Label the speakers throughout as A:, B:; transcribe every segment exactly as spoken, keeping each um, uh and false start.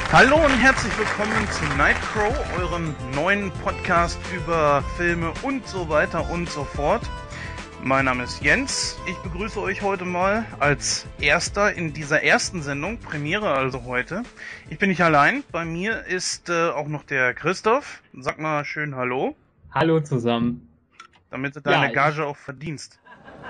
A: Hallo und herzlich willkommen zu Nightcrow, eurem neuen Podcast über Filme und so weiter und so fort. Mein Name ist Jens. Ich begrüße euch heute mal als Erster in dieser ersten Sendung, Premiere also heute. Ich bin nicht allein, bei mir ist äh, auch noch der Christoph. Sag mal schön Hallo.
B: Hallo zusammen.
A: Damit du deine
B: Ja,
A: Gage
B: ich...
A: auch verdienst.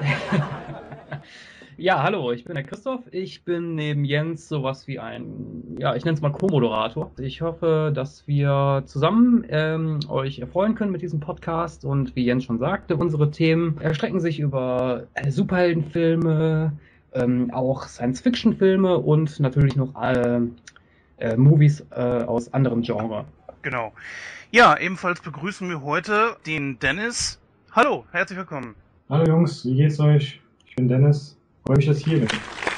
B: Ja, hallo, ich bin der Christoph. Ich bin neben Jens sowas wie ein, ja, ich nenne es mal Co-Moderator. Ich hoffe, dass wir zusammen ähm, euch erfreuen können mit diesem Podcast. Und wie Jens schon sagte, unsere Themen erstrecken sich über äh, Superheldenfilme, ähm, auch Science-Fiction-Filme und natürlich noch äh, äh, Movies äh, aus anderen Genres.
A: Genau. Ja, ebenfalls begrüßen wir heute den Dennis. Hallo, herzlich willkommen.
C: Hallo Jungs, wie geht's euch? Ich bin Dennis. Freue mich, dass ich hier bin.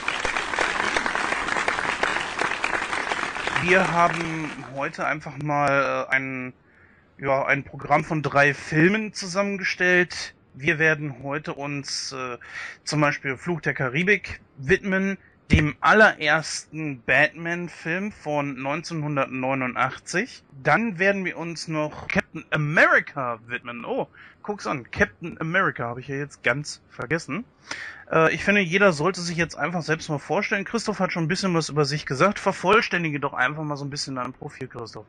A: Wir haben heute einfach mal ein, ja, ein Programm von drei Filmen zusammengestellt. Wir werden heute uns äh, zum Beispiel Fluch der Karibik widmen, dem allerersten Batman-Film von neunzehnhundertneunundachtzig. Dann werden wir uns noch Captain America widmen. Oh, guck's an, Captain America habe ich ja jetzt ganz vergessen. Äh, ich finde, jeder sollte sich jetzt einfach selbst mal vorstellen. Christoph hat schon ein bisschen was über sich gesagt. Vervollständige doch einfach mal so ein bisschen dein Profil, Christoph.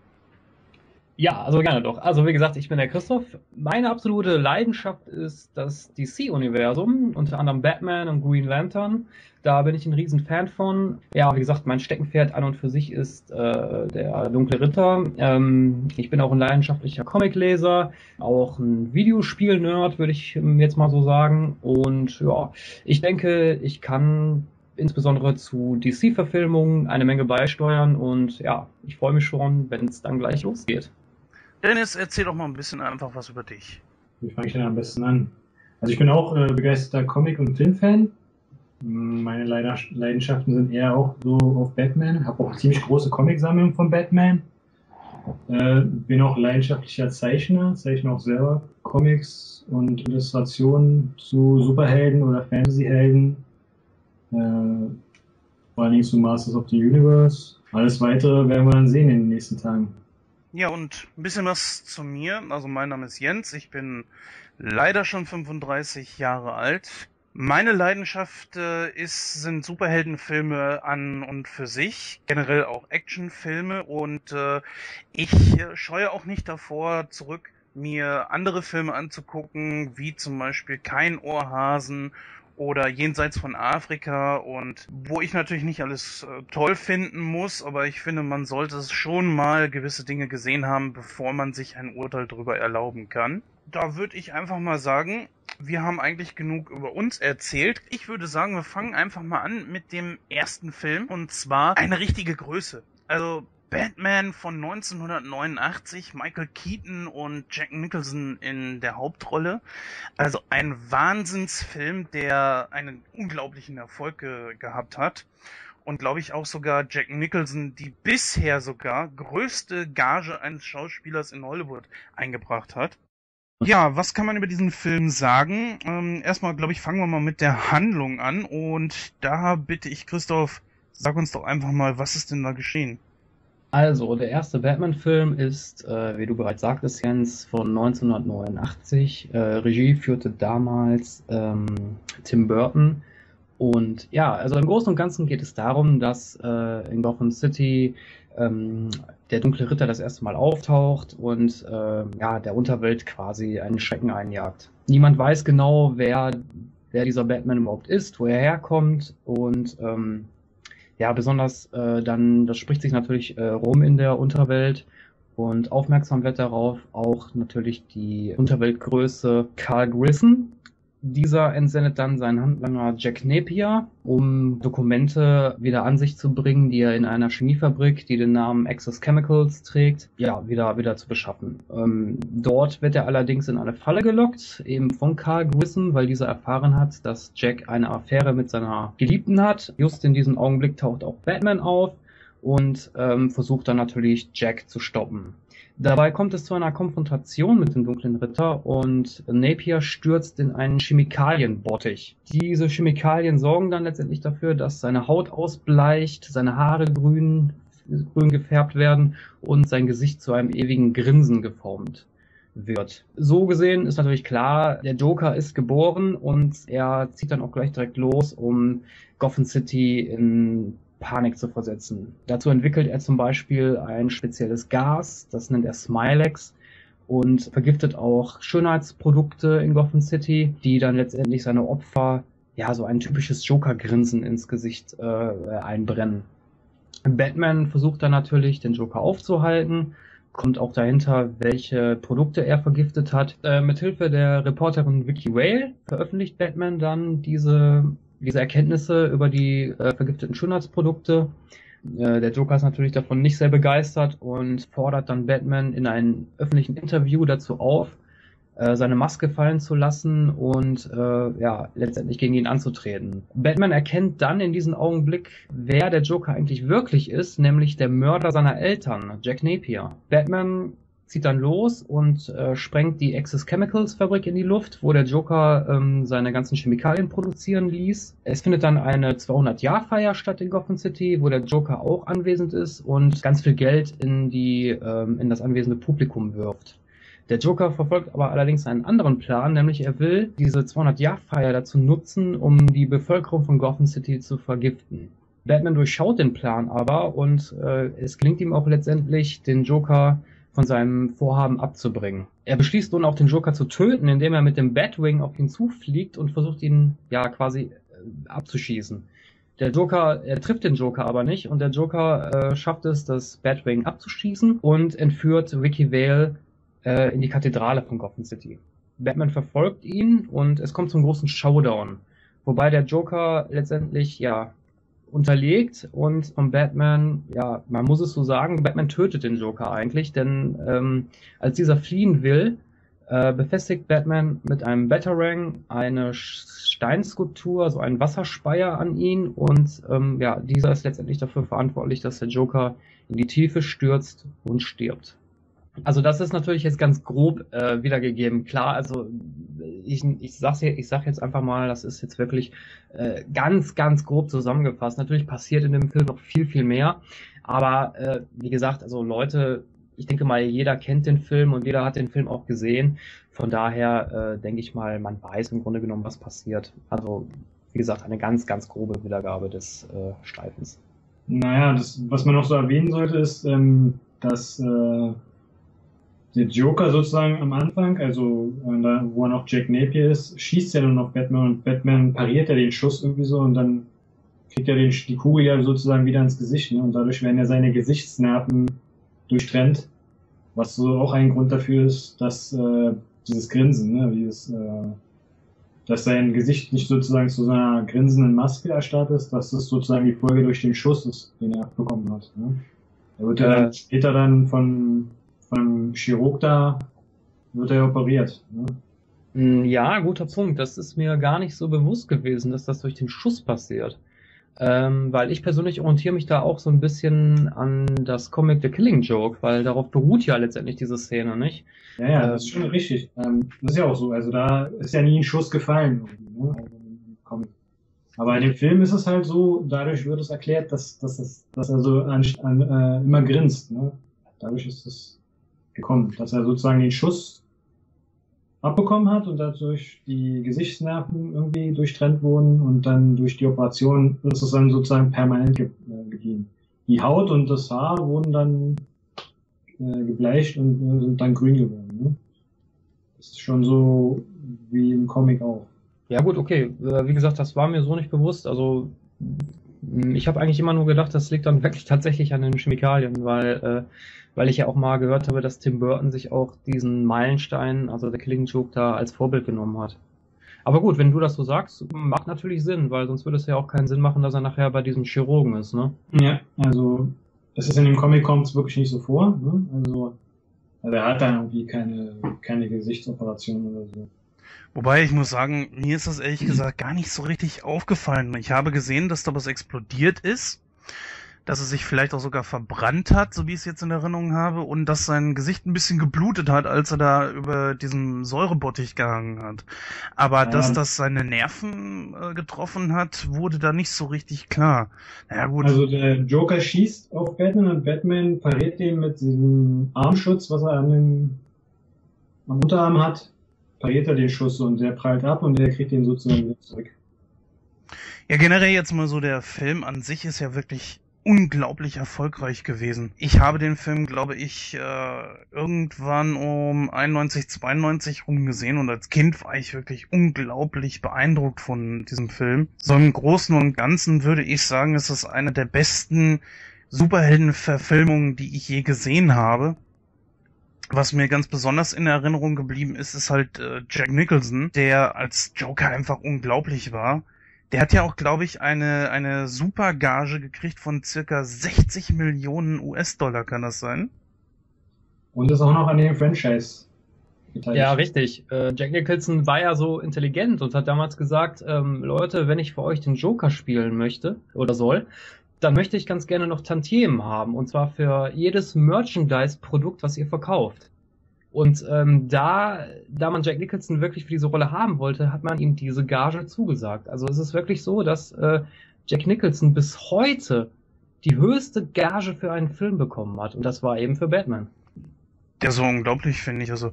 B: Ja, also gerne doch. Also wie gesagt, ich bin der Christoph. Meine absolute Leidenschaft ist das D C-Universum, unter anderem Batman und Green Lantern. Da bin ich ein riesen Fan von. Ja, wie gesagt, mein Steckenpferd an und für sich ist äh, der Dunkle Ritter. Ähm, ich bin auch ein leidenschaftlicher Comicleser, auch ein Videospiel-Nerd, würde ich jetzt mal so sagen. Und ja, ich denke, ich kann insbesondere zu D C-Verfilmungen eine Menge beisteuern. Und ja, ich freue mich schon, wenn es dann gleich losgeht.
A: Dennis, erzähl doch mal ein bisschen einfach was über dich.
C: Wie fange ich denn am besten an? Also ich bin auch äh, begeisterter Comic- und Filmfan. Meine Leidenschaften sind eher auch so auf Batman. Habe auch eine ziemlich große Comicsammlung von Batman. Äh, bin auch leidenschaftlicher Zeichner, zeichne auch selber Comics und Illustrationen zu Superhelden oder Fantasyhelden. Äh, vor allen Dingen zu Masters of the Universe. Alles weitere werden wir dann sehen in den nächsten Tagen.
A: Ja, und ein bisschen was zu mir. Also mein Name ist Jens, ich bin leider schon fünfunddreißig Jahre alt. Meine Leidenschaft äh, ist, sind Superheldenfilme an und für sich, generell auch Actionfilme, und äh, ich äh, scheue auch nicht davor zurück, mir andere Filme anzugucken, wie zum Beispiel Kein Ohrhasen oder Jenseits von Afrika, und wo ich natürlich nicht alles äh, toll finden muss, aber ich finde, man sollte es schon mal gewisse Dinge gesehen haben, bevor man sich ein Urteil darüber erlauben kann. Da würde ich einfach mal sagen, wir haben eigentlich genug über uns erzählt. Ich würde sagen, wir fangen einfach mal an mit dem ersten Film, und zwar eine richtige Größe. Also Batman von neunzehnhundertneunundachtzig, Michael Keaton und Jack Nicholson in der Hauptrolle. Also ein Wahnsinnsfilm, der einen unglaublichen Erfolg ge- gehabt hat. Und glaube ich auch sogar Jack Nicholson die bisher sogar größte Gage eines Schauspielers in Hollywood eingebracht hat. Ja, was kann man über diesen Film sagen? Ähm, erstmal, glaube ich, fangen wir mal mit der Handlung an. Und da bitte ich, Christoph, sag uns doch einfach mal, was ist denn da geschehen?
B: Also, der erste Batman-Film ist, äh, wie du bereits sagtest, Jens, von neunzehnhundertneunundachtzig. Äh, Regie führte damals ähm, Tim Burton. Und ja, also im Großen und Ganzen geht es darum, dass äh, in Gotham City ähm, der Dunkle Ritter das erste Mal auftaucht und äh, ja, der Unterwelt quasi einen Schrecken einjagt. Niemand weiß genau, wer, wer dieser Batman überhaupt ist, wo er herkommt, und ähm, ja, besonders äh, dann, das spricht sich natürlich äh, rum in der Unterwelt, und aufmerksam wird darauf auch natürlich die Unterweltgröße Carl Grissom. Dieser entsendet dann seinen Handlanger Jack Napier, um Dokumente wieder an sich zu bringen, die er in einer Chemiefabrik, die den Namen Access Chemicals trägt, ja, wieder, wieder zu beschaffen. Ähm, dort wird er allerdings in eine Falle gelockt, eben von Carl Grissom, weil dieser erfahren hat, dass Jack eine Affäre mit seiner Geliebten hat. Just in diesem Augenblick taucht auch Batman auf und ähm, versucht dann natürlich Jack zu stoppen. Dabei kommt es zu einer Konfrontation mit dem Dunklen Ritter, und Napier stürzt in einen Chemikalienbottich. Diese Chemikalien sorgen dann letztendlich dafür, dass seine Haut ausbleicht, seine Haare grün grün gefärbt werden und sein Gesicht zu einem ewigen Grinsen geformt wird. So gesehen ist natürlich klar, der Joker ist geboren und er zieht dann auch gleich direkt los, um Gotham City in Panik zu versetzen. Dazu entwickelt er zum Beispiel ein spezielles Gas, das nennt er Smilex, und vergiftet auch Schönheitsprodukte in Gotham City, die dann letztendlich seine Opfer ja so ein typisches Joker-Grinsen ins Gesicht äh, einbrennen. Batman versucht dann natürlich, den Joker aufzuhalten, kommt auch dahinter, welche Produkte er vergiftet hat. Äh, mithilfe der Reporterin Vicky Vale veröffentlicht Batman dann diese, diese Erkenntnisse über die äh, vergifteten Schönheitsprodukte. Äh, der Joker ist natürlich davon nicht sehr begeistert und fordert dann Batman in einem öffentlichen Interview dazu auf, äh, seine Maske fallen zu lassen und äh, ja letztendlich gegen ihn anzutreten. Batman erkennt dann in diesem Augenblick, wer der Joker eigentlich wirklich ist, nämlich der Mörder seiner Eltern, Jack Napier. Batman zieht dann los und äh, sprengt die Axis Chemicals Fabrik in die Luft, wo der Joker ähm, seine ganzen Chemikalien produzieren ließ. Es findet dann eine zweihundert-Jahr-Feier statt in Gotham City, wo der Joker auch anwesend ist und ganz viel Geld in die ähm, in das anwesende Publikum wirft. Der Joker verfolgt aber allerdings einen anderen Plan, nämlich er will diese zweihundert-Jahr-Feier dazu nutzen, um die Bevölkerung von Gotham City zu vergiften. Batman durchschaut den Plan aber und äh, es gelingt ihm auch letztendlich, den Joker von seinem Vorhaben abzubringen. Er beschließt nun auch, den Joker zu töten, indem er mit dem Batwing auf ihn zufliegt und versucht, ihn ja quasi äh, abzuschießen. Der Joker, er trifft den Joker aber nicht und der Joker äh, schafft es, das Batwing abzuschießen und entführt Vicky Vale äh, in die Kathedrale von Gotham City. Batman verfolgt ihn und es kommt zum großen Showdown, wobei der Joker letztendlich ja unterlegt und von Batman, ja, man muss es so sagen, Batman tötet den Joker eigentlich, denn ähm, als dieser fliehen will, äh, befestigt Batman mit einem Batarang eine Steinskulptur, so einen Wasserspeier an ihn und ähm, ja, dieser ist letztendlich dafür verantwortlich, dass der Joker in die Tiefe stürzt und stirbt. Also das ist natürlich jetzt ganz grob äh, wiedergegeben. Klar, also ich, ich, sag's, ich sag jetzt einfach mal, das ist jetzt wirklich äh, ganz, ganz grob zusammengefasst. Natürlich passiert in dem Film noch viel, viel mehr. Aber äh, wie gesagt, also Leute, ich denke mal, jeder kennt den Film und jeder hat den Film auch gesehen. Von daher äh, denke ich mal, man weiß im Grunde genommen, was passiert. Also wie gesagt, eine ganz, ganz grobe Wiedergabe des äh, Streifens.
C: Naja, das, was man noch so erwähnen sollte, ist, ähm, dass äh, der Joker sozusagen am Anfang, also äh, da, wo er noch Jack Napier ist, schießt ja dann noch Batman und Batman pariert ja den Schuss irgendwie so und dann kriegt er den, die Kugel ja sozusagen wieder ins Gesicht, ne? Und dadurch werden ja seine Gesichtsnerven durchtrennt, was so auch ein Grund dafür ist, dass äh, dieses Grinsen, ne, dieses, äh, dass sein Gesicht nicht sozusagen zu so einer grinsenden Maske erstarrt ist, dass es sozusagen die Folge durch den Schuss ist, den er bekommen hat. Ne? Er wird ja
B: Äh.
C: dann später dann von Beim Chirurg da wird er operiert. Ne?
B: Ja, guter Punkt. Das ist mir gar nicht so bewusst gewesen, dass das durch den Schuss passiert. Ähm, weil ich persönlich orientiere mich da auch so ein bisschen an das Comic The Killing Joke, weil darauf beruht ja letztendlich diese Szene, nicht?
C: Ja, ja,
B: ähm,
C: das ist schon richtig. Ähm, das ist ja auch so. Also da ist ja nie ein Schuss gefallen. Ne? Also im Comic. Aber in dem Film ist es halt so, dadurch wird es erklärt, dass, dass, es, dass er so an, an, äh, immer grinst. Ne? Dadurch ist es gekommen, dass er sozusagen den Schuss abbekommen hat und dadurch die Gesichtsnerven irgendwie durchtrennt wurden und dann durch die Operation ist es dann sozusagen permanent ge äh, geblieben. Die Haut und das Haar wurden dann äh, gebleicht und äh, sind dann grün geworden. Ne? Das ist schon so wie im Comic auch.
B: Ja gut, okay. Wie gesagt, das war mir so nicht bewusst. Also ich habe eigentlich immer nur gedacht, das liegt dann wirklich tatsächlich an den Chemikalien, weil äh, weil ich ja auch mal gehört habe, dass Tim Burton sich auch diesen Meilenstein, also der Killing Joke, da als Vorbild genommen hat. Aber gut, wenn du das so sagst, macht natürlich Sinn, weil sonst würde es ja auch keinen Sinn machen, dass er nachher bei diesem Chirurgen ist, ne?
C: Ja, also das ist in dem Comic kommt es wirklich nicht so vor, ne? Also, also er hat da irgendwie keine keine Gesichtsoperation oder so.
A: Wobei, ich muss sagen, mir ist das ehrlich gesagt gar nicht so richtig aufgefallen. Ich habe gesehen, dass da was explodiert ist. dass er sich vielleicht auch sogar verbrannt hat, so wie ich es jetzt in Erinnerung habe, und dass sein Gesicht ein bisschen geblutet hat, als er da über diesem Säurebottich gehangen hat. Aber
C: Ja.
A: dass das seine Nerven äh, getroffen hat, wurde da nicht so richtig klar. Naja, gut.
C: Also der Joker schießt auf Batman und Batman pariert den mit diesem Armschutz, was er an dem, am Unterarm hat, pariert er den Schuss und der prallt ab und der kriegt den sozusagen wieder zurück.
A: Ja, generell jetzt mal so, der Film an sich ist ja wirklich unglaublich erfolgreich gewesen. Ich habe den Film, glaube ich, äh, irgendwann um einundneunzig, zweiundneunzig rum gesehen und als Kind war ich wirklich unglaublich beeindruckt von diesem Film. So im Großen und Ganzen würde ich sagen, es ist eine der besten Superheldenverfilmungen, die ich je gesehen habe. Was mir ganz besonders in Erinnerung geblieben ist, ist halt äh, Jack Nicholson, der als Joker einfach unglaublich war. Der hat ja auch, glaube ich, eine eine Supergage gekriegt von circa sechzig Millionen U S-Dollar, kann das sein?
C: Und ist auch noch an dem Franchise beteiligt.
B: Ja, richtig. Äh, Jack Nicholson war ja so intelligent und hat damals gesagt, ähm, Leute, wenn ich für euch den Joker spielen möchte oder soll, dann möchte ich ganz gerne noch Tantiemen haben. Und zwar für jedes Merchandise-Produkt, was ihr verkauft. Und ähm, da, da man Jack Nicholson wirklich für diese Rolle haben wollte, hat man ihm diese Gage zugesagt. Also es ist wirklich so, dass äh, Jack Nicholson bis heute die höchste Gage für einen Film bekommen hat. Und das war eben für Batman.
A: Der so unglaublich, finde ich. Also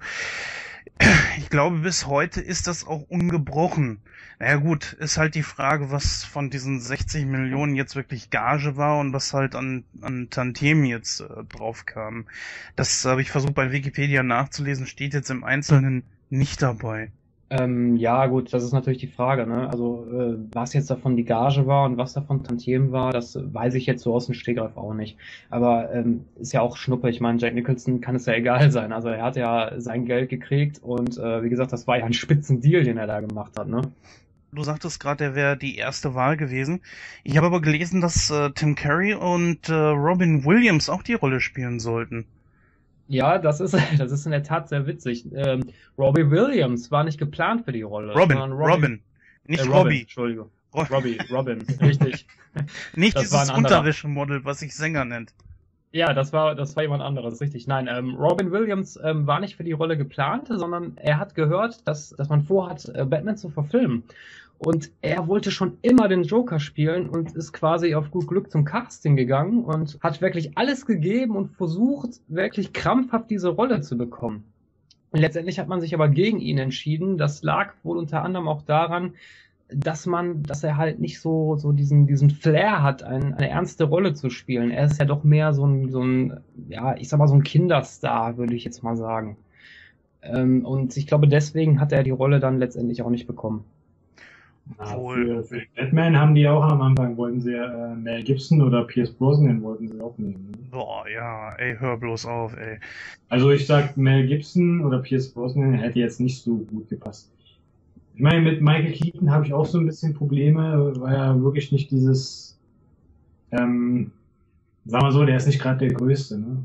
A: ich glaube, bis heute ist das auch ungebrochen. Naja gut, ist halt die Frage, was von diesen sechzig Millionen jetzt wirklich Gage war und was halt an, an Tantiemen jetzt äh, drauf kam. Das habe ich versucht bei Wikipedia nachzulesen, steht jetzt im Einzelnen nicht dabei.
B: Ähm, ja, gut, das ist natürlich die Frage, ne? Also, äh, was jetzt davon die Gage war und was davon Tantiemen war, das weiß ich jetzt so aus dem Stegreif auch nicht. Aber ähm, ist ja auch Schnuppe. Ich meine, Jack Nicholson kann es ja egal sein. Also, er hat ja sein Geld gekriegt und äh, wie gesagt, das war ja ein Spitzendeal, den er da gemacht hat, ne?
A: Du sagtest gerade, er wäre die erste Wahl gewesen. Ich habe aber gelesen, dass äh, Tim Curry und äh, Robin Williams auch die Rolle spielen sollten.
B: Ja, das ist, das ist in der Tat sehr witzig. Ähm, Robbie Williams war nicht geplant für die Rolle.
A: Robin,
B: sondern
A: Robin, nicht
B: äh, Robin,
A: Robbie.
B: Entschuldigung.
A: Ro-
B: Robbie, Robin, richtig.
A: Nicht
B: Das war
A: dieses
B: ein anderer.
A: Unterwäschemodel, was sich Sänger nennt.
B: Ja, das war, das war jemand anderes, richtig. Nein, ähm, Robin Williams ähm, war nicht für die Rolle geplant, sondern er hat gehört, dass, dass man vorhat, äh, Batman zu verfilmen. Und er wollte schon immer den Joker spielen und ist quasi auf gut Glück zum Casting gegangen und hat wirklich alles gegeben und versucht, wirklich krampfhaft diese Rolle zu bekommen. Und letztendlich hat man sich aber gegen ihn entschieden. Das lag wohl unter anderem auch daran, dass man, dass er halt nicht so, so diesen, diesen Flair hat, ein, eine ernste Rolle zu spielen. Er ist ja doch mehr so ein, so ein, ja, ich sag mal so ein Kinderstar, würde ich jetzt mal sagen. Ähm, und ich glaube, deswegen hat er die Rolle dann letztendlich auch nicht bekommen.
C: Ja,
A: Wohl.
C: für, für Batman haben die auch am Anfang, wollten sie äh, Mel Gibson oder Pierce Brosnan wollten sie auch nehmen. Ne?
A: Boah, ja, ey, hör bloß auf, ey.
C: Also ich sag, Mel Gibson oder Pierce Brosnan hätte jetzt nicht so gut gepasst. Ich meine, mit Michael Keaton habe ich auch so ein bisschen Probleme, weil er wirklich nicht dieses, ähm, sagen wir so, der ist nicht gerade der Größte, ne?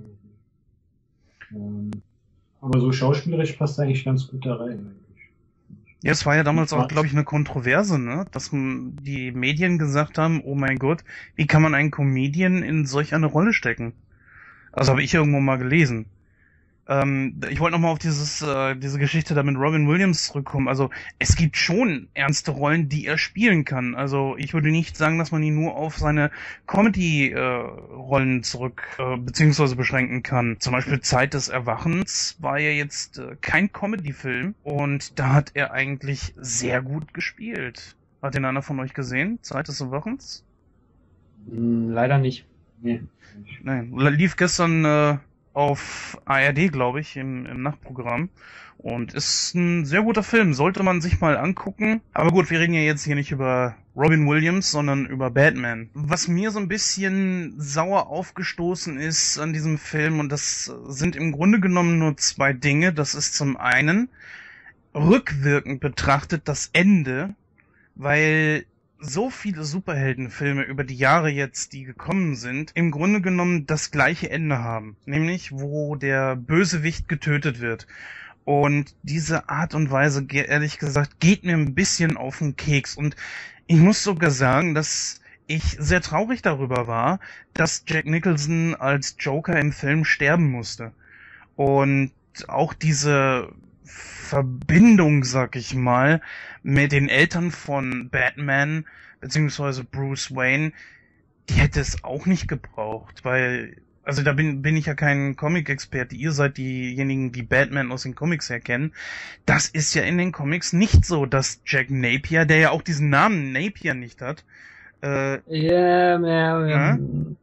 C: Ähm, aber so schauspielerisch passt er eigentlich ganz gut da rein, eigentlich.
A: Ja, es war ja damals auch, glaube ich, eine Kontroverse, ne? Dass m- die Medien gesagt haben, oh mein Gott, wie kann man einen Comedian in solch eine Rolle stecken? Also habe ich irgendwo mal gelesen. Ähm, ich wollte nochmal auf dieses, äh, diese Geschichte da mit Robin Williams zurückkommen. Also es gibt schon ernste Rollen, die er spielen kann. Also ich würde nicht sagen, dass man ihn nur auf seine Comedy-Rollen zurück äh, beziehungsweise beschränken kann. Zum Beispiel Zeit des Erwachens war ja jetzt äh, kein Comedy-Film und da hat er eigentlich sehr gut gespielt. Hat den einer von euch gesehen? Zeit des Erwachens?
B: Hm, leider nicht.
C: Nee.
A: Nein, lief gestern äh, auf A R D, glaube ich, im, im Nachtprogramm. Und ist ein sehr guter Film, sollte man sich mal angucken. Aber gut, wir reden ja jetzt hier nicht über Robin Williams, sondern über Batman. Was mir so ein bisschen sauer aufgestoßen ist an diesem Film, und das sind im Grunde genommen nur zwei Dinge. Das ist zum einen rückwirkend betrachtet das Ende, weil so viele Superheldenfilme über die Jahre jetzt, die gekommen sind, im Grunde genommen das gleiche Ende haben. Nämlich, wo der Bösewicht getötet wird. Und diese Art und Weise, ge- ehrlich gesagt, geht mir ein bisschen auf den Keks. Und ich muss sogar sagen, dass ich sehr traurig darüber war, dass Jack Nicholson als Joker im Film sterben musste. Und auch diese Verbindung, sag ich mal, mit den Eltern von Batman, beziehungsweise Bruce Wayne, die hätte es auch nicht gebraucht, weil, also da bin, bin ich ja kein Comic-Experte, ihr seid diejenigen, die Batman aus den Comics herkennen. Das ist ja in den Comics nicht so, dass Jack Napier, der ja auch diesen Namen Napier nicht hat, äh,
B: Ja, ja, ja.
A: ne?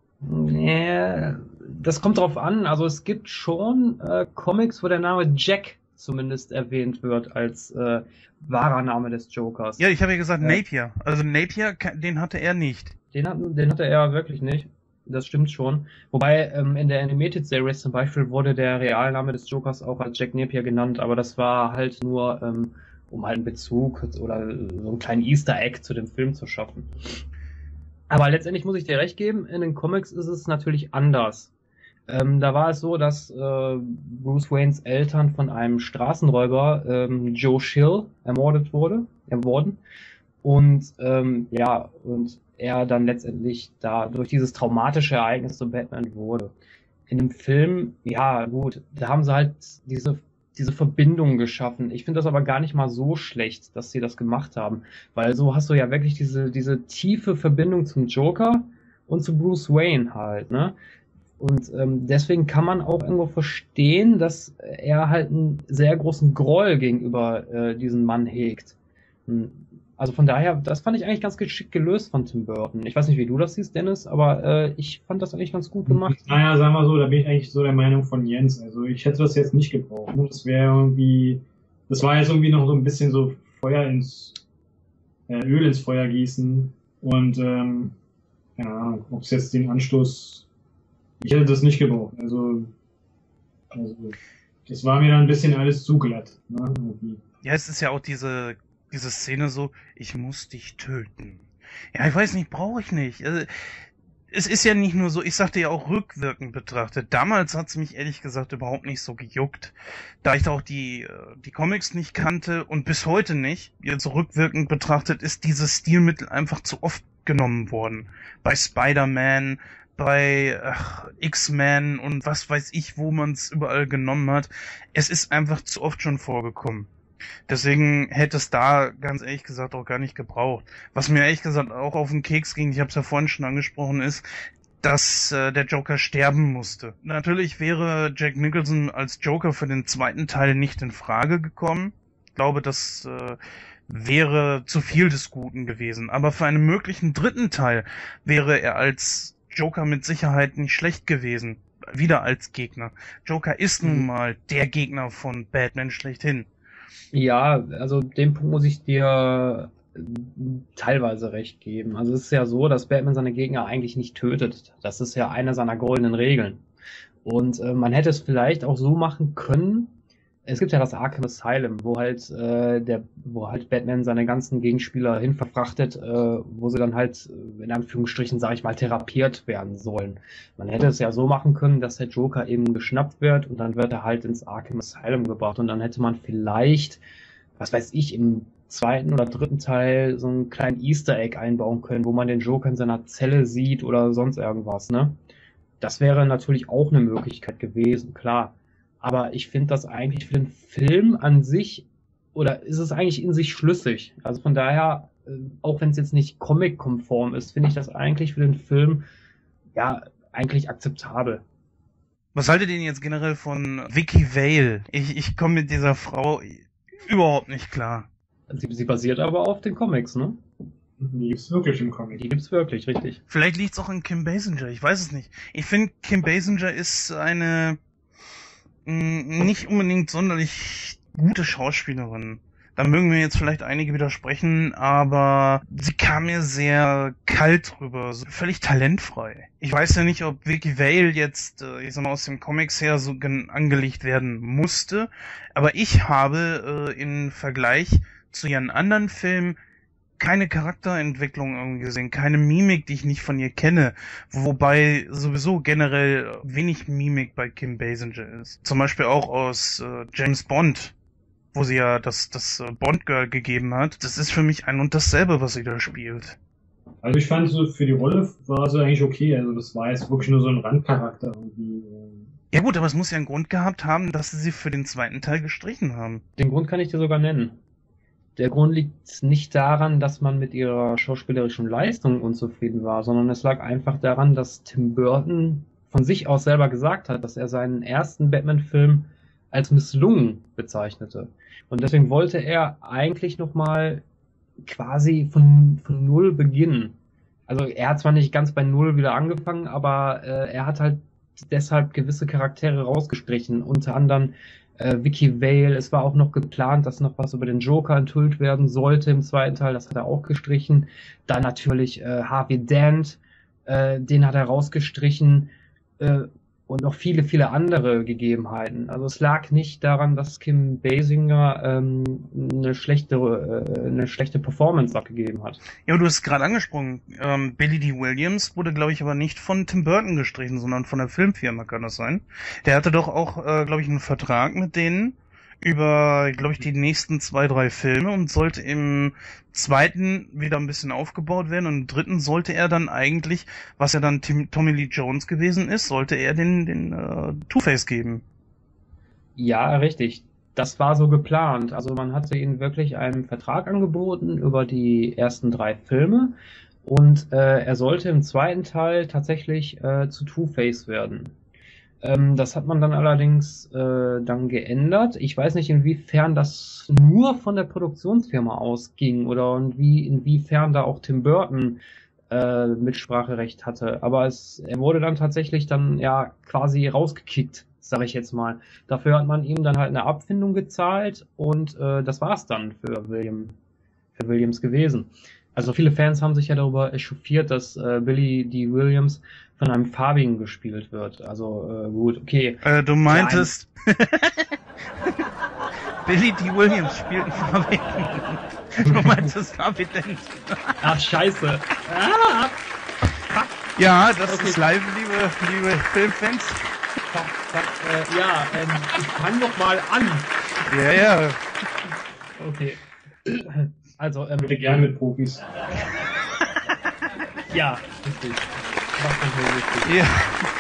B: Ja, das kommt drauf an. Also es gibt schon äh, Comics, wo der Name Jack zumindest erwähnt wird als äh, wahrer Name des Jokers.
A: Ja, ich habe ja gesagt
B: Ja.
A: Napier. Also Napier, ka- den hatte er nicht.
B: Den, hat, den hatte er wirklich nicht. Das stimmt schon. Wobei ähm, in der Animated Series zum Beispiel wurde der Realname des Jokers auch als Jack Napier genannt, aber das war halt nur, ähm, um halt einen Bezug oder so einen kleinen Easter Egg zu dem Film zu schaffen. Aber letztendlich muss ich dir recht geben, in den Comics ist es natürlich anders. Ähm, da war es so, dass äh, Bruce Waynes Eltern von einem Straßenräuber, ähm, Joe Chill, ermordet wurde, ermorden. Und ähm, ja, und er dann letztendlich da durch dieses traumatische Ereignis zum Batman wurde. In dem Film, ja gut, da haben sie halt diese diese Verbindung geschaffen. Ich finde das aber gar nicht mal so schlecht, dass sie das gemacht haben, weil so hast du ja wirklich diese diese tiefe Verbindung zum Joker und zu Bruce Wayne halt, ne? Und ähm, deswegen kann man auch irgendwo verstehen, dass er halt einen sehr großen Groll gegenüber äh, diesem Mann hegt. Hm. Also von daher, das fand ich eigentlich ganz geschickt gelöst von Tim Burton. Ich weiß nicht, wie du das siehst, Dennis, aber äh, ich fand das eigentlich ganz gut gemacht.
C: Naja, sagen wir so, da bin ich eigentlich so der Meinung von Jens. Also ich hätte das jetzt nicht gebraucht. Das wäre irgendwie, das war jetzt irgendwie noch so ein bisschen so Feuer ins, äh, Öl ins Feuer gießen. Und ähm, keine Ahnung, ob es jetzt den Anstoß, ich hätte das nicht gebraucht. Also, also das war mir dann ein bisschen alles zu glatt. Ne? Irgendwie.
A: Ja, es ist ja auch diese, diese Szene so, ich muss dich töten. Ja, ich weiß nicht, brauche ich nicht. Also, es ist ja nicht nur so, ich sagte ja auch rückwirkend betrachtet. Damals hat's mich ehrlich gesagt überhaupt nicht so gejuckt. Da ich da auch die, äh, die Comics nicht kannte und bis heute nicht, jetzt rückwirkend betrachtet, ist dieses Stilmittel einfach zu oft genommen worden. Bei Spider-Man, bei ach, X-Men und was weiß ich, wo man es überall genommen hat. Es ist einfach zu oft schon vorgekommen. Deswegen hätte es da ganz ehrlich gesagt auch gar nicht gebraucht. Was mir ehrlich gesagt auch auf den Keks ging, ich habe es ja vorhin schon angesprochen, ist, dass äh, der Joker sterben musste. Natürlich wäre Jack Nicholson als Joker für den zweiten Teil nicht in Frage gekommen. Ich glaube, das äh, wäre zu viel des Guten gewesen. Aber für einen möglichen dritten Teil wäre er als Joker mit Sicherheit nicht schlecht gewesen. Wieder als Gegner. Joker ist nun mal der Gegner von Batman schlechthin.
B: Ja, also dem Punkt muss ich dir äh, teilweise recht geben. Also es ist ja so, dass Batman seine Gegner eigentlich nicht tötet. Das ist ja eine seiner goldenen Regeln. Und äh, man hätte es vielleicht auch so machen können. Es gibt ja das Arkham Asylum, wo halt äh, der, wo halt Batman seine ganzen Gegenspieler hin verfrachtet, äh, wo sie dann halt in Anführungsstrichen, sage ich mal, therapiert werden sollen. Man hätte es ja so machen können, dass der Joker eben geschnappt wird und dann wird er halt ins Arkham Asylum gebracht und dann hätte man vielleicht, was weiß ich, im zweiten oder dritten Teil so einen kleinen Easter Egg einbauen können, wo man den Joker in seiner Zelle sieht oder sonst irgendwas, ne? Das wäre natürlich auch eine Möglichkeit gewesen, klar. Aber ich finde das eigentlich für den Film an sich, oder ist es eigentlich in sich schlüssig? Also von daher, äh, auch wenn es jetzt nicht comic-konform ist, finde ich das eigentlich für den Film, ja, eigentlich akzeptabel.
A: Was haltet ihr denn jetzt generell von Vicky Vale? Ich, ich komme mit dieser Frau überhaupt nicht klar.
B: Sie, sie basiert aber auf den Comics, ne?
C: Die gibt's wirklich im Comic.
B: Die gibt's wirklich, richtig.
A: Vielleicht liegt's auch an Kim Basinger, ich weiß es nicht. Ich finde, Kim Basinger ist eine mh, nicht unbedingt sonderlich gute Schauspielerin. Da mögen mir jetzt vielleicht einige widersprechen, aber sie kam mir sehr kalt rüber, so völlig talentfrei. Ich weiß ja nicht, ob Vicky Vale jetzt, äh, ich sag mal, aus dem Comics her so gen- angelegt werden musste, aber ich habe äh, im Vergleich zu ihren anderen Filmen keine Charakterentwicklung irgendwie gesehen, keine Mimik, die ich nicht von ihr kenne, wobei sowieso generell wenig Mimik bei Kim Basinger ist. Zum Beispiel auch aus äh, James Bond, wo sie ja das, das äh, Bond-Girl gegeben hat. Das ist für mich ein und dasselbe, was sie da spielt.
C: Also ich fand so, für die Rolle war sie eigentlich okay. Also das war jetzt wirklich nur so ein Randcharakter irgendwie.
A: Ja gut, aber es muss ja einen Grund gehabt haben, dass sie sie für den zweiten Teil gestrichen haben.
B: Den Grund kann ich dir sogar nennen. Der Grund liegt nicht daran, dass man mit ihrer schauspielerischen Leistung unzufrieden war, sondern es lag einfach daran, dass Tim Burton von sich aus selber gesagt hat, dass er seinen ersten Batman-Film als misslungen bezeichnete. Und deswegen wollte er eigentlich nochmal quasi von, von Null beginnen. Also er hat zwar nicht ganz bei Null wieder angefangen, aber äh, er hat halt deshalb gewisse Charaktere rausgestrichen, unter anderem äh, Vicky Vale. Es war auch noch geplant, dass noch was über den Joker enthüllt werden sollte im zweiten Teil, das hat er auch gestrichen. Dann natürlich äh, Harvey Dent, äh, den hat er rausgestrichen, äh, und noch viele, viele andere Gegebenheiten. Also es lag nicht daran, dass Kim Basinger ähm, eine schlechte äh, eine schlechte Performance abgegeben hat.
A: Ja, aber du hast gerade angesprochen, ähm, Billy Dee Williams wurde, glaube ich, aber nicht von Tim Burton gestrichen, sondern von der Filmfirma, kann das sein? Der hatte doch auch, äh, glaube ich, einen Vertrag mit denen über, glaube ich, die nächsten zwei, drei Filme und sollte im zweiten wieder ein bisschen aufgebaut werden und im dritten sollte er dann eigentlich, was ja dann Tim, Tommy Lee Jones gewesen ist, sollte er den, den äh, Two-Face geben.
B: Ja, richtig. Das war so geplant. Also man hatte ihnen wirklich einen Vertrag angeboten über die ersten drei Filme und äh, er sollte im zweiten Teil tatsächlich äh, zu Two-Face werden. Ähm, das hat man dann allerdings äh, dann geändert. Ich weiß nicht, inwiefern das nur von der Produktionsfirma ausging oder inwie, inwiefern da auch Tim Burton äh, Mitspracherecht hatte. Aber es, er wurde dann tatsächlich dann ja quasi rausgekickt, sage ich jetzt mal. Dafür hat man ihm dann halt eine Abfindung gezahlt und äh, das war's dann für William, für Williams gewesen. Also viele Fans haben sich ja darüber echauffiert, dass äh, Billy Dee Williams von einem Farbigen gespielt wird. Also äh, gut, okay.
A: Äh, du meintest... Billy Dee Williams spielt einen Farbigen. Du meintest Harvey Dent.
B: Ach, scheiße. Ah!
A: Ja, das
B: Okay.
A: ist live, liebe, liebe Filmfans.
B: Fuck, fuck, äh, ja, ähm, ich fang noch mal an.
A: Ja, ja.
B: Okay. Also, ähm,
C: Ich würde gerne mit Profis.
B: ja, richtig. Mach das mal richtig.
A: Ja.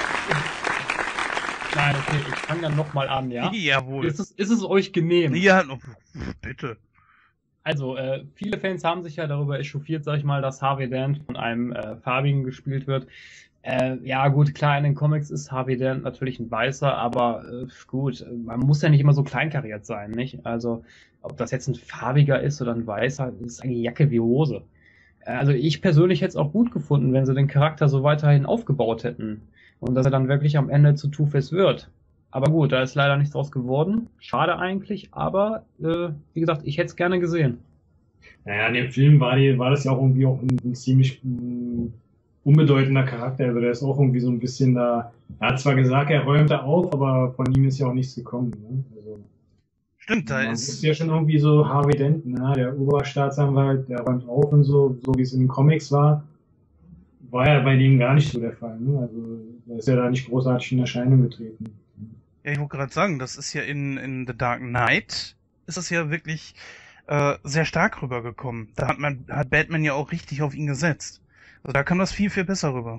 B: Nein, okay, ich fange dann noch mal an, ja?
A: Jawohl.
B: Ist es, ist es euch genehm?
A: Ja, bitte.
B: Also, äh, viele Fans haben sich ja darüber echauffiert, sag ich mal, dass Harvey Dent von einem äh, Farbigen gespielt wird. Äh, ja, gut, klar, in den Comics ist Harvey Dent natürlich ein Weißer, aber äh, gut, man muss ja nicht immer so kleinkariert sein, nicht? Also, ob das jetzt ein Farbiger ist oder ein Weißer, ist eigentlich Jacke wie Hose. Äh, also, ich persönlich hätte es auch gut gefunden, wenn sie den Charakter so weiterhin aufgebaut hätten und dass er dann wirklich am Ende zu Two-Face wird. Aber gut, da ist leider nichts draus geworden. Schade eigentlich, aber äh, wie gesagt, ich hätte es gerne gesehen.
C: Naja, in dem Film war, die, war das ja auch irgendwie auch ein, ein ziemlich ein unbedeutender Charakter. Also der ist auch irgendwie so ein bisschen da. Er hat zwar gesagt, er räumte auf, aber von ihm ist ja auch nichts gekommen. Ne? Also,
A: Stimmt, da
C: man
A: ist...
C: ist ja schon irgendwie so Harvey Dent, ne? Der Oberstaatsanwalt, der räumt auf und so, so wie es in den Comics war, war ja bei dem gar nicht so der Fall. Ne? Also er ist ja da nicht großartig in Erscheinung getreten.
A: Ja, ich wollte gerade sagen, das ist ja in, in The Dark Knight, ist es ja wirklich äh, sehr stark rübergekommen. Da hat man, hat Batman ja auch richtig auf ihn gesetzt. Also da kam das viel, viel besser rüber.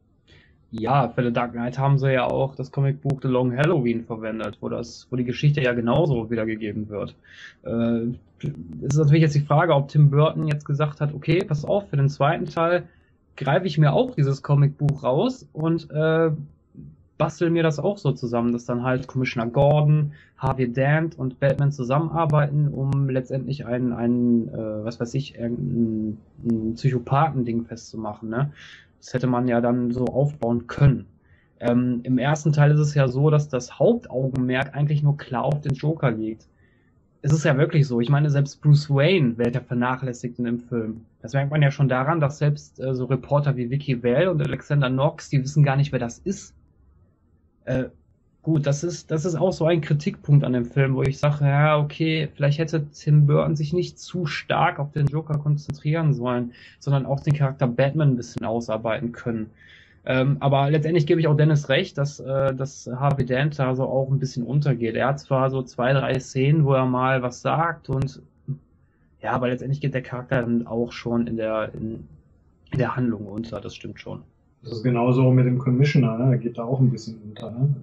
B: Ja, für The Dark Knight haben sie ja auch das Comicbuch The Long Halloween verwendet, wo das, wo die Geschichte ja genauso wiedergegeben wird. Äh, es ist natürlich jetzt die Frage, ob Tim Burton jetzt gesagt hat, okay, pass auf, für den zweiten Teil greife ich mir auch dieses Comicbuch raus und äh, bastel mir das auch so zusammen, dass dann halt Commissioner Gordon, Harvey Dent und Batman zusammenarbeiten, um letztendlich einen, einen äh, was weiß ich, irgendein ein Psychopathen-Ding festzumachen, ne? Das hätte man ja dann so aufbauen können. Ähm, im ersten Teil ist es ja so, dass das Hauptaugenmerk eigentlich nur klar auf den Joker liegt. Es ist ja wirklich so. Ich meine, selbst Bruce Wayne wird ja vernachlässigt in dem Film. Das merkt man ja schon daran, dass selbst äh, so Reporter wie Vicky Vale und Alexander Knox, die wissen gar nicht, wer das ist. Äh, gut, das ist, das ist auch so ein Kritikpunkt an dem Film, wo ich sage, ja, okay, vielleicht hätte Tim Burton sich nicht zu stark auf den Joker konzentrieren sollen, sondern auch den Charakter Batman ein bisschen ausarbeiten können. Ähm, aber letztendlich gebe ich auch Dennis recht, dass, äh, dass Harvey Dent da so auch ein bisschen untergeht. Er hat zwar so zwei, drei Szenen, wo er mal was sagt und ja, aber letztendlich geht der Charakter dann auch schon in der, in, in der Handlung unter, das stimmt schon.
C: Das ist genauso mit dem Commissioner, ne? Der geht da auch ein bisschen unter. Ne?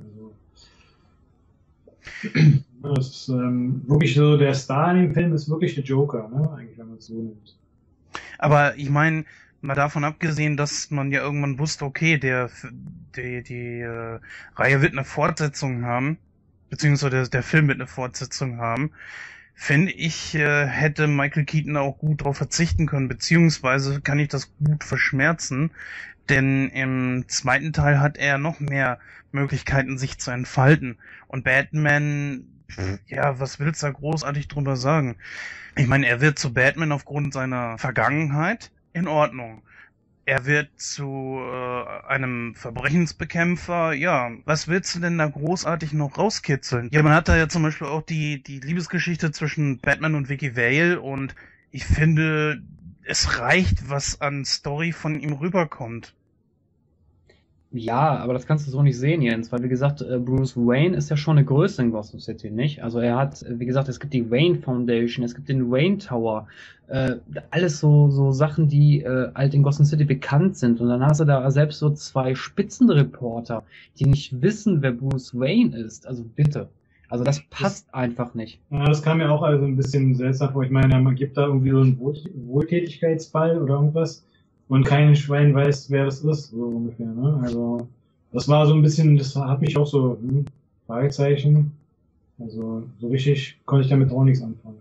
C: Also, das ist ähm, wirklich so, der Star in dem Film ist wirklich der Joker, ne? Eigentlich, wenn man es so nimmt.
A: Aber ich meine, mal davon abgesehen, dass man ja irgendwann wusste, okay, der die, die äh, Reihe wird eine Fortsetzung haben, beziehungsweise der, der Film wird eine Fortsetzung haben, finde ich, äh, hätte Michael Keaton auch gut darauf verzichten können, beziehungsweise kann ich das gut verschmerzen, denn im zweiten Teil hat er noch mehr Möglichkeiten, sich zu entfalten. Und Batman, ja, was willst du da großartig drüber sagen? Ich meine, er wird zu Batman aufgrund seiner Vergangenheit, in Ordnung. Er wird zu äh, einem Verbrechensbekämpfer, ja, was willst du denn da großartig noch rauskitzeln? Ja, man hat da ja zum Beispiel auch die, die Liebesgeschichte zwischen Batman und Vicky Vale und ich finde, es reicht, was an Story von ihm rüberkommt.
B: Ja, aber das kannst du so nicht sehen, Jens, weil wie gesagt, äh, Bruce Wayne ist ja schon eine Größe in Gotham City, nicht? Also er hat, äh, wie gesagt, es gibt die Wayne Foundation, es gibt den Wayne Tower, äh, alles so so Sachen, die äh, halt in Gotham City bekannt sind. Und dann hast du da selbst so zwei Spitzenreporter, die nicht wissen, wer Bruce Wayne ist. Also bitte. Also das passt einfach nicht.
C: Ja, das kam mir auch also ein bisschen seltsam vor. Ich meine, man gibt da irgendwie so einen Wohl Wohltätigkeitsball oder irgendwas. Und kein Schwein weiß, wer das ist, so ungefähr, ne? Also, das war so ein bisschen, das hat mich auch so, hm, Fragezeichen. Also, so richtig konnte ich damit auch nichts anfangen.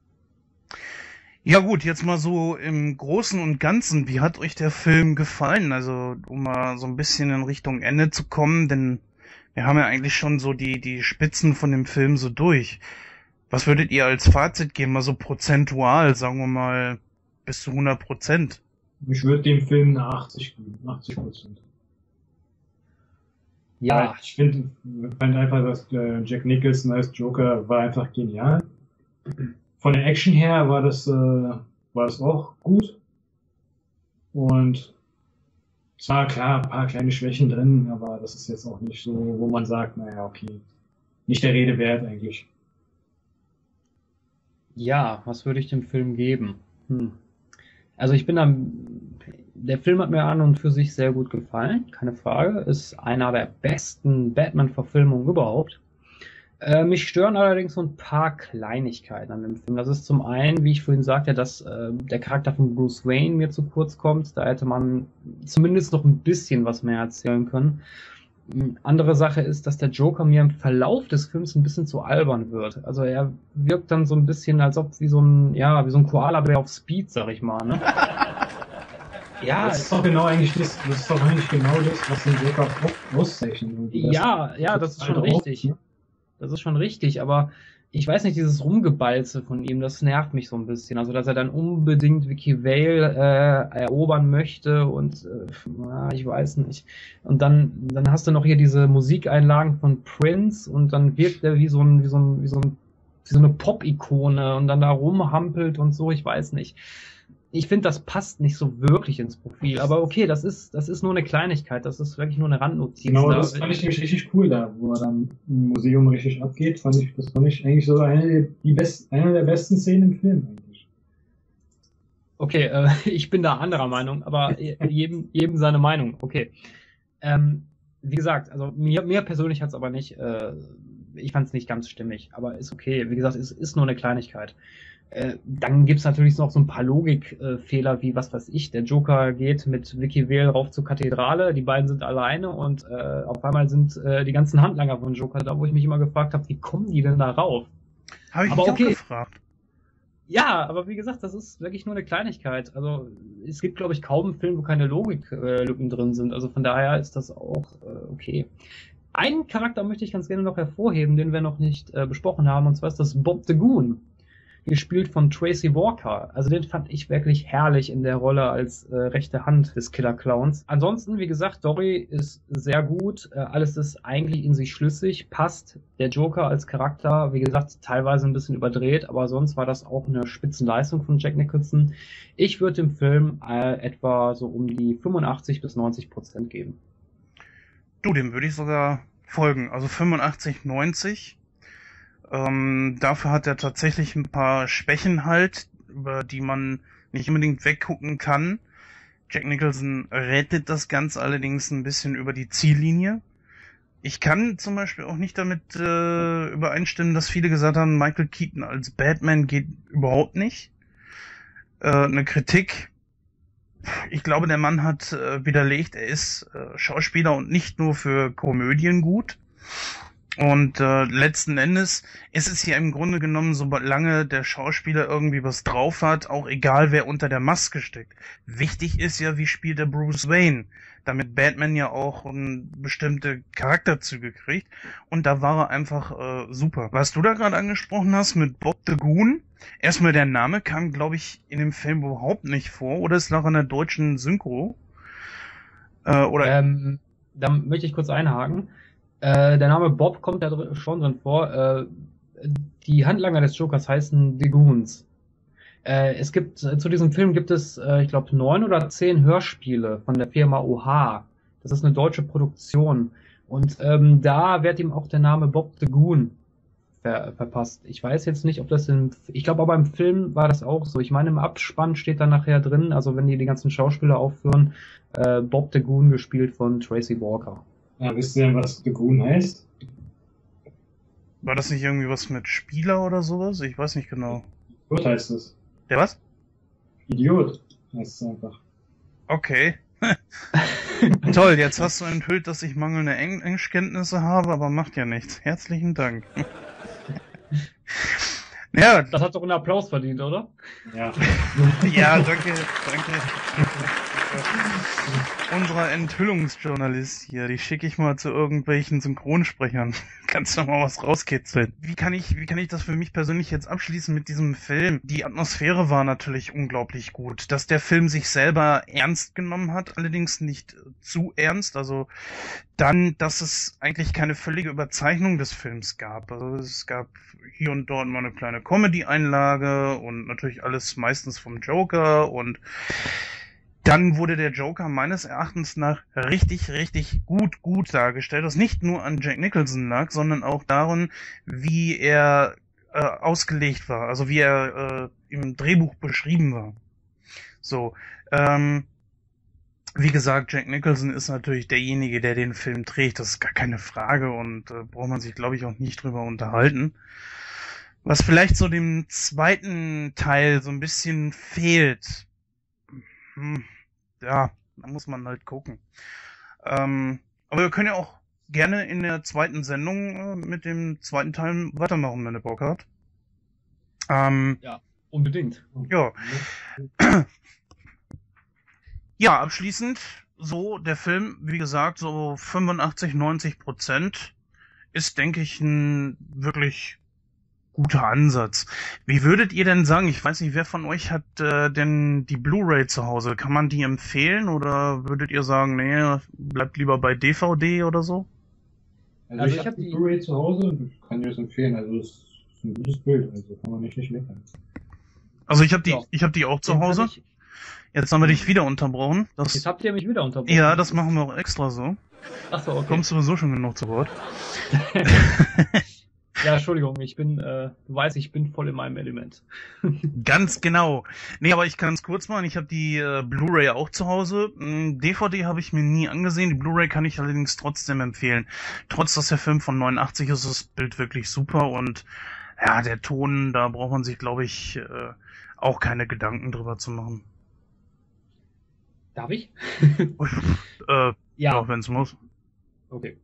A: Ja gut, jetzt mal so im Großen und Ganzen, wie hat euch der Film gefallen? Also, um mal so ein bisschen in Richtung Ende zu kommen, denn wir haben ja eigentlich schon so die, die Spitzen von dem Film so durch. Was würdet ihr als Fazit geben? Mal so prozentual, sagen wir mal, bis zu hundert Prozent.
C: Ich würde dem Film eine achtzig geben, achtzig Prozent.
B: Ja,
C: ich finde, fand einfach, dass äh, Jack Nicholson als Joker war einfach genial. Von der Action her war das, äh, war das auch gut. Und zwar klar, ein paar kleine Schwächen drin, aber das ist jetzt auch nicht so, wo man sagt, naja, okay, nicht der Rede wert eigentlich.
B: ja, was würde ich dem Film geben? Hm. Also ich bin da, der Film hat mir an und für sich sehr gut gefallen, keine Frage. Ist einer der besten Batman-Verfilmungen überhaupt. Äh, mich stören allerdings so ein paar Kleinigkeiten an dem Film. Das ist zum einen, wie ich vorhin sagte, dass äh, der Charakter von Bruce Wayne mir zu kurz kommt. Da hätte man zumindest noch ein bisschen was mehr erzählen können. Andere Sache ist, dass der Joker mir im Verlauf des Films ein bisschen zu albern wird. Also er wirkt dann so ein bisschen, als ob wie so ein, ja, wie so ein Koala-Bär auf Speed, sag ich mal, ne? Ja,
C: Das ist doch genau eigentlich das, das ist doch eigentlich genau das, was den Joker auch auszeichnet.
B: ja, ja, das ist schon richtig. Das ist schon richtig, aber ich weiß nicht, dieses Rumgebalze von ihm, das nervt mich so ein bisschen. Also, dass er dann unbedingt Vicky Vale äh, erobern möchte und äh, na, ich weiß nicht. Und dann, dann hast du noch hier diese Musikeinlagen von Prince und dann wirkt er wie so ein, wie so ein, wie so ein, wie so eine Pop-Ikone und dann da rumhampelt und so, ich weiß nicht. Ich finde, das passt nicht so wirklich ins Profil. Aber okay, das ist, das ist nur eine Kleinigkeit. Das ist wirklich nur eine Randnotiz.
C: Genau,
B: da.
C: das fand ich nämlich richtig cool da, wo er dann im Museum richtig abgeht. Fand ich, das fand ich eigentlich so eine, die best, eine der besten Szenen im Film eigentlich.
B: Okay, äh, ich bin da anderer Meinung, aber jedem, jedem seine Meinung. Okay. Ähm, wie gesagt, also mir, mir persönlich hat's aber nicht, äh, ich fand's nicht ganz stimmig, aber ist okay. Wie gesagt, es ist nur eine Kleinigkeit. Äh, dann gibt's natürlich noch so ein paar Logikfehler, wie was weiß ich, der Joker geht mit Vicky Vale rauf zur Kathedrale, die beiden sind alleine und äh, auf einmal sind äh, die ganzen Handlanger von Joker da, wo ich mich immer gefragt habe, wie kommen die denn da rauf?
A: Habe ich
B: aber
A: mich
B: okay.
A: auch gefragt.
B: Ja, aber wie gesagt, das ist wirklich nur eine Kleinigkeit. Also es gibt, glaube ich, kaum einen Film, wo keine Logiklücken äh, drin sind. Also von daher ist das auch äh, okay. Einen Charakter möchte ich ganz gerne noch hervorheben, den wir noch nicht äh, besprochen haben, und zwar ist das Bob the Goon, gespielt von Tracy Walker. Also den fand ich wirklich herrlich in der Rolle als äh, rechte Hand des Killer Clowns. Ansonsten, wie gesagt, Story ist sehr gut. Äh, alles ist eigentlich in sich schlüssig, passt. Der Joker als Charakter, wie gesagt, teilweise ein bisschen überdreht, aber sonst war das auch eine Spitzenleistung von Jack Nicholson. Ich würde dem Film äh, etwa so um die fünfundachtzig bis neunzig Prozent geben.
A: Du, dem würde ich sogar folgen. Also fünfundachtzig, neunzig. Ähm, dafür hat er tatsächlich ein paar Schwächen halt, über die man nicht unbedingt weggucken kann. Jack Nicholson rettet das Ganze allerdings ein bisschen über die Ziellinie. Ich kann zum Beispiel auch nicht damit äh, übereinstimmen, dass viele gesagt haben, Michael Keaton als Batman geht überhaupt nicht. Äh, eine Kritik. Ich glaube, der Mann hat äh, widerlegt, er ist äh, Schauspieler und nicht nur für Komödien gut. Und äh, letzten Endes ist es ja im Grunde genommen, solange der Schauspieler irgendwie was drauf hat, auch egal, wer unter der Maske steckt. Wichtig ist ja, wie spielt der Bruce Wayne, damit Batman ja auch um, bestimmte Charakterzüge kriegt. Und da war er einfach äh, super. Was du da gerade angesprochen hast mit Bob the Goon, erstmal der Name kam, glaube ich, in dem Film überhaupt nicht vor. Oder es lag an der deutschen Synchro. Äh, oder
B: Ähm, da möchte ich kurz einhaken. Äh, der Name Bob kommt da dr- schon drin vor. Äh, die Handlanger des Jokers heißen die Goons. Äh, es gibt, äh, zu diesem Film gibt es, äh, ich glaube, neun oder zehn Hörspiele von der Firma O H. Das ist eine deutsche Produktion. Und ähm, da wird ihm auch der Name Bob the Goon ver verpasst. Ich weiß jetzt nicht, ob das im, ich glaube aber im Film war das auch so. Ich meine, im Abspann steht da nachher drin, also wenn die die ganzen Schauspieler aufführen, äh, Bob the Goon gespielt von Tracy Walker.
C: Ja, wisst ihr denn, was The Goon heißt?
A: war das nicht irgendwie was mit Spieler oder sowas? Ich weiß nicht genau.
C: Idiot heißt es.
A: Der was?
C: Idiot heißt es einfach.
A: Okay. Toll, jetzt hast du enthüllt, dass ich mangelnde Eng Englischkenntnisse habe, aber macht ja nichts. Herzlichen Dank. Ja,
B: Das hat doch einen Applaus verdient, oder?
C: Ja.
A: ja, danke, danke. Unser Enthüllungsjournalist hier, die schicke ich mal zu irgendwelchen Synchronsprechern. Kannst du mal was rauskitzeln? Wie kann ich, wie kann ich das für mich persönlich jetzt abschließen mit diesem Film? Die Atmosphäre war natürlich unglaublich gut. Dass der Film sich selber ernst genommen hat, allerdings nicht zu ernst. Also dann, dass es eigentlich keine völlige Überzeichnung des Films gab. Also es gab hier und dort mal eine kleine Comedy-Einlage und natürlich alles meistens vom Joker und dann wurde der Joker meines Erachtens nach richtig, richtig gut, gut dargestellt, was nicht nur an Jack Nicholson lag, sondern auch daran, wie er äh, ausgelegt war, also wie er äh, im Drehbuch beschrieben war. So, ähm, wie gesagt, Jack Nicholson ist natürlich derjenige, der den Film trägt, das ist gar keine Frage und äh, braucht man sich, glaube ich, auch nicht drüber unterhalten. Was vielleicht so dem zweiten Teil so ein bisschen fehlt, hm, ja, da muss man halt gucken. Ähm, aber wir können ja auch gerne in der zweiten Sendung äh, mit dem zweiten Teil weitermachen, wenn ihr Bock habt. Ähm,
B: Ja, unbedingt.
A: ja. Ja, abschließend, so, der Film, wie gesagt, so fünfundachtzig, neunzig Prozent ist, denke ich, ein wirklich guter Ansatz. Wie würdet ihr denn sagen, ich weiß nicht, wer von euch hat äh, denn die Blu-ray zu Hause? Kann man die empfehlen oder würdet ihr sagen, nee, bleibt lieber bei D V D oder so?
C: Also,
B: Also
C: ich,
B: ich
C: habe
B: hab
C: die
B: die-
C: Blu-ray zu Hause und ich kann dir das empfehlen. Also es ist ein gutes Bild, also kann man nicht nicht meckern.
A: Also ich habe die,
B: Ja.
A: ich habe die auch zu
B: Den
A: Hause.
B: hatte ich-
A: Jetzt haben wir dich wieder unterbrochen.
B: Jetzt
A: Das,
B: habt ihr mich wieder unterbrochen.
A: ja, das machen wir auch extra so.
B: Achso, okay.
A: Kommst sowieso schon genug zu Wort.
B: Ja, Entschuldigung, ich bin, äh, du weißt, ich bin voll in meinem Element.
A: Ganz genau. Nee, aber ich kann es kurz machen. Ich habe die äh, Blu-ray auch zu Hause. Mm, D V D habe ich mir nie angesehen. Die Blu-ray kann ich allerdings trotzdem empfehlen. Trotz, dass der Film von neunundachtzig ist, ist das Bild wirklich super. Und ja, der Ton, da braucht man sich, glaube ich, äh, auch keine Gedanken drüber zu machen.
B: Darf ich?
A: äh,
B: Ja.
A: Auch wenn es muss.
B: Okay.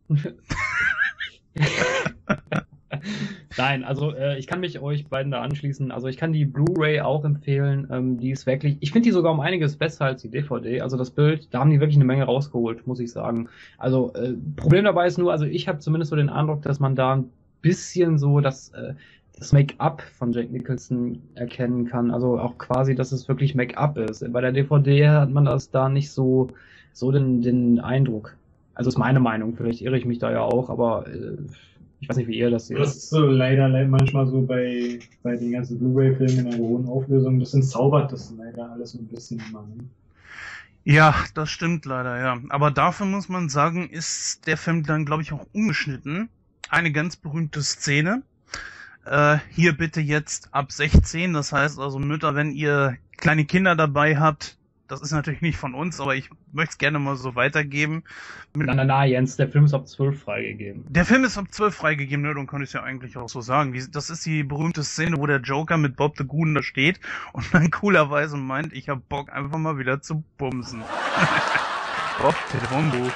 B: Nein, also äh, ich kann mich euch beiden da anschließen. Also ich kann die Blu-ray auch empfehlen. Ähm, die ist wirklich, ich finde die sogar um einiges besser als die D V D. Also das Bild, da haben die wirklich eine Menge rausgeholt, muss ich sagen. Also äh, Problem dabei ist nur, also ich habe zumindest so den Eindruck, dass man da ein bisschen so das, äh, das Make-up von Jack Nicholson erkennen kann. Also auch quasi, dass es wirklich Make-up ist. Bei der D V D hat man das da nicht so, so den, den Eindruck. Also ist meine Meinung. Vielleicht irre ich mich da ja auch, aber äh, ich weiß nicht, wie ihr das seht.
C: Das ist so leider, leider manchmal so bei, bei den ganzen Blu-ray-Filmen in einer hohen Auflösung. Das entzaubert das leider alles so ein bisschen immer. Ne?
A: Ja, das stimmt leider, ja. Aber dafür muss man sagen, ist der Film dann, glaube ich, auch umgeschnitten. Eine ganz berühmte Szene. Äh, hier bitte jetzt ab sechzehn. Das heißt also, Mütter, wenn ihr kleine Kinder dabei habt, das ist natürlich nicht von uns, aber ich möchte es gerne mal so weitergeben.
B: Na, na, na, Jens, der Film ist ab zwölf freigegeben.
A: Der Film ist ab zwölf freigegeben, ne, dann kann ich es ja eigentlich auch so sagen. Die, das ist die berühmte Szene, wo der Joker mit Bob the Goon da steht und dann coolerweise meint, ich hab Bock einfach mal wieder zu bumsen. Bob, Telefonbuch.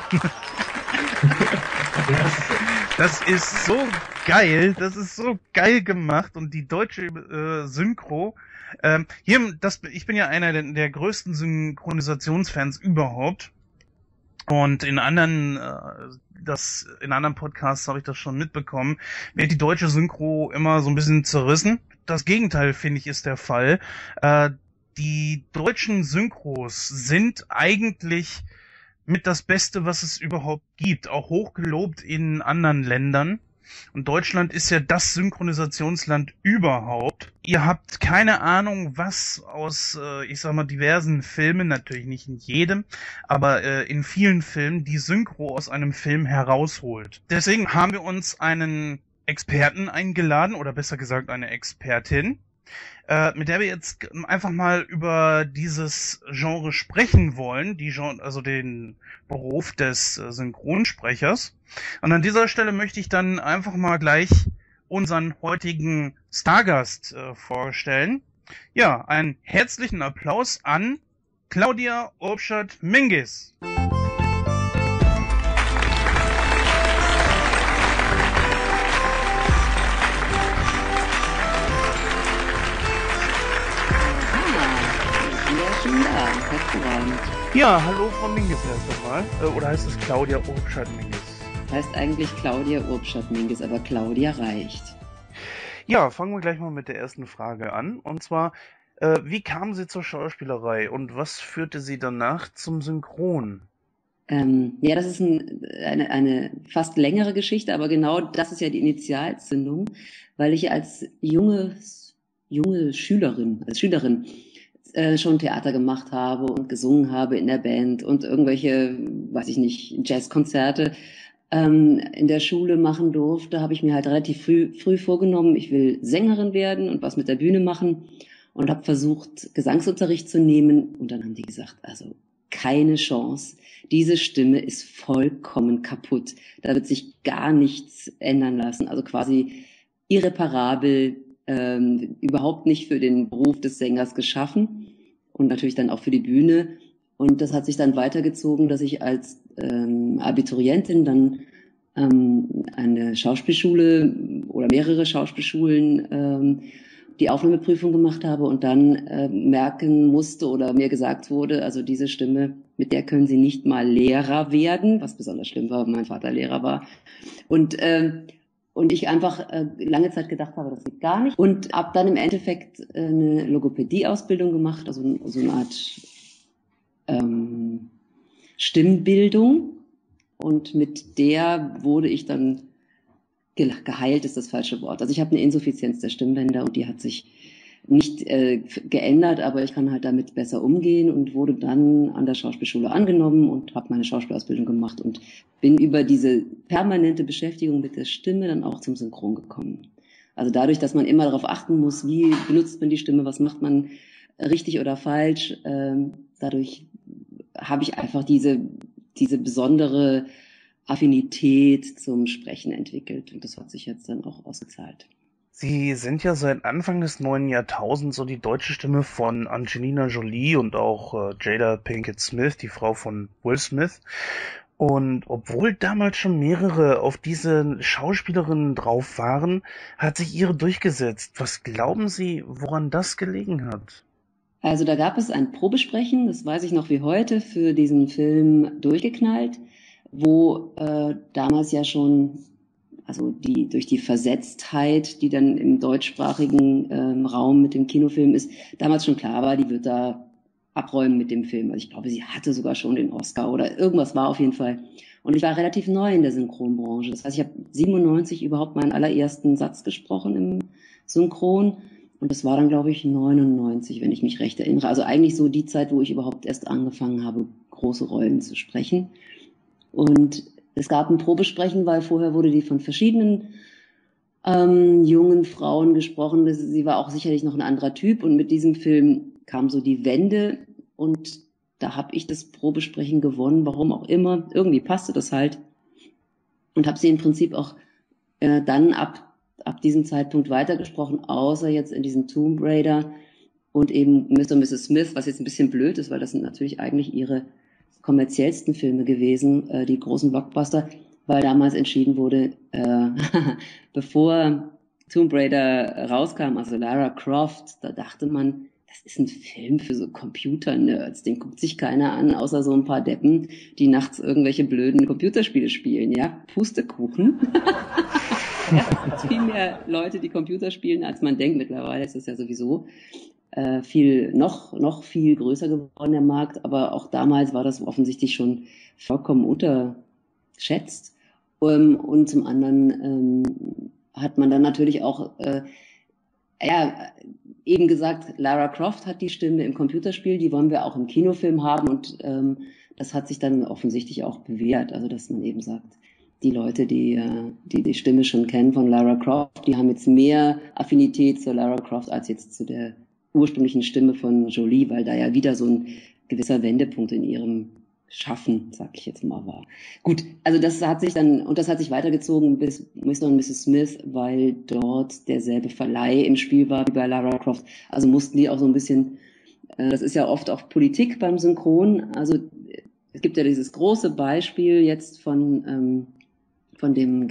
A: Das ist so geil, das ist so geil gemacht und die deutsche äh, Synchro, ähm, hier, das, ich bin ja einer der, der größten Synchronisationsfans überhaupt und in anderen, äh, das, in anderen Podcasts habe ich das schon mitbekommen, wird die deutsche Synchro immer so ein bisschen zerrissen. Das Gegenteil, finde ich, ist der Fall. Äh, die deutschen Synchros sind eigentlich mit das Beste, was es überhaupt gibt, auch hochgelobt in anderen Ländern. Und Deutschland ist ja das Synchronisationsland überhaupt. Ihr habt keine Ahnung, was aus, äh, ich sag mal, diversen Filmen, natürlich nicht in jedem, aber äh, in vielen Filmen die Synchro aus einem Film herausholt. Deswegen haben wir uns einen Experten eingeladen, oder besser gesagt eine Expertin, äh, mit der wir jetzt einfach mal über dieses Genre sprechen wollen, die Genre, also den Beruf des äh, Synchronsprechers. Und an dieser Stelle möchte ich dann einfach mal gleich unseren heutigen Stargast äh, vorstellen. Ja, einen herzlichen Applaus an Claudia Urbschat-Mingis.
D: Hervorragend.
A: Ja, hallo Frau Mingis erst einmal. Äh, oder heißt es Claudia Urbschat-Mingis?
D: Heißt eigentlich Claudia Urbschat-Mingis, aber Claudia reicht.
A: Ja, fangen wir gleich mal mit der ersten Frage an. Und zwar, äh, wie kam sie zur Schauspielerei und was führte sie danach zum Synchron?
D: Ähm, ja, das ist ein, eine, eine fast längere Geschichte, aber genau das ist ja die Initialzündung, weil ich als junge, junge Schülerin, als Schülerin äh, schon Theater gemacht habe und gesungen habe in der Band und irgendwelche, weiß ich nicht, Jazzkonzerte ähm, in der Schule machen durfte, habe ich mir halt relativ früh, früh vorgenommen, ich will Sängerin werden und was mit der Bühne machen und habe versucht, Gesangsunterricht zu nehmen und dann haben die gesagt, also keine Chance, diese Stimme ist vollkommen kaputt, da wird sich gar nichts ändern lassen, also quasi irreparabel, ähm, überhaupt nicht für den Beruf des Sängers geschaffen und natürlich dann auch für die Bühne. Und das hat sich dann weitergezogen, dass ich als ähm, Abiturientin dann ähm, eine Schauspielschule oder mehrere Schauspielschulen ähm, die Aufnahmeprüfung gemacht habe und dann äh, merken musste oder mir gesagt wurde, also diese Stimme, mit der können Sie nicht mal Lehrer werden, was besonders schlimm war, weil mein Vater Lehrer war. Und ähm, Und ich einfach äh, lange Zeit gedacht habe, das geht gar nicht. Und habe dann im Endeffekt äh, eine Logopädie-Ausbildung gemacht, also so eine Art ähm, Stimmbildung. Und mit der wurde ich dann ge geheilt, ist das falsche Wort. Also ich habe eine Insuffizienz der Stimmbänder und die hat sich nicht äh, geändert, aber ich kann halt damit besser umgehen und wurde dann an der Schauspielschule angenommen und habe meine Schauspielausbildung gemacht und bin über diese permanente Beschäftigung mit der Stimme dann auch zum Synchron gekommen. Also dadurch, dass man immer darauf achten muss, wie benutzt man die Stimme, was macht man richtig oder falsch, ähm, dadurch habe ich einfach diese, diese besondere Affinität zum Sprechen entwickelt und das hat sich jetzt dann auch ausgezahlt.
A: Sie sind ja seit Anfang des neuen Jahrtausends so die deutsche Stimme von Angelina Jolie und auch äh, Jada Pinkett Smith, die Frau von Will Smith. Und obwohl damals schon mehrere auf diese Schauspielerinnen drauf waren, hat sich ihre durchgesetzt. Was glauben Sie, woran das gelegen hat?
D: Also da gab es ein Probesprechen, das weiß ich noch wie heute, für diesen Film Durchgeknallt, wo äh, damals ja schon, also die durch die Versetztheit, die dann im deutschsprachigen ähm, Raum mit dem Kinofilm ist, damals schon klar war, die wird da abräumen mit dem Film. Also ich glaube, sie hatte sogar schon den Oscar oder irgendwas war auf jeden Fall. Und ich war relativ neu in der Synchronbranche. Das heißt, ich habe siebenundneunzig überhaupt meinen allerersten Satz gesprochen im Synchron. Und das war dann, glaube ich, neunundneunzig, wenn ich mich recht erinnere. Also eigentlich so die Zeit, wo ich überhaupt erst angefangen habe, große Rollen zu sprechen. Und es gab ein Probesprechen, weil vorher wurde die von verschiedenen ähm, jungen Frauen gesprochen. Sie war auch sicherlich noch ein anderer Typ. Und mit diesem Film kam so die Wende. Und da habe ich das Probesprechen gewonnen, warum auch immer. Irgendwie passte das halt. Und habe sie im Prinzip auch äh, dann ab, ab diesem Zeitpunkt weitergesprochen, außer jetzt in diesem Tomb Raider und eben Mister und Misses Smith, was jetzt ein bisschen blöd ist, weil das sind natürlich eigentlich ihre kommerziellsten Filme gewesen, äh, die großen Blockbuster, weil damals entschieden wurde, äh, bevor Tomb Raider rauskam, also Lara Croft, da dachte man, das ist ein Film für so Computer-Nerds, den guckt sich keiner an, außer so ein paar Deppen, die nachts irgendwelche blöden Computerspiele spielen, ja, Pustekuchen. Ja, es viel mehr Leute, die Computer spielen, als man denkt. Mittlerweile ist das ja sowieso äh, viel, noch, noch viel größer geworden, der Markt, aber auch damals war das offensichtlich schon vollkommen unterschätzt. Um, und zum anderen ähm, hat man dann natürlich auch äh, ja, eben gesagt, Lara Croft hat die Stimme im Computerspiel, die wollen wir auch im Kinofilm haben und ähm, das hat sich dann offensichtlich auch bewährt, also dass man eben sagt, die Leute, die, die die Stimme schon kennen von Lara Croft, die haben jetzt mehr Affinität zu Lara Croft als jetzt zu der ursprünglichen Stimme von Jolie, weil da ja wieder so ein gewisser Wendepunkt in ihrem Schaffen, sag ich jetzt mal, war. Gut, also das hat sich dann, und das hat sich weitergezogen bis Mister und Misses Smith, weil dort derselbe Verleih im Spiel war wie bei Lara Croft. Also mussten die auch so ein bisschen, äh, das ist ja oft auch Politik beim Synchron, also es gibt ja dieses große Beispiel jetzt von, ähm, von dem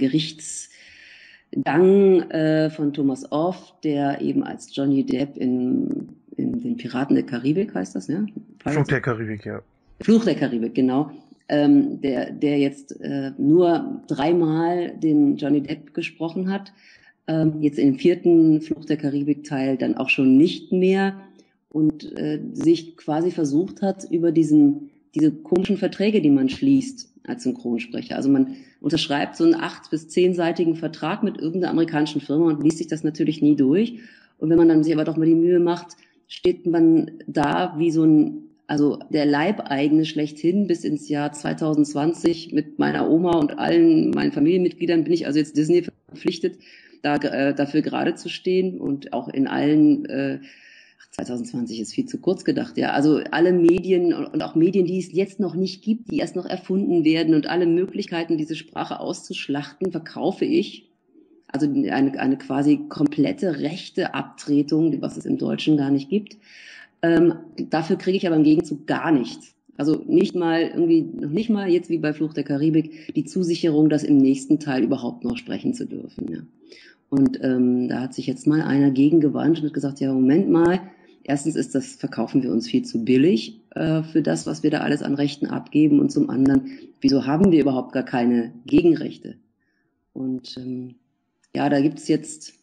D: Gerichtsgang äh, von Thomas Off, der eben als Johnny Depp in, in den Piraten der Karibik, heißt das, ne?
A: Fluch der Karibik, ja.
D: Fluch der Karibik, genau. Ähm, der, der jetzt äh, nur dreimal den Johnny Depp gesprochen hat. Ähm, jetzt in dem vierten Fluch der Karibik-Teil dann auch schon nicht mehr und äh, sich quasi versucht hat, über diesen diese komischen Verträge, die man schließt als Synchronsprecher. Also man unterschreibt so einen acht- bis zehnseitigen Vertrag mit irgendeiner amerikanischen Firma und liest sich das natürlich nie durch. Und wenn man dann sich aber doch mal die Mühe macht, steht man da wie so ein, also der Leibeigene schlechthin bis ins Jahr zwanzig zwanzig mit meiner Oma und allen meinen Familienmitgliedern bin ich also jetzt Disney verpflichtet, da äh, dafür gerade zu stehen und auch in allen äh, zwanzig zwanzig ist viel zu kurz gedacht, ja. Also alle Medien und auch Medien, die es jetzt noch nicht gibt, die erst noch erfunden werden und alle Möglichkeiten, diese Sprache auszuschlachten, verkaufe ich. Also eine, eine quasi komplette rechte Abtretung, was es im Deutschen gar nicht gibt. Ähm, dafür kriege ich aber im Gegenzug gar nichts. Also nicht mal irgendwie, noch nicht mal jetzt wie bei Fluch der Karibik, die Zusicherung, das im nächsten Teil überhaupt noch sprechen zu dürfen, ja. Und ähm, da hat sich jetzt mal einer gegen gewandt und hat gesagt, ja, Moment mal, erstens ist das, verkaufen wir uns viel zu billig äh, für das, was wir da alles an Rechten abgeben. Und zum anderen, wieso haben wir überhaupt gar keine Gegenrechte? Und ähm, ja, da gibt's jetzt,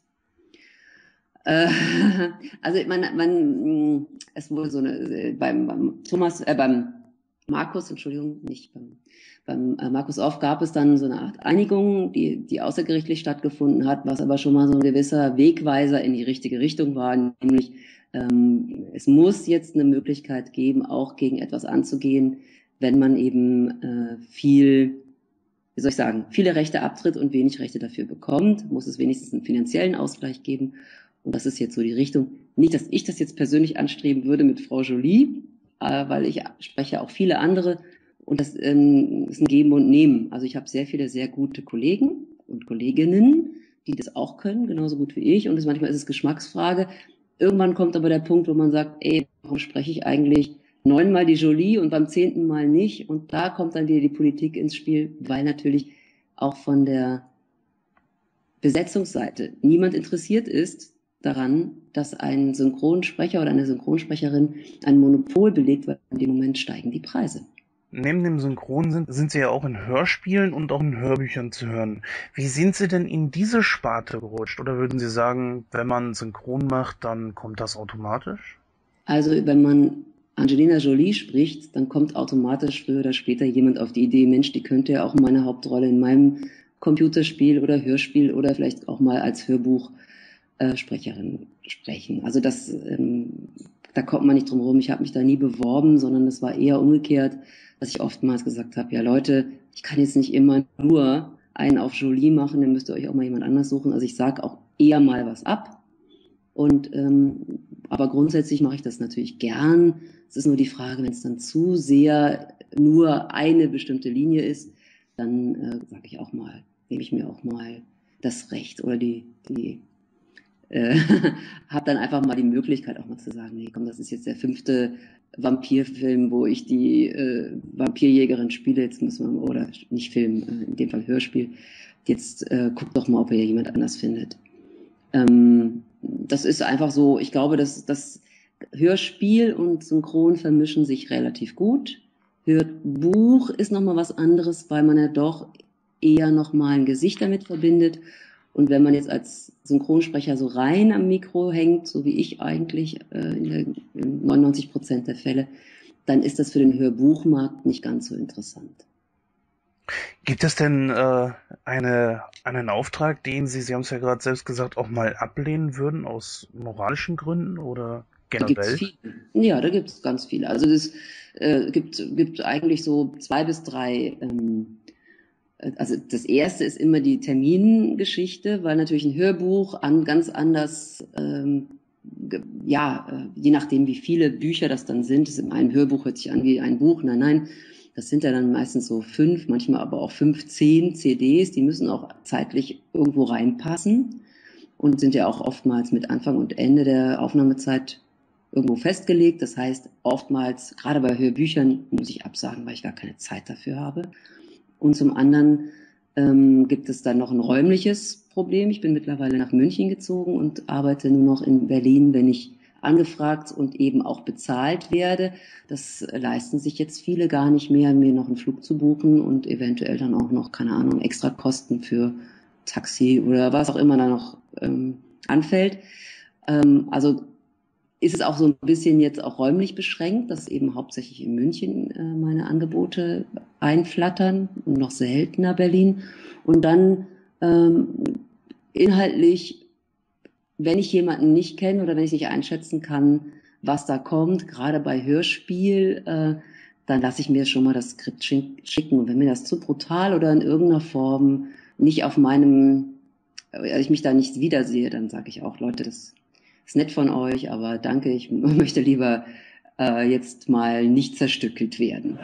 D: äh, also man, man, es wurde so eine, beim, beim Thomas, äh, beim Markus, Entschuldigung, nicht beim, beim äh, Markus Off gab es dann so eine Art Einigung, die, die außergerichtlich stattgefunden hat, was aber schon mal so ein gewisser Wegweiser in die richtige Richtung war, nämlich ähm, es muss jetzt eine Möglichkeit geben, auch gegen etwas anzugehen, wenn man eben äh, viel, wie soll ich sagen, viele Rechte abtritt und wenig Rechte dafür bekommt, muss es wenigstens einen finanziellen Ausgleich geben. Und das ist jetzt so die Richtung. Nicht, dass ich das jetzt persönlich anstreben würde mit Frau Jolie, äh, weil ich spreche auch viele andere und das ähm, ist ein Geben und Nehmen. Also ich habe sehr viele sehr gute Kollegen und Kolleginnen, die das auch können, genauso gut wie ich. Und das, manchmal ist es Geschmacksfrage. Irgendwann kommt aber der Punkt, wo man sagt, ey, warum spreche ich eigentlich neunmal die Jolie und beim zehnten Mal nicht? Und da kommt dann wieder die Politik ins Spiel, weil natürlich auch von der Besetzungsseite niemand interessiert ist daran, dass ein Synchronsprecher oder eine Synchronsprecherin ein Monopol belegt, weil in dem Moment steigen die Preise.
A: Neben dem Synchron sind, sind Sie ja auch in Hörspielen und auch in Hörbüchern zu hören. Wie sind Sie denn in diese Sparte gerutscht? Oder würden Sie sagen, wenn man Synchron macht, dann kommt das automatisch?
D: Also wenn man Angelina Jolie spricht, dann kommt automatisch früher oder später jemand auf die Idee, Mensch, die könnte ja auch meine Hauptrolle in meinem Computerspiel oder Hörspiel oder vielleicht auch mal als Hörbuchsprecherin äh, sprechen. Also das, ähm, da kommt man nicht drum herum. Ich habe mich da nie beworben, sondern es war eher umgekehrt, dass ich oftmals gesagt habe, ja Leute, ich kann jetzt nicht immer nur einen auf Jolie machen, dann müsst ihr euch auch mal jemand anders suchen. Also ich sage auch eher mal was ab. Und ähm, aber grundsätzlich mache ich das natürlich gern. Es ist nur die Frage, wenn es dann zu sehr nur eine bestimmte Linie ist, dann äh, sage ich auch mal, nehme ich mir auch mal das Recht oder die, die äh, habe dann einfach mal die Möglichkeit auch mal zu sagen, nee, komm, das ist jetzt der fünfte Vampirfilm, wo ich die äh, Vampirjägerin spiele, jetzt müssen wir, oder nicht Film, äh, in dem Fall Hörspiel, jetzt äh, guckt doch mal, ob ihr jemand anders findet. Ähm, das ist einfach so, ich glaube, dass das Hörspiel und Synchron vermischen sich relativ gut. Hörbuch ist nochmal was anderes, weil man ja doch eher nochmal ein Gesicht damit verbindet. Und wenn man jetzt als Synchronsprecher so rein am Mikro hängt, so wie ich eigentlich äh, in, der, in neunundneunzig Prozent der Fälle, dann ist das für den Hörbuchmarkt nicht ganz so interessant.
A: Gibt es denn äh, eine, einen Auftrag, den Sie, Sie haben es ja gerade selbst gesagt, auch mal ablehnen würden aus moralischen Gründen oder
D: Da gibt's
A: generell?
D: viele. Ja, da gibt's ganz viele. Also das äh, gibt, gibt eigentlich so zwei bis drei. Ähm, also das erste ist immer die Termingeschichte, weil natürlich ein Hörbuch an ganz anders, ähm, ge- ja, äh, je nachdem wie viele Bücher das dann sind. Das in einem Hörbuch hört sich an wie ein Buch. Nein, nein, das sind ja dann meistens so fünf, manchmal aber auch fünfzehn C Ds. Die müssen auch zeitlich irgendwo reinpassen und sind ja auch oftmals mit Anfang und Ende der Aufnahmezeit irgendwo festgelegt. Das heißt, oftmals, gerade bei Hörbüchern, muss ich absagen, weil ich gar keine Zeit dafür habe. Und zum anderen ähm, gibt es dann noch ein räumliches Problem. Ich bin mittlerweile nach München gezogen und arbeite nur noch in Berlin, wenn ich angefragt und eben auch bezahlt werde. Das leisten sich jetzt viele gar nicht mehr, mir noch einen Flug zu buchen und eventuell dann auch noch, keine Ahnung, extra Kosten für Taxi oder was auch immer da noch ähm, anfällt. Ähm, also ist es auch so ein bisschen jetzt auch räumlich beschränkt, dass eben hauptsächlich in München äh, meine Angebote einflattern und noch seltener Berlin. Und dann ähm, inhaltlich, wenn ich jemanden nicht kenne oder wenn ich nicht einschätzen kann, was da kommt, gerade bei Hörspiel, äh, dann lasse ich mir schon mal das Skript schicken. Und wenn mir das zu brutal oder in irgendeiner Form nicht auf meinem, äh, ich mich da nicht wiedersehe, dann sage ich auch, Leute, das ist nett von euch, aber danke, ich möchte lieber äh, jetzt mal nicht zerstückelt werden.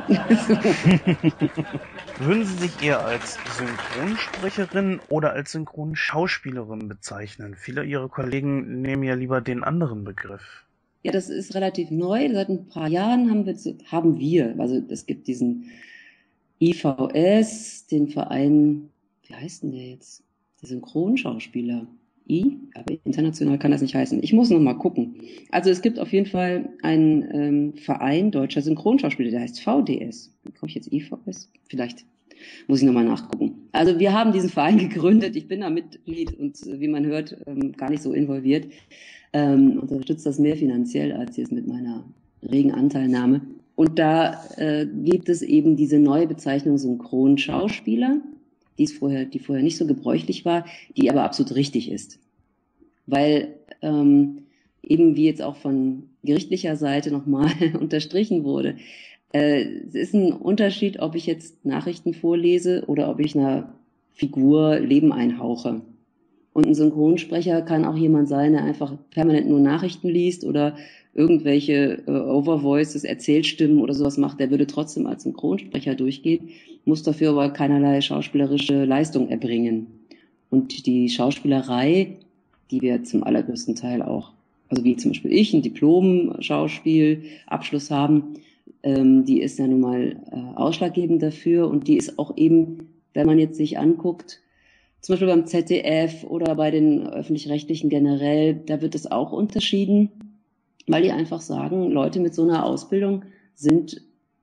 A: Würden Sie sich eher als Synchronsprecherin oder als Synchronschauspielerin bezeichnen? Viele Ihrer Kollegen nehmen ja lieber den anderen Begriff.
D: Ja, das ist relativ neu. Seit ein paar Jahren haben wir, haben wir, also es gibt diesen I V S, den Verein, wie heißt denn der jetzt? Der Synchronschauspieler. I, aber international kann das nicht heißen. Ich muss noch mal gucken. Also es gibt auf jeden Fall einen ähm, Verein deutscher Synchronschauspieler, der heißt V D S. Wie komme ich jetzt I V S? Vielleicht muss ich noch mal nachgucken. Also wir haben diesen Verein gegründet. Ich bin da Mitglied und wie man hört, ähm, gar nicht so involviert. Ähm, unterstützt das mehr finanziell als jetzt mit meiner regen Anteilnahme. Und da äh, gibt es eben diese neue Bezeichnung Synchronschauspieler, die es vorher, die vorher nicht so gebräuchlich war, die aber absolut richtig ist. Weil ähm, eben wie jetzt auch von gerichtlicher Seite nochmal unterstrichen wurde, äh, es ist ein Unterschied, ob ich jetzt Nachrichten vorlese oder ob ich einer Figur Leben einhauche. Und ein Synchronsprecher kann auch jemand sein, der einfach permanent nur Nachrichten liest oder irgendwelche äh, Overvoices, Erzählstimmen oder sowas macht, der würde trotzdem als Synchronsprecher durchgehen, muss dafür aber keinerlei schauspielerische Leistung erbringen. Und die Schauspielerei, die wir zum allergrößten Teil auch, also wie zum Beispiel ich, ein Diplom-Schauspiel-Abschluss haben, ähm, die ist ja nun mal äh, ausschlaggebend dafür und die ist auch eben, wenn man jetzt sich anguckt, zum Beispiel beim Z D F oder bei den Öffentlich-Rechtlichen generell, da wird es auch unterschieden, weil die einfach sagen, Leute mit so einer Ausbildung sind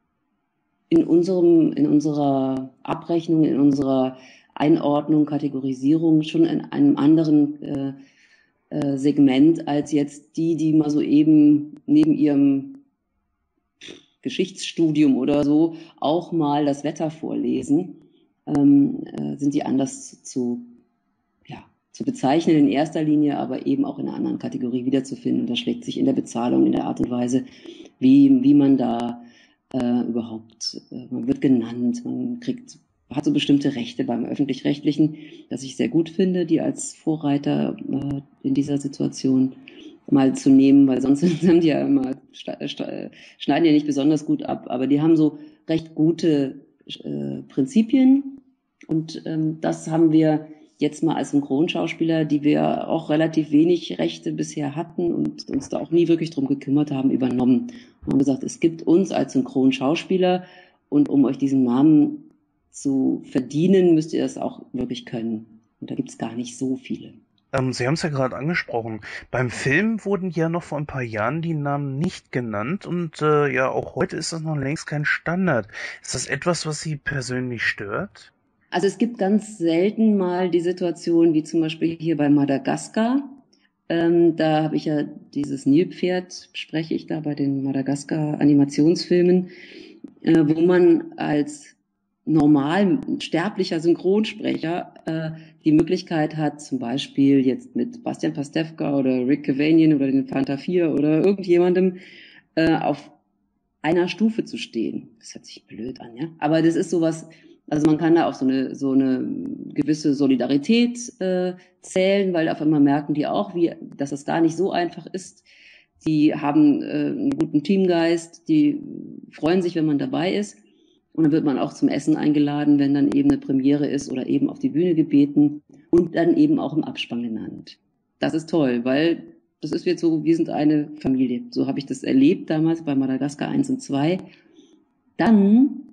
D: in unserem, in unserer Abrechnung, in unserer Einordnung, Kategorisierung schon in einem anderen äh, äh, Segment als jetzt die, die mal so eben neben ihrem Geschichtsstudium oder so auch mal das Wetter vorlesen, ähm, äh, sind die anders zu zu bezeichnen in erster Linie, aber eben auch in einer anderen Kategorie wiederzufinden. Und das schlägt sich in der Bezahlung, in der Art und Weise, wie, wie man da äh, überhaupt, äh, man wird genannt, man kriegt, hat so bestimmte Rechte beim Öffentlich-Rechtlichen, das ich sehr gut finde, die als Vorreiter äh, in dieser Situation mal zu nehmen, weil sonst haben die ja immer, schneiden ja nicht besonders gut ab, aber die haben so recht gute äh, Prinzipien und ähm, das haben wir jetzt mal als Synchronschauspieler, die wir auch relativ wenig Rechte bisher hatten und uns da auch nie wirklich drum gekümmert haben, übernommen. Wir haben gesagt, es gibt uns als Synchronschauspieler und um euch diesen Namen zu verdienen, müsst ihr das auch wirklich können. Und da gibt es gar nicht so viele.
A: Ähm, Sie haben es ja gerade angesprochen. Beim Film wurden ja noch vor ein paar Jahren die Namen nicht genannt und äh, ja, auch heute ist das noch längst kein Standard. Ist das etwas, was Sie persönlich stört?
D: Also es gibt ganz selten mal die Situation, wie zum Beispiel hier bei Madagaskar. Ähm, da habe ich ja dieses Nilpferd, spreche ich da bei den Madagaskar-Animationsfilmen, äh, wo man als normal sterblicher Synchronsprecher äh, die Möglichkeit hat, zum Beispiel jetzt mit Bastian Pastewka oder Rick Cavanian oder den Fanta vier oder irgendjemandem äh, auf einer Stufe zu stehen. Das hört sich blöd an, ja. Aber das ist sowas, also man kann da auf so eine, so eine gewisse Solidarität äh, zählen, weil auf einmal merken die auch, wie, dass das gar nicht so einfach ist. Die haben äh, einen guten Teamgeist, die freuen sich, wenn man dabei ist. Und dann wird man auch zum Essen eingeladen, wenn dann eben eine Premiere ist oder eben auf die Bühne gebeten und dann eben auch im Abspann genannt. Das ist toll, weil das ist jetzt so, wir sind eine Familie. So habe ich das erlebt damals bei Madagaskar eins und zwei. Dann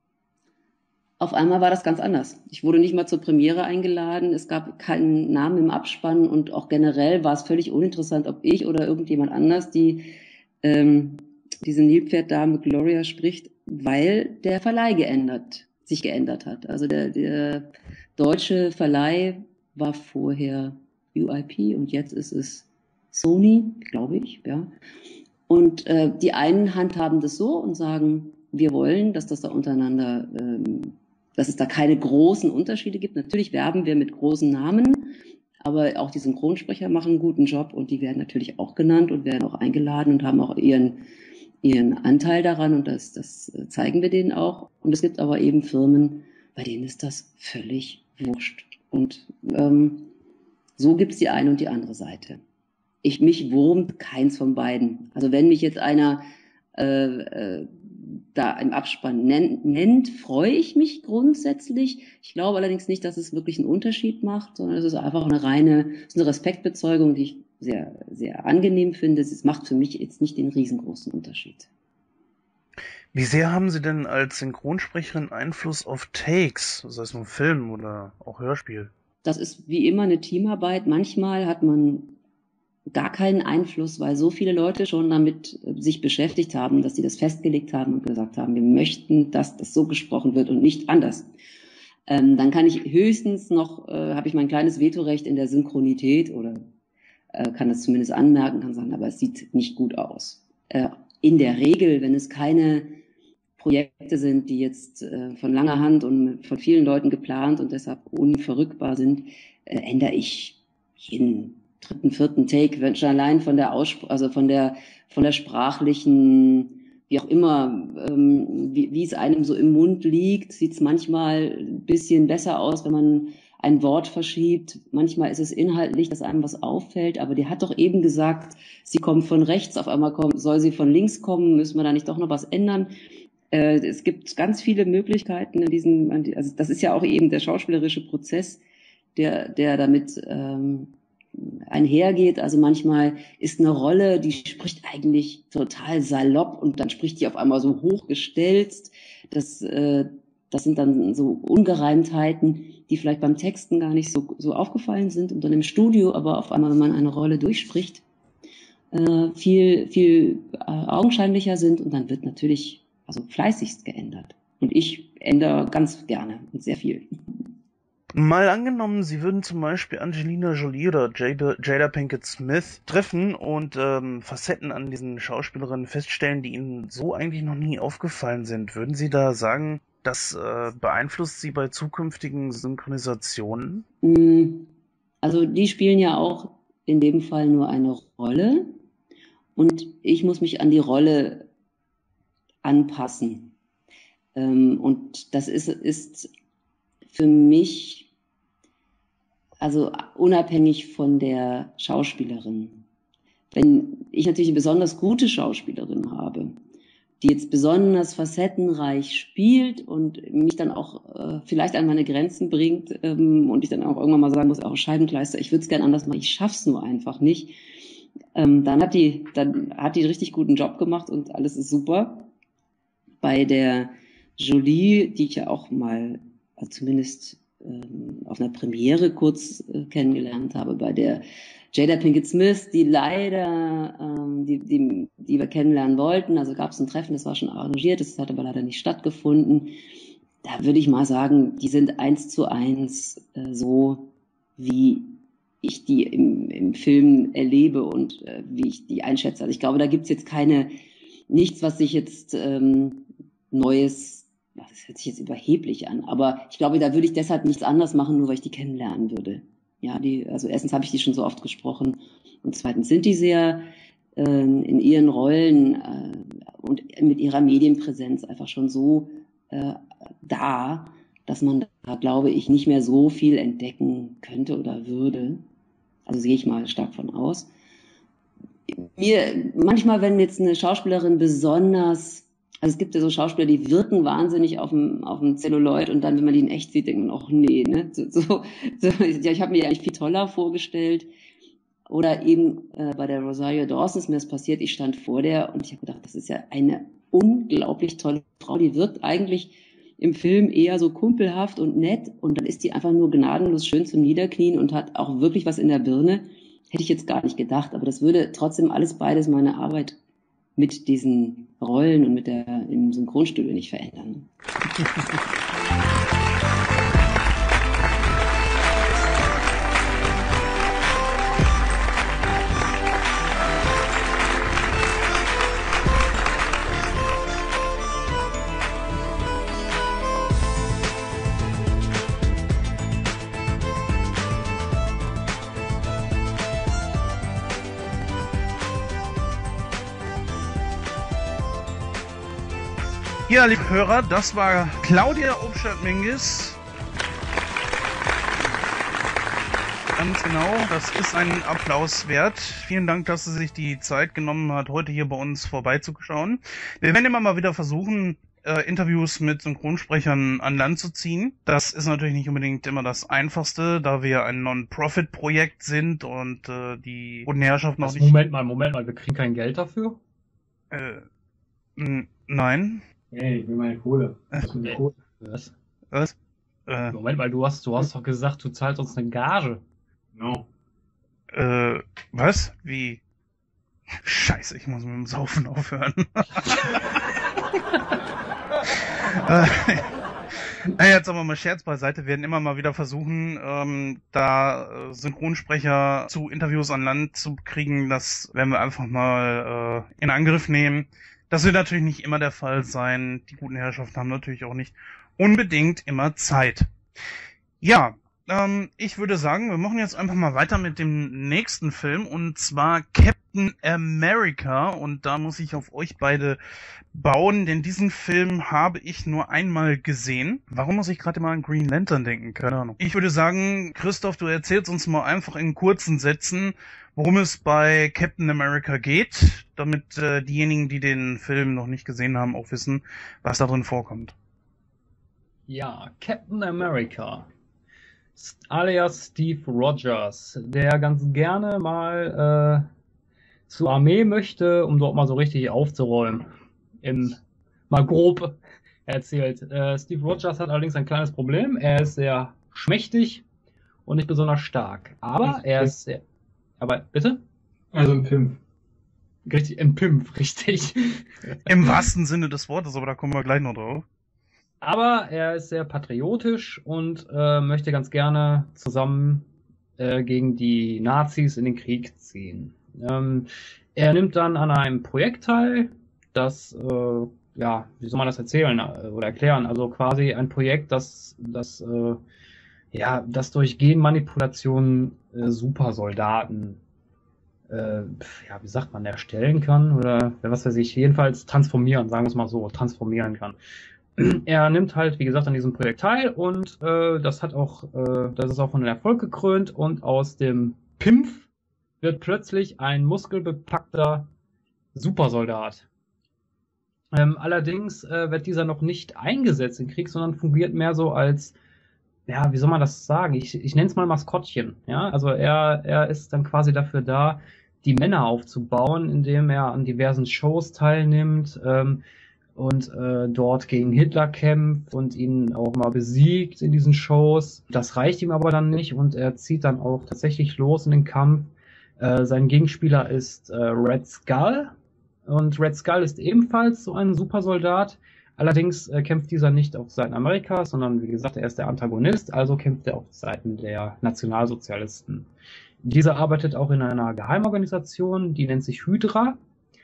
D: auf einmal war das ganz anders. Ich wurde nicht mal zur Premiere eingeladen, es gab keinen Namen im Abspann und auch generell war es völlig uninteressant, ob ich oder irgendjemand anders die ähm, diese Nilpferddame Gloria spricht, weil der Verleih geändert, sich geändert hat. Also der, der deutsche Verleih war vorher U I P und jetzt ist es Sony, glaube ich, ja. Und äh, die einen handhaben das so und sagen, wir wollen, dass das da untereinander, ähm, dass es da keine großen Unterschiede gibt. Natürlich werben wir mit großen Namen, aber auch die Synchronsprecher machen einen guten Job und die werden natürlich auch genannt und werden auch eingeladen und haben auch ihren ihren Anteil daran und das, das zeigen wir denen auch. Und es gibt aber eben Firmen, bei denen ist das völlig wurscht. Und ähm, so gibt's die eine und die andere Seite. Ich, mich wurmt keins von beiden. Also wenn mich jetzt einer äh, äh, da im Abspann nennt, nennt, freue ich mich grundsätzlich. Ich glaube allerdings nicht, dass es wirklich einen Unterschied macht, sondern es ist einfach eine reine, es ist eine Respektbezeugung, die ich sehr, sehr angenehm finde. Es macht für mich jetzt nicht den riesengroßen Unterschied.
A: Wie sehr haben Sie denn als Synchronsprecherin Einfluss auf Takes, sei es nun Film oder auch Hörspiel?
D: Das ist wie immer eine Teamarbeit. Manchmal hat man gar keinen Einfluss, weil so viele Leute schon damit sich beschäftigt haben, dass sie das festgelegt haben und gesagt haben, wir möchten, dass das so gesprochen wird und nicht anders. Ähm, dann kann ich höchstens noch, äh, habe ich mein kleines Vetorecht in der Synchronität oder äh, kann das zumindest anmerken, kann sagen, aber es sieht nicht gut aus. Äh, in der Regel, wenn es keine Projekte sind, die jetzt äh, von langer Hand und von vielen Leuten geplant und deshalb unverrückbar sind, äh, ändere ich jeden dritten, vierten Take, wenn schon allein von der Aussprache, also von der von der sprachlichen, wie auch immer, ähm, wie, wie es einem so im Mund liegt, sieht es manchmal ein bisschen besser aus, wenn man ein Wort verschiebt. Manchmal ist es inhaltlich, dass einem was auffällt, aber die hat doch eben gesagt, sie kommt von rechts, auf einmal kommt, soll sie von links kommen, müssen wir da nicht doch noch was ändern? Äh, es gibt ganz viele Möglichkeiten in diesem, also das ist ja auch eben der schauspielerische Prozess, der, der damit ähm, einhergeht. Also manchmal ist eine Rolle, die spricht eigentlich total salopp und dann spricht die auf einmal so hochgestelzt. Das, äh, das sind dann so Ungereimtheiten, die vielleicht beim Texten gar nicht so, so aufgefallen sind und dann im Studio, aber auf einmal, wenn man eine Rolle durchspricht, äh, viel, viel äh, augenscheinlicher sind und dann wird natürlich also fleißigst geändert. Und ich ändere ganz gerne und sehr viel.
A: Mal angenommen, Sie würden zum Beispiel Angelina Jolie oder Jada, Jada Pinkett Smith treffen und ähm, Facetten an diesen Schauspielerinnen feststellen, die Ihnen so eigentlich noch nie aufgefallen sind. Würden Sie da sagen, das äh, beeinflusst Sie bei zukünftigen Synchronisationen?
D: Also die spielen ja auch in dem Fall nur eine Rolle und ich muss mich an die Rolle anpassen. Ähm, und das ist, ist für mich, also unabhängig von der Schauspielerin. wenn ich natürlich eine besonders gute Schauspielerin habe, die jetzt besonders facettenreich spielt und mich dann auch äh, vielleicht an meine Grenzen bringt ähm, und ich dann auch irgendwann mal sagen muss, auch Scheibenkleister, ich würde es gerne anders machen, ich schaff's nur einfach nicht. Ähm, dann hat die, dann hat die einen richtig guten Job gemacht und alles ist super. Bei der Jolie, die ich ja auch mal, also zumindest ähm, auf einer Premiere kurz äh, kennengelernt habe, bei der Jada Pinkett Smith, die leider, ähm, die, die, die wir kennenlernen wollten, also gab es ein Treffen, das war schon arrangiert, das hat aber leider nicht stattgefunden. Da würde ich mal sagen, die sind eins zu eins äh, so, wie ich die im, im Film erlebe und äh, wie ich die einschätze. Also ich glaube, da gibt's jetzt keine, nichts, was sich jetzt ähm, Neues, das hört sich jetzt überheblich an, aber ich glaube, da würde ich deshalb nichts anders machen, nur weil ich die kennenlernen würde. Ja, die, also erstens habe ich die schon so oft gesprochen und zweitens sind die sehr äh, in ihren Rollen äh, und mit ihrer Medienpräsenz einfach schon so äh, da, dass man da, glaube ich, nicht mehr so viel entdecken könnte oder würde. Also gehe ich mal stark von aus. Mir, manchmal, wenn jetzt eine Schauspielerin besonders, also es gibt ja so Schauspieler, die wirken wahnsinnig auf dem, auf dem Celluloid und dann, wenn man die in echt sieht, denkt man, ach nee, ne? So, so, so, ja, ich habe mir die eigentlich viel toller vorgestellt. Oder eben äh, bei der Rosario Dawson ist mir das passiert, ich stand vor der und ich habe gedacht, das ist ja eine unglaublich tolle Frau, die wirkt eigentlich im Film eher so kumpelhaft und nett und dann ist die einfach nur gnadenlos schön zum Niederknien und hat auch wirklich was in der Birne. Hätte ich jetzt gar nicht gedacht, aber das würde trotzdem alles beides meine Arbeit mit diesen Rollen und mit der im Synchronstudio nicht verändern.
A: Ja, liebe Hörer, das war Claudia Obstadt-Mingis. Ganz genau, das ist ein Applaus wert. Vielen Dank, dass sie sich die Zeit genommen hat, heute hier bei uns vorbeizuschauen. Wir werden immer mal wieder versuchen, äh, Interviews mit Synchronsprechern an Land zu ziehen. Das ist natürlich nicht unbedingt immer das Einfachste, da wir ein Non-Profit-Projekt sind und äh, die guten Herrschaften noch
B: Was,
A: nicht...
B: Moment mal, Moment mal, wir kriegen kein Geld dafür?
A: Äh, n- nein.
C: Hey, ich will meine Kohle. Was ist meine Kohle?
B: Was?
A: Was? Äh,
B: Moment mal, du hast, du hast doch gesagt, du zahlst uns eine Gage.
C: No.
A: äh, was? Wie? Scheiße, ich muss mit dem Saufen aufhören. äh, jetzt aber mal Scherz beiseite, wir werden immer mal wieder versuchen, ähm, da äh, Synchronsprecher zu Interviews an Land zu kriegen. Das werden wir einfach mal äh, in Angriff nehmen. Das wird natürlich nicht immer der Fall sein. Die guten Herrschaften haben natürlich auch nicht unbedingt immer Zeit. Ja, ähm, ich würde sagen, wir machen jetzt einfach mal weiter mit dem nächsten Film, und zwar Captain America. Und da muss ich auf euch beide bauen, denn diesen Film habe ich nur einmal gesehen. Warum muss ich gerade mal an Green Lantern denken? Keine Ahnung. Ich würde sagen, Christoph, du erzählst uns mal einfach in kurzen Sätzen, worum es bei Captain America geht, damit äh, diejenigen, die den Film noch nicht gesehen haben, auch wissen, was da drin vorkommt.
B: Ja, Captain America, alias Steve Rogers, der ganz gerne mal äh, zur Armee möchte, um dort mal so richtig aufzuräumen. Im, mal grob erzählt. Äh, Steve Rogers hat allerdings ein kleines Problem. Er ist sehr schmächtig und nicht besonders stark. Aber er ist sehr... Aber bitte?
C: Also ein Pimp.
B: Richtig, ein Pimp, richtig.
A: Im wahrsten Sinne des Wortes, aber da kommen wir gleich noch drauf.
B: Aber er ist sehr patriotisch und äh, möchte ganz gerne zusammen äh, gegen die Nazis in den Krieg ziehen. Ähm, er nimmt dann an einem Projekt teil, das, äh, ja, wie soll man das erzählen äh, oder erklären? Also quasi ein Projekt, das, das, äh, ja, das durch Genmanipulation äh, Supersoldaten, äh, ja, wie sagt man, erstellen kann oder was weiß ich, jedenfalls transformieren, sagen wir es mal so, transformieren kann. Er nimmt halt, wie gesagt, an diesem Projekt teil und äh, das hat auch, äh, das ist auch von einem Erfolg gekrönt, und aus dem Pimpf wird plötzlich ein muskelbepackter Supersoldat. Ähm, allerdings äh, wird dieser noch nicht eingesetzt im Krieg, sondern fungiert mehr so als, ja, wie soll man das sagen? Ich, ich nenne es mal Maskottchen. Ja, also er, er ist dann quasi dafür da, die Männer aufzubauen, indem er an diversen Shows teilnimmt ähm, und äh, dort gegen Hitler kämpft und ihn auch mal besiegt in diesen Shows. Das reicht ihm aber dann nicht und er zieht dann auch tatsächlich los in den Kampf. Äh, sein Gegenspieler ist äh, Red Skull und Red Skull ist ebenfalls so ein Supersoldat. Allerdings äh, kämpft dieser nicht auf Seiten Amerikas, sondern wie gesagt, er ist der Antagonist, also kämpft er auf Seiten der Nationalsozialisten. Dieser arbeitet auch in einer Geheimorganisation, die nennt sich Hydra.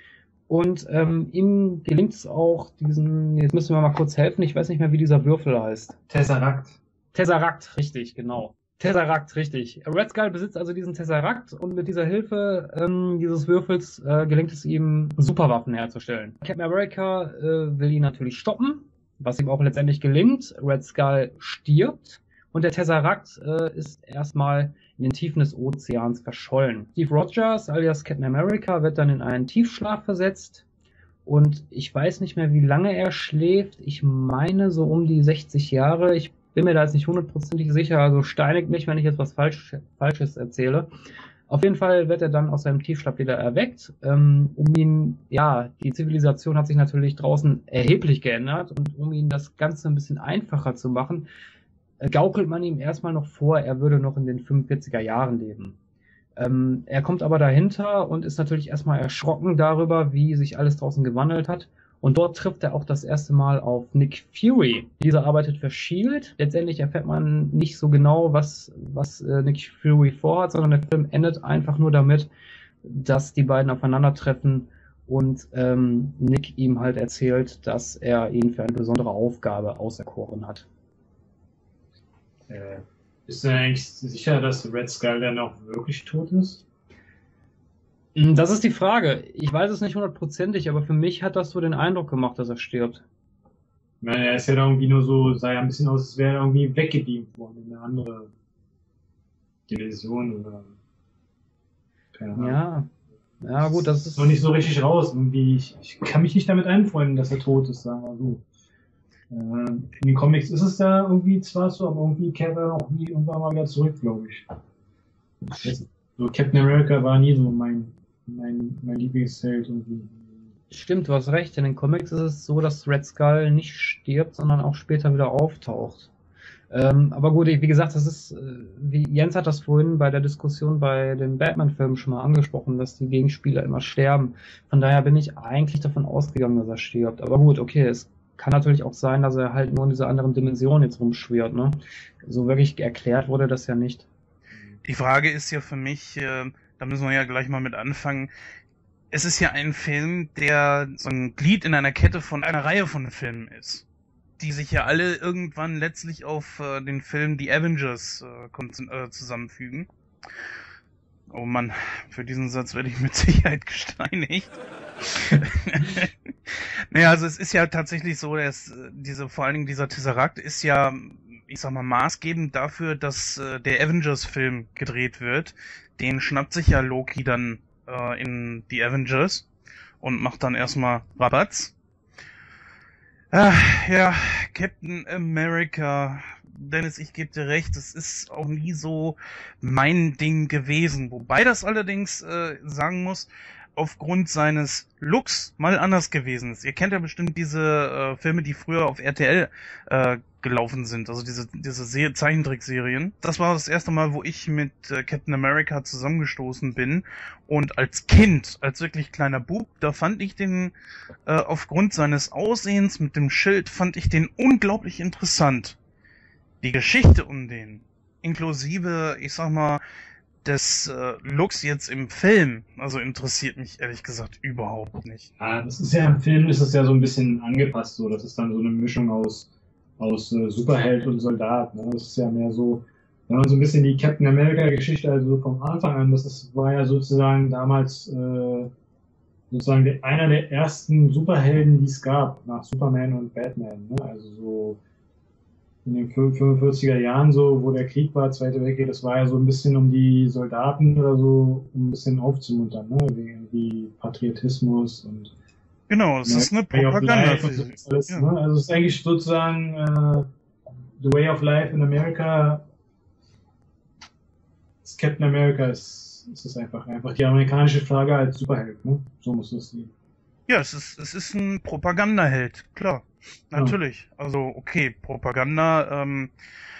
B: Und ähm, ihm gelingt es auch, diesen, jetzt müssen wir mal kurz helfen, ich weiß nicht mehr, wie dieser Würfel heißt.
C: Tesseract.
B: Tesseract, richtig, genau. Tesseract, richtig. Red Skull besitzt also diesen Tesseract und mit dieser Hilfe ähm, dieses Würfels äh, gelingt es ihm, Superwaffen herzustellen. Captain America äh, will ihn natürlich stoppen, was ihm auch letztendlich gelingt. Red Skull stirbt und der Tesseract äh, ist erstmal in den Tiefen des Ozeans verschollen. Steve Rogers alias Captain America wird dann in einen Tiefschlaf versetzt und ich weiß nicht mehr, wie lange er schläft. Ich meine so um die sechzig Jahre. Ich bin mir da jetzt nicht hundertprozentig sicher, also steinigt mich, wenn ich jetzt was Falsch, Falsches erzähle. Auf jeden Fall wird er dann aus seinem Tiefschlaf wieder erweckt. Ähm, um ihn, ja, die Zivilisation hat sich natürlich draußen erheblich geändert und um ihn das Ganze ein bisschen einfacher zu machen, gaukelt man ihm erstmal noch vor, er würde noch in den fünfundvierziger Jahren leben. Ähm, er kommt aber dahinter und ist natürlich erstmal erschrocken darüber, wie sich alles draußen gewandelt hat. Und dort trifft er auch das erste Mal auf Nick Fury. Dieser arbeitet für S H I E L D. Letztendlich erfährt man nicht so genau, was, was äh, Nick Fury vorhat, sondern der Film endet einfach nur damit, dass die beiden aufeinandertreffen und ähm, Nick ihm halt erzählt, dass er ihn für eine besondere Aufgabe auserkoren hat.
C: Äh, bist du eigentlich sicher, dass Red Skull dann auch wirklich tot ist?
B: Das ist die Frage. Ich weiß es nicht hundertprozentig, aber für mich hat das so den Eindruck gemacht, dass er stirbt.
C: Ich meine, er ist ja da irgendwie nur so, sah ja ein bisschen aus, als wäre er irgendwie weggebeamt worden in eine andere Dimension oder keine Ahnung.
B: Ja, ja gut, das ist
C: noch nicht so richtig raus. Irgendwie, ich, ich kann mich nicht damit einfreunden, dass er tot ist, sagen wir so. Äh, in den Comics ist es da irgendwie zwar so, aber irgendwie kehrt er auch nie irgendwann mal wieder zurück, glaube ich. Jetzt, so Captain America war nie so mein, mein, mein Lieblingsheld irgendwie.
B: Stimmt, du hast recht. In den Comics ist es so, dass Red Skull nicht stirbt, sondern auch später wieder auftaucht. Ähm, aber gut, wie gesagt, das ist, äh, wie Jens hat das vorhin bei der Diskussion bei den Batman-Filmen schon mal angesprochen, dass die Gegenspieler immer sterben. Von daher bin ich eigentlich davon ausgegangen, dass er stirbt. Aber gut, okay, es kann natürlich auch sein, dass er halt nur in dieser anderen Dimension jetzt rumschwirrt, ne? So wirklich erklärt wurde das ja nicht.
A: Die Frage ist ja für mich, äh, da müssen wir ja gleich mal mit anfangen. Es ist ja ein Film, der so ein Glied in einer Kette von einer Reihe von Filmen ist, die sich ja alle irgendwann letztlich auf äh, den Film The Avengers äh, äh, zusammenfügen. Oh Mann, für diesen Satz werde ich mit Sicherheit gesteinigt. Naja, also es ist ja tatsächlich so, dass diese, vor allen Dingen dieser Tesseract ist ja, ich sag mal, maßgebend dafür, dass äh, der Avengers-Film gedreht wird. Den schnappt sich ja Loki dann äh, in die Avengers und macht dann erstmal Rabatz. Ah, ja, Captain America, Dennis, ich gebe dir recht, das ist auch nie so mein Ding gewesen. Wobei das allerdings äh, sagen muss, aufgrund seines Looks mal anders gewesen ist. Ihr kennt ja bestimmt diese äh, Filme, die früher auf R T L äh, gelaufen sind, also diese diese Se- Zeichentrickserien. Das war das erste Mal, wo ich mit äh, Captain America zusammengestoßen bin. Und als Kind, als wirklich kleiner Bub, da fand ich den, äh, aufgrund seines Aussehens mit dem Schild, fand ich den unglaublich interessant. Die Geschichte um den, inklusive, ich sag mal, des äh, Looks jetzt im Film, also interessiert mich ehrlich gesagt überhaupt nicht.
C: Ja, das ist ja im Film ist es ja so ein bisschen angepasst, so. Das ist dann so eine Mischung aus, aus äh, Superheld und Soldat. Ne? Das ist ja mehr so, wenn man so ein bisschen die Captain America-Geschichte, also vom Anfang an, das ist, war ja sozusagen damals äh, sozusagen der, einer der ersten Superhelden, die es gab, nach Superman und Batman. Ne? Also so in den fünfundvierziger Jahren so, wo der Krieg war, Zweite Weltkrieg, das war ja so ein bisschen, um die Soldaten oder so um ein bisschen aufzumuntern, ne? Wegen wie Patriotismus und
A: Genau, es
C: ne,
A: ist eine
C: Way of
A: Propaganda.
C: Life und so
A: Für,
C: alles,
A: ja.
C: ne? Also es ist eigentlich sozusagen äh, The Way of Life in America. Das Captain America ist, ist es einfach, einfach die amerikanische Flagge als Superheld, ne? So muss es sehen.
A: Ja, es ist, es ist ein Propagandaheld, klar. Natürlich. Also, okay, Propaganda, ähm,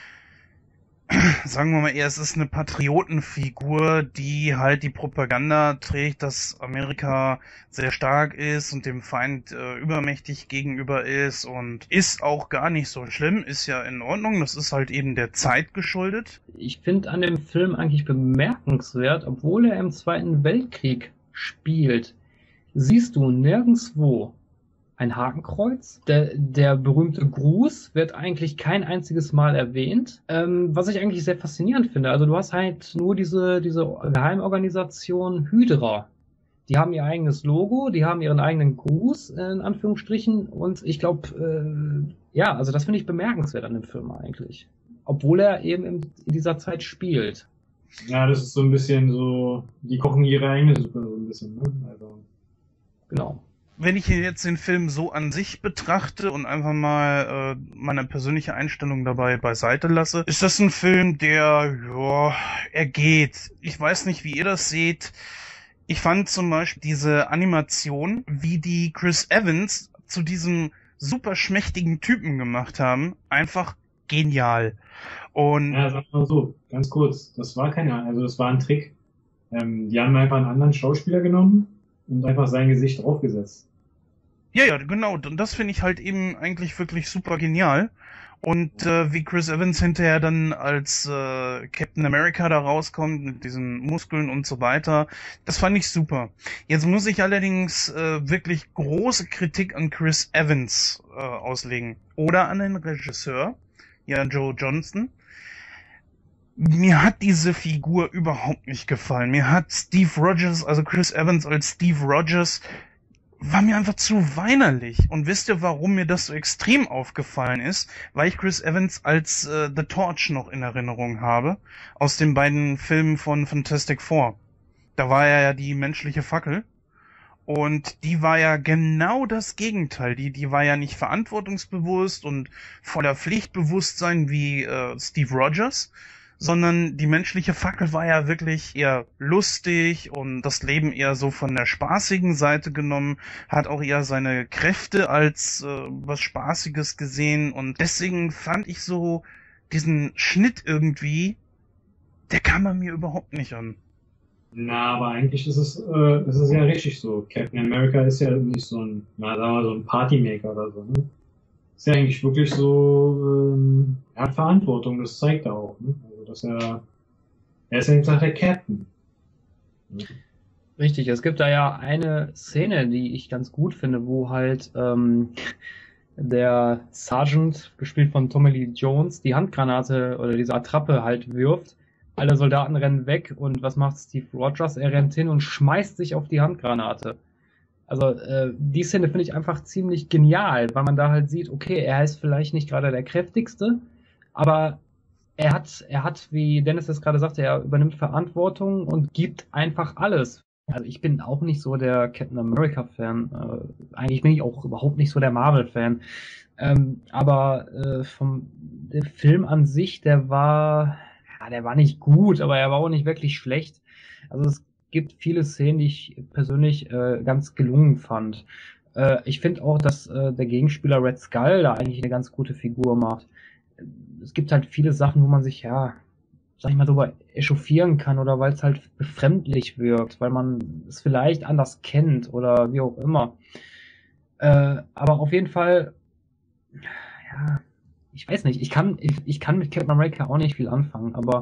A: sagen wir mal eher, es ist eine Patriotenfigur, die halt die Propaganda trägt, dass Amerika sehr stark ist und dem Feind äh, übermächtig gegenüber ist und ist auch gar nicht so schlimm, ist ja in Ordnung, das ist halt eben der Zeit geschuldet.
B: Ich finde an dem Film eigentlich bemerkenswert, obwohl er im Zweiten Weltkrieg spielt, siehst du nirgendwo ein Hakenkreuz. Der, der berühmte Gruß wird eigentlich kein einziges Mal erwähnt, ähm, was ich eigentlich sehr faszinierend finde. Also du hast halt nur diese, diese Geheimorganisation Hydra. Die haben ihr eigenes Logo, die haben ihren eigenen Gruß, in Anführungsstrichen. Und ich glaube, äh, ja, also das finde ich bemerkenswert an dem Film eigentlich. Obwohl er eben in, in dieser Zeit spielt.
C: Ja, das ist so ein bisschen so, die kochen ihre eigene Suppe so ein bisschen, ne? Also.
B: Genau.
A: Wenn ich hier jetzt den Film so an sich betrachte und einfach mal äh, meine persönliche Einstellung dabei beiseite lasse, ist das ein Film, der, ja, er geht. Ich weiß nicht, wie ihr das seht. Ich fand zum Beispiel diese Animation, wie die Chris Evans zu diesem super schmächtigen Typen gemacht haben, einfach genial. Und
C: Ja, sag mal so, ganz kurz, das war keine, also das war ein Trick. Ähm, die haben einfach einen anderen Schauspieler genommen und einfach sein Gesicht draufgesetzt.
A: Ja, ja, genau. Und das finde ich halt eben eigentlich wirklich super genial. Und äh, wie Chris Evans hinterher dann als äh, Captain America da rauskommt mit diesen Muskeln und so weiter, das fand ich super. Jetzt muss ich allerdings äh, wirklich große Kritik an Chris Evans äh, auslegen. Oder an den Regisseur, ja, Joe Johnston. Mir hat diese Figur überhaupt nicht gefallen. Mir hat Steve Rogers, also Chris Evans als Steve Rogers, war mir einfach zu weinerlich. Und wisst ihr, warum mir das so extrem aufgefallen ist? Weil ich Chris Evans als äh, The Torch noch in Erinnerung habe, aus den beiden Filmen von Fantastic Four. Da war er ja die menschliche Fackel. Und die war ja genau das Gegenteil. Die, die war ja nicht verantwortungsbewusst und voller Pflichtbewusstsein wie äh, Steve Rogers, sondern die menschliche Fackel war ja wirklich eher lustig und das Leben eher so von der spaßigen Seite genommen, hat auch eher seine Kräfte als äh, was Spaßiges gesehen und deswegen fand ich so diesen Schnitt irgendwie, der kam bei mir überhaupt nicht an.
C: Na, aber eigentlich ist es, äh, ist es ja richtig so. Captain America ist ja nicht so ein, na, sagen wir so ein Partymaker oder so, ne? Ist ja eigentlich wirklich so, ähm, er hat Verantwortung, das zeigt er auch, ne? Also, dass er, er ist einfach der Captain.
B: Richtig, es gibt da ja eine Szene, die ich ganz gut finde, wo halt ähm, der Sergeant, gespielt von Tommy Lee Jones, die Handgranate oder diese Attrappe halt wirft. Alle Soldaten rennen weg und was macht Steve Rogers? Er rennt hin und schmeißt sich auf die Handgranate. Also äh, die Szene finde ich einfach ziemlich genial, weil man da halt sieht, okay, er ist vielleicht nicht gerade der kräftigste, aber er hat, er hat, wie Dennis das gerade sagte, er übernimmt Verantwortung und gibt einfach alles. Also ich bin auch nicht so der Captain America-Fan. Äh, eigentlich bin ich auch überhaupt nicht so der Marvel-Fan. Ähm, aber äh, vom der Film an sich, der war, ja, der war nicht gut, aber er war auch nicht wirklich schlecht. Also es gibt viele Szenen, die ich persönlich äh, ganz gelungen fand. Äh, ich finde auch, dass äh, der Gegenspieler Red Skull da eigentlich eine ganz gute Figur macht. Es gibt halt viele Sachen, wo man sich, ja, sag ich mal, darüber echauffieren kann oder weil es halt befremdlich wirkt, weil man es vielleicht anders kennt oder wie auch immer. Äh, aber auf jeden Fall, ja, ich weiß nicht, ich kann, ich, ich kann mit Captain America auch nicht viel anfangen, aber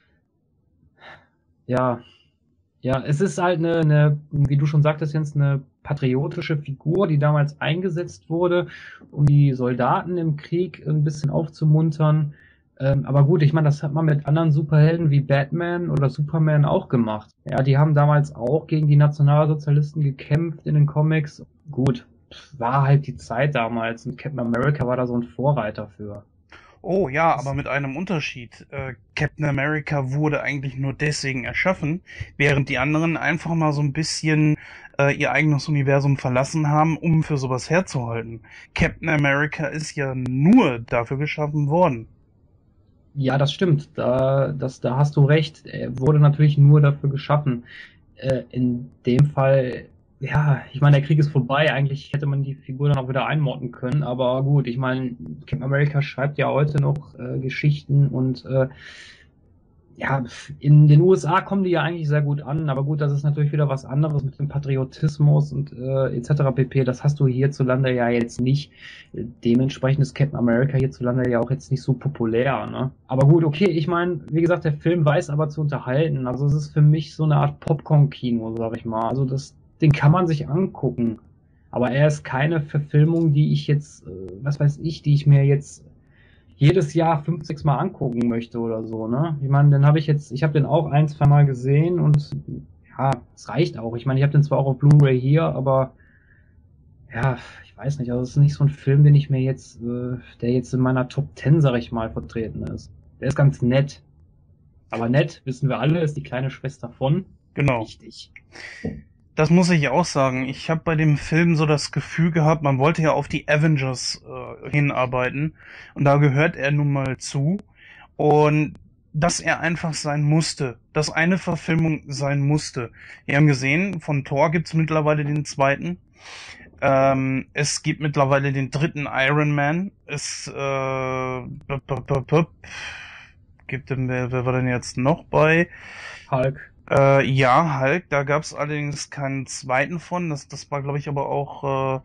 B: ja, ja, es ist halt eine, eine, wie du schon sagtest, Jens, eine patriotische Figur, die damals eingesetzt wurde, um die Soldaten im Krieg ein bisschen aufzumuntern. Ähm, aber gut, ich meine, das hat man mit anderen Superhelden wie Batman oder Superman auch gemacht. Ja, die haben damals auch gegen die Nationalsozialisten gekämpft in den Comics. Gut, war halt die Zeit damals und Captain America war da so ein Vorreiter für.
A: Oh ja, aber mit einem Unterschied. Äh, Captain America wurde eigentlich nur deswegen erschaffen, während die anderen einfach mal so ein bisschen äh, ihr eigenes Universum verlassen haben, um für sowas herzuhalten. Captain America ist ja nur dafür geschaffen worden.
B: Ja, das stimmt. Da, das, da hast du recht. Er wurde natürlich nur dafür geschaffen. Äh, in dem Fall, ja, ich meine, der Krieg ist vorbei. Eigentlich hätte man die Figur dann auch wieder einmorden können. Aber gut, ich meine, Captain America schreibt ja heute noch äh, Geschichten und äh, ja, in den U S A kommen die ja eigentlich sehr gut an, aber gut, das ist natürlich wieder was anderes mit dem Patriotismus und äh, et cetera pp. Das hast du hierzulande ja jetzt nicht. Dementsprechend ist Captain America hierzulande ja auch jetzt nicht so populär, ne? Aber gut, okay, ich meine, wie gesagt, der Film weiß aber zu unterhalten. Also es ist für mich so eine Art Popcorn-Kino, sag ich mal. Also das, den kann man sich angucken. Aber er ist keine Verfilmung, die ich jetzt, äh, was weiß ich, die ich mir jetzt jedes Jahr fünf, sechs Mal angucken möchte oder so, ne? Ich meine, den habe ich jetzt, ich habe den auch ein, zwei Mal gesehen und ja, es reicht auch. Ich meine, ich habe den zwar auch auf Blu-ray hier, aber ja, ich weiß nicht, also es ist nicht so ein Film, den ich mir jetzt, äh, der jetzt in meiner Top Ten, sag ich mal, vertreten ist. Der ist ganz nett. Aber nett, wissen wir alle, ist die kleine Schwester von.
A: Genau.
B: Richtig.
A: Das muss ich auch sagen. Ich habe bei dem Film so das Gefühl gehabt, man wollte ja auf die Avengers äh, hinarbeiten. Und da gehört er nun mal zu. Und dass er einfach sein musste. Dass eine Verfilmung sein musste. Wir haben gesehen, von Thor gibt's mittlerweile den zweiten. Ähm, es gibt mittlerweile den dritten Iron Man. Es äh, b -b -b -b gibt denn, wer, wer war denn jetzt noch bei?
B: Hulk.
A: Äh, ja, Hulk, da gab es allerdings keinen zweiten von. Das, das war, glaube ich, aber auch äh,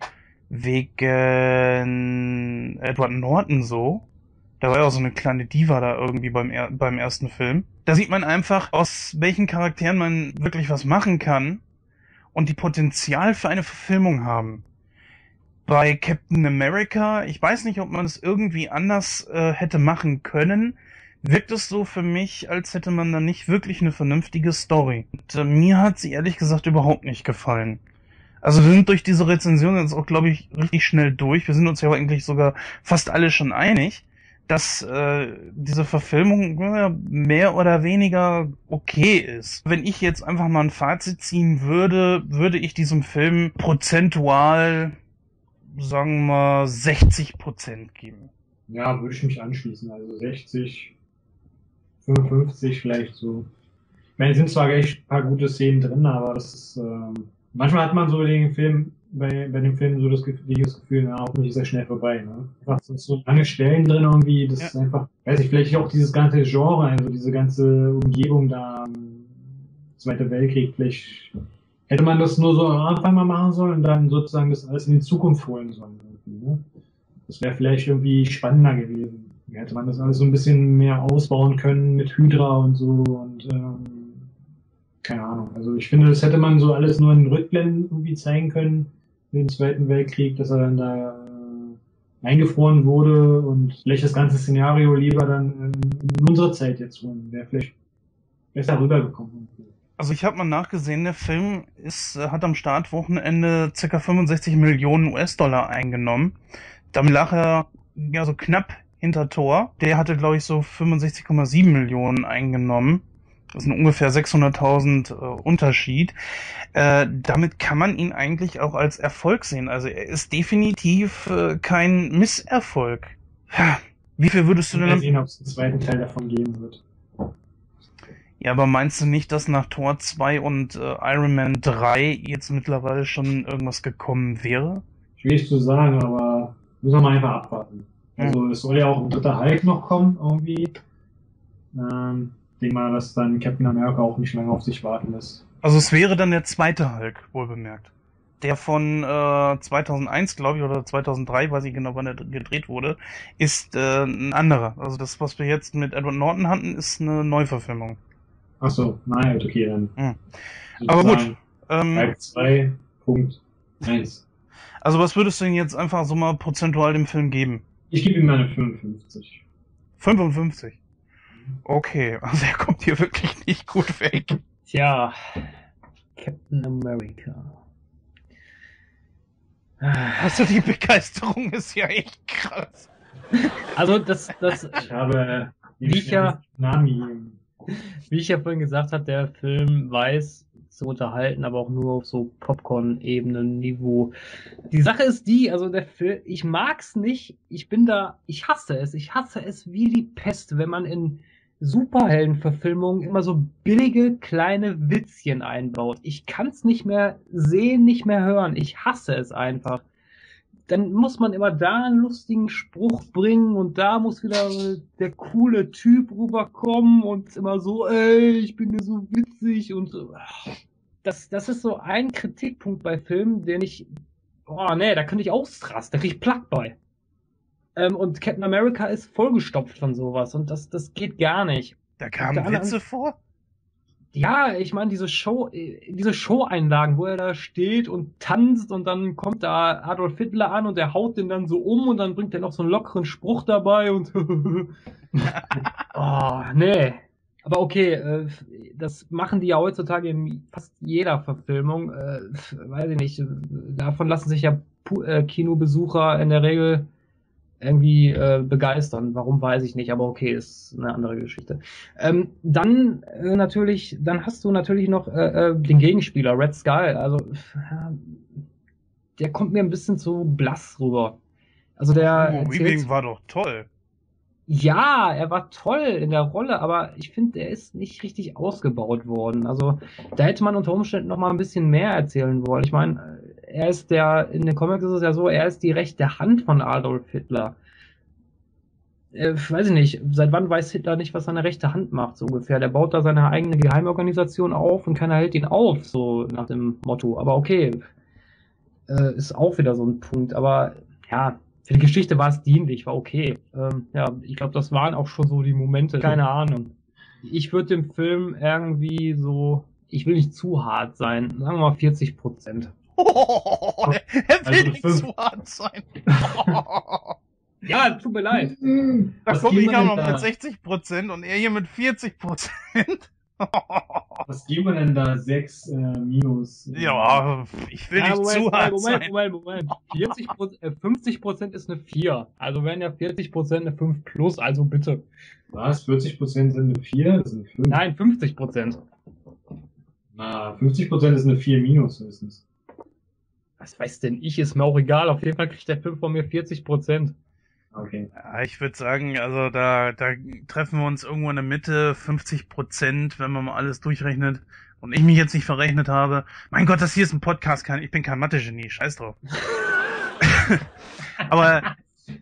A: wegen Edward Norton so. Da war ja auch so eine kleine Diva da irgendwie beim, er beim ersten Film. Da sieht man einfach, aus welchen Charakteren man wirklich was machen kann und die Potenzial für eine Verfilmung haben. Bei Captain America, ich weiß nicht, ob man es irgendwie anders äh, hätte machen können, wirkt es so für mich, als hätte man da nicht wirklich eine vernünftige Story. Und, äh, mir hat sie ehrlich gesagt überhaupt nicht gefallen. Also wir sind durch diese Rezension jetzt auch, glaube ich, richtig schnell durch. Wir sind uns ja eigentlich sogar fast alle schon einig, dass äh, diese Verfilmung äh, mehr oder weniger okay ist. Wenn ich jetzt einfach mal ein Fazit ziehen würde, würde ich diesem Film prozentual, sagen wir, sechzig Prozent geben.
C: Ja, würde ich mich anschließen. Also sechzig, fünfundfünfzig vielleicht so. Ich meine, es sind zwar echt ein paar gute Szenen drin, aber das ist, ähm, manchmal hat man so den Film, bei, bei dem Film so das Gefühl, das Gefühl, ja, hoffentlich ist er schnell vorbei, ne? Einfach sind so lange Stellen drin irgendwie, das ja. ist einfach, weiß ich, vielleicht auch dieses ganze Genre, also diese ganze Umgebung da, Zweiter Weltkrieg, vielleicht hätte man das nur so am Anfang mal machen sollen und dann sozusagen das alles in die Zukunft holen sollen, irgendwie, ne? Das wäre vielleicht irgendwie spannender gewesen. Da hätte man das alles so ein bisschen mehr ausbauen können mit Hydra und so und ähm, keine Ahnung. Also ich finde, das hätte man so alles nur in Rückblenden irgendwie zeigen können, den Zweiten Weltkrieg, dass er dann da äh, eingefroren wurde und vielleicht das ganze Szenario lieber dann in, in unsere Zeit jetzt holen. Wäre vielleicht besser rübergekommen.
A: Also ich habe mal nachgesehen, der Film ist, hat am Startwochenende ca. fünfundsechzig Millionen U S-Dollar eingenommen. Damit lag er ja so knapp hinter Thor. Der hatte, glaube ich, so fünfundsechzig Komma sieben Millionen eingenommen. Das ist ein ungefähr sechshunderttausend äh, Unterschied. Äh, damit kann man ihn eigentlich auch als Erfolg sehen. Also er ist definitiv äh, kein Misserfolg. Wie viel würdest du denn...
C: Mal sehen, ob es einen zweiten Teil davon geben wird.
A: Ja, aber meinst du nicht, dass nach Thor zwei und äh, Iron Man drei jetzt mittlerweile schon irgendwas gekommen wäre?
C: Schwierig zu sagen, aber müssen wir mal einfach abwarten. Also es soll ja auch ein dritter Hulk noch kommen, irgendwie. Ähm, ich denke mal, dass dann Captain America auch nicht lange auf sich warten lässt.
A: Also es wäre dann der zweite Hulk, wohlbemerkt. Der von äh, zweitausendeins, glaube ich, oder zweitausenddrei, weiß ich genau, wann er gedreht wurde, ist äh, ein anderer. Also das, was wir jetzt mit Edward Norton hatten, ist eine Neuverfilmung.
C: Ach so, nein, okay, dann.
A: Hm. Aber gut. Ähm,
C: Hulk zwei Punkt eins.
A: Also was würdest du denn jetzt einfach so mal prozentual dem Film geben?
C: Ich gebe ihm eine fünfundfünfzig.
A: fünfundfünfzig? Okay, also er kommt hier wirklich nicht gut weg.
B: Tja, Captain America.
A: Also die Begeisterung ist ja echt krass.
B: Also das, das,
C: Ich habe den
B: Wie ich ja-
C: Nami.
B: wie ich ja vorhin gesagt habe, der Film weiß zu unterhalten, aber auch nur auf so Popcorn-Ebenen-Niveau. Die Sache ist die, also der Film, ich mag's nicht, ich bin da, ich hasse es, ich hasse es wie die Pest, wenn man in Superheldenverfilmungen immer so billige kleine Witzchen einbaut. Ich kann's nicht mehr sehen, nicht mehr hören, ich hasse es einfach. Dann muss man immer da einen lustigen Spruch bringen und da muss wieder der coole Typ rüberkommen und immer so, ey, ich bin ja so witzig und so. Das, das ist so ein Kritikpunkt bei Filmen, den ich, oh nee, da könnte ich ausrasten, da krieg ich Plack bei. Ähm, und Captain America ist vollgestopft von sowas und das, das geht gar nicht.
A: Da kamen
B: der anderen-
A: Witze vor?
B: Ja, ich meine, diese Show, äh, diese Show-Einlagen, wo er da steht und tanzt und dann kommt da Adolf Hitler an und der haut den dann so um und dann bringt er noch so einen lockeren Spruch dabei und oh, nee. Aber okay, äh, das machen die ja heutzutage in fast jeder Verfilmung. Äh, weiß ich nicht, davon lassen sich ja Pu- äh, Kinobesucher in der Regel irgendwie äh, begeistern. Warum, weiß ich nicht, aber okay, ist eine andere Geschichte. Ähm, dann äh, natürlich, dann hast du natürlich noch äh, äh, den Gegenspieler, Red Skull. Also äh, der kommt mir ein bisschen zu blass rüber. Also der
A: Oh,
B: erzählt-
A: Weaving war doch toll.
B: ja, er war toll in der Rolle, aber ich finde, er ist nicht richtig ausgebaut worden. Also da hätte man unter Umständen noch mal ein bisschen mehr erzählen wollen. Ich meine, er ist der, in den Comics ist es ja so, er ist die rechte Hand von Adolf Hitler. Äh, weiß ich nicht, seit wann weiß Hitler nicht, was seine rechte Hand macht, so ungefähr. Der baut da seine eigene Geheimorganisation auf und keiner hält ihn auf, so nach dem Motto. Aber okay, äh, ist auch wieder so ein Punkt. Aber ja, für die Geschichte war es dienlich, war okay. Ähm, ja, ich glaube, das waren auch schon so die Momente, keine Ahnung. Ich würde dem Film irgendwie so, ich will nicht zu hart sein, sagen wir mal vierzig Prozent.
A: Oh, er will
C: Also
A: nicht
C: fünf.
A: zu hart sein.
B: Ja, tut mir leid.
A: Da
C: Was
A: gucke
C: geben
A: ich
C: wir
A: auch
C: denn
A: noch
C: da?
A: mit sechzig Prozent und er hier mit vierzig Prozent.
C: Was geben wir denn da? sechs äh, minus? äh,
A: Ja, ich will
B: Ja,
A: nicht zu hart
B: Moment,
A: sein.
B: Moment, Moment. vierzig Prozent, äh, fünfzig Prozent ist eine vier. Also wären ja vierzig Prozent eine fünf plus, also bitte.
C: Was? vierzig Prozent sind eine vier? Das sind fünf.
B: Nein, fünfzig Prozent.
C: Na, fünfzig Prozent ist eine vier minus höchstens.
B: Was weiß denn ich, ist mir auch egal. Auf jeden Fall kriegt der Film von mir vierzig Prozent.
C: Okay.
A: Ja, ich würde sagen, also da, da treffen wir uns irgendwo in der Mitte, fünfzig Prozent, wenn man mal alles durchrechnet und ich mich jetzt nicht verrechnet habe. Mein Gott, das hier ist ein Podcast, kein, ich bin kein Mathe-Genie, scheiß drauf. Aber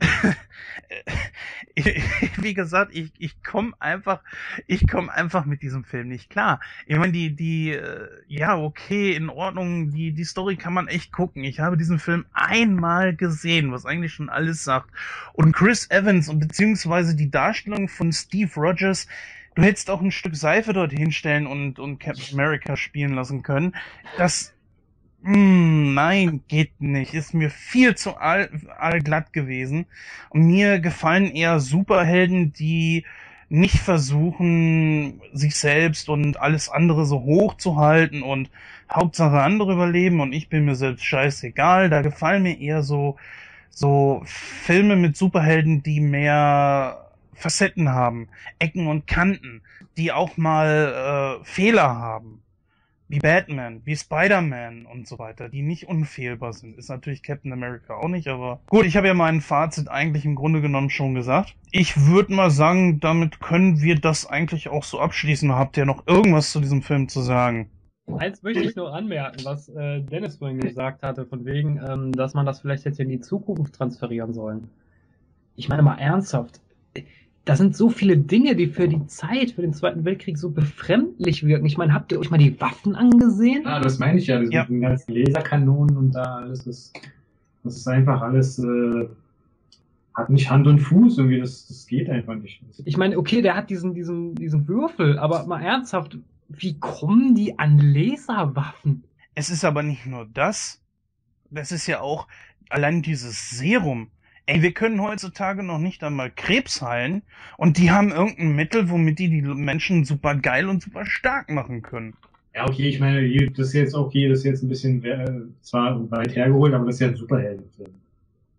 A: wie gesagt, ich, ich komme einfach, ich komme einfach mit diesem Film nicht klar. Ich meine, die, die, äh, ja, okay, in Ordnung, die, die Story kann man echt gucken. Ich habe diesen Film einmal gesehen, was eigentlich schon alles sagt. Und Chris Evans und beziehungsweise die Darstellung von Steve Rogers, du hättest auch ein Stück Seife dort hinstellen und, und Captain America spielen lassen können. Das, Mm, nein, geht nicht. Ist mir viel zu all, allglatt gewesen. Und mir gefallen eher Superhelden, die nicht versuchen, sich selbst und alles andere so hoch zu halten und Hauptsache andere überleben und ich bin mir selbst scheißegal. Da gefallen mir eher so, so Filme mit Superhelden, die mehr Facetten haben, Ecken und Kanten, die auch mal äh, Fehler haben. Wie Batman, wie Spider-Man und so weiter, die nicht unfehlbar sind. Ist natürlich Captain America auch nicht, aber gut, ich habe ja mein Fazit eigentlich im Grunde genommen schon gesagt. Ich würde mal sagen, damit können wir das eigentlich auch so abschließen. Habt ihr noch irgendwas zu diesem Film zu sagen?
B: Eins möchte ich nur anmerken, was äh, Dennis vorhin gesagt hatte, von wegen, ähm, dass man das vielleicht jetzt in die Zukunft transferieren sollen. Ich meine mal ernsthaft, da sind so viele Dinge, die für die Zeit, für den Zweiten Weltkrieg so befremdlich wirken. Ich meine, habt ihr euch mal die Waffen angesehen?
C: Ah, das meine ich ja, das
A: Ja.
C: mit den ganzen Laserkanonen und da alles, das, das ist einfach alles, äh, hat nicht Hand und Fuß, irgendwie, das, das geht einfach nicht.
B: Ich meine, okay, der hat diesen, diesen, diesen Würfel, aber mal ernsthaft, wie kommen die an Laserwaffen?
A: Es ist aber nicht nur das. Das ist ja auch allein dieses Serum. Ey, wir können heutzutage noch nicht einmal Krebs heilen und die haben irgendein Mittel, womit die die Menschen super geil und super stark machen können.
C: Ja, okay, ich meine, hier- das ist jetzt okay, das ist jetzt ein bisschen, äh, zwar weit hergeholt, aber das ist ja ein Superheldenfilm.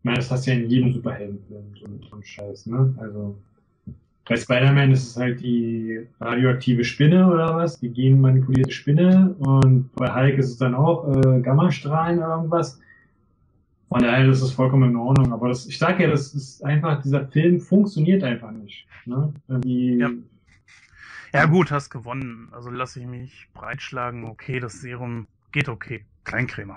C: meine, das hast du ja in jedem Superheldenfilm, so, so ein Scheiß, ne? Also, bei Spider-Man ist es halt die radioaktive Spinne oder was, die genmanipulierte Spinne, und bei Hulk ist es dann auch äh, Gammastrahlen oder irgendwas. Von daher ist es vollkommen in Ordnung, aber das, ich sag ja, das ist einfach, dieser Film funktioniert einfach nicht. Ne? Die,
A: ja. ja gut, hast gewonnen. Also lasse ich mich breitschlagen. Okay, das Serum geht okay. Kleinkrämer.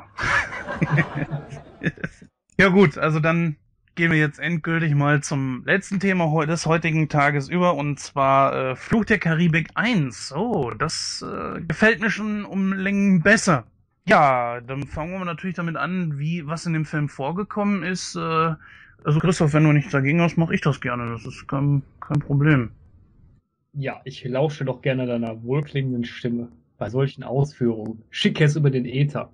A: Ja gut, also dann gehen wir jetzt endgültig mal zum letzten Thema des heutigen Tages über, und zwar äh, Fluch der Karibik eins. Oh, das äh, gefällt mir schon um Längen besser. Ja, dann fangen wir natürlich damit an, wie was in dem Film vorgekommen ist. Äh, also Christoph, wenn du nichts dagegen hast, mache ich das gerne. Das ist kein, kein Problem.
B: Ja, ich lausche doch gerne deiner wohlklingenden Stimme bei solchen Ausführungen. Schick es über den Äther.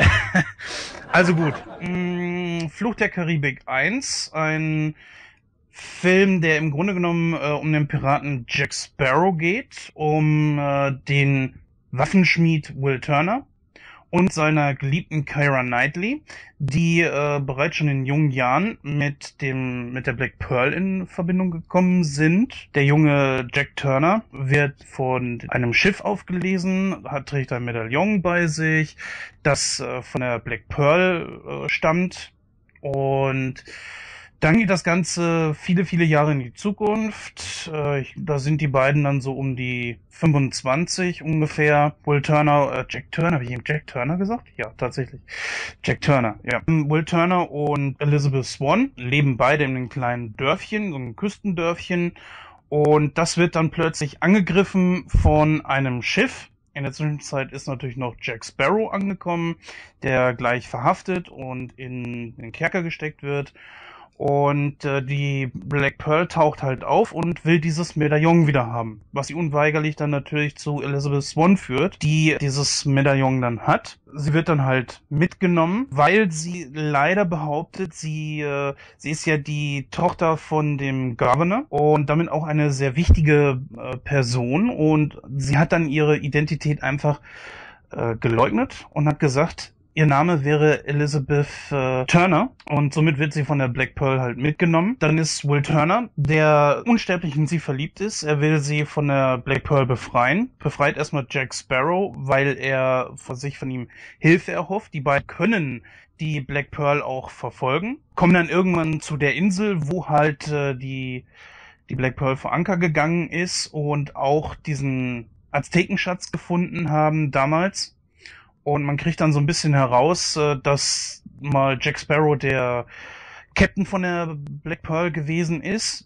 A: Also gut, mh, Fluch der Karibik eins, ein Film, der im Grunde genommen äh, um den Piraten Jack Sparrow geht, um äh, den Waffenschmied Will Turner und seiner geliebten Keira Knightley, die äh, bereits schon in jungen Jahren mit dem mit der Black Pearl in Verbindung gekommen sind. Der junge Jack Turner wird von einem Schiff aufgelesen, hat trägt ein Medaillon bei sich, das äh, von der Black Pearl äh, stammt, und dann geht das Ganze viele, viele Jahre in die Zukunft. Äh, ich, da sind die beiden dann so um die fünfundzwanzig ungefähr. Will Turner, äh, Jack Turner, habe ich ihm Jack Turner gesagt? Ja, tatsächlich. Jack Turner, ja. Will Turner und Elizabeth Swann leben beide in einem kleinen Dörfchen, so einem Küstendörfchen. Und das wird dann plötzlich angegriffen von einem Schiff. In der Zwischenzeit ist natürlich noch Jack Sparrow angekommen, der gleich verhaftet und in den Kerker gesteckt wird. Und äh, die Black Pearl taucht halt auf und will dieses Medaillon wieder haben, was sie unweigerlich dann natürlich zu Elizabeth Swann führt, die dieses Medaillon dann hat. Sie wird dann halt mitgenommen, weil sie leider behauptet, sie äh, sie ist ja die Tochter von dem Governor und damit auch eine sehr wichtige äh, Person, und sie hat dann ihre Identität einfach äh, geleugnet und hat gesagt, ihr Name wäre Elizabeth äh, Turner, und somit wird sie von der Black Pearl halt mitgenommen. Dann ist Will Turner, der unsterblich in sie verliebt ist. Er will sie von der Black Pearl befreien. Befreit erstmal Jack Sparrow, weil er von sich von ihm Hilfe erhofft. Die beiden können die Black Pearl auch verfolgen. Kommen dann irgendwann zu der Insel, wo halt äh, die, die Black Pearl vor Anker gegangen ist und auch diesen Aztekenschatz gefunden haben damals. Und man kriegt dann so ein bisschen heraus, dass mal Jack Sparrow der Captain von der Black Pearl gewesen ist,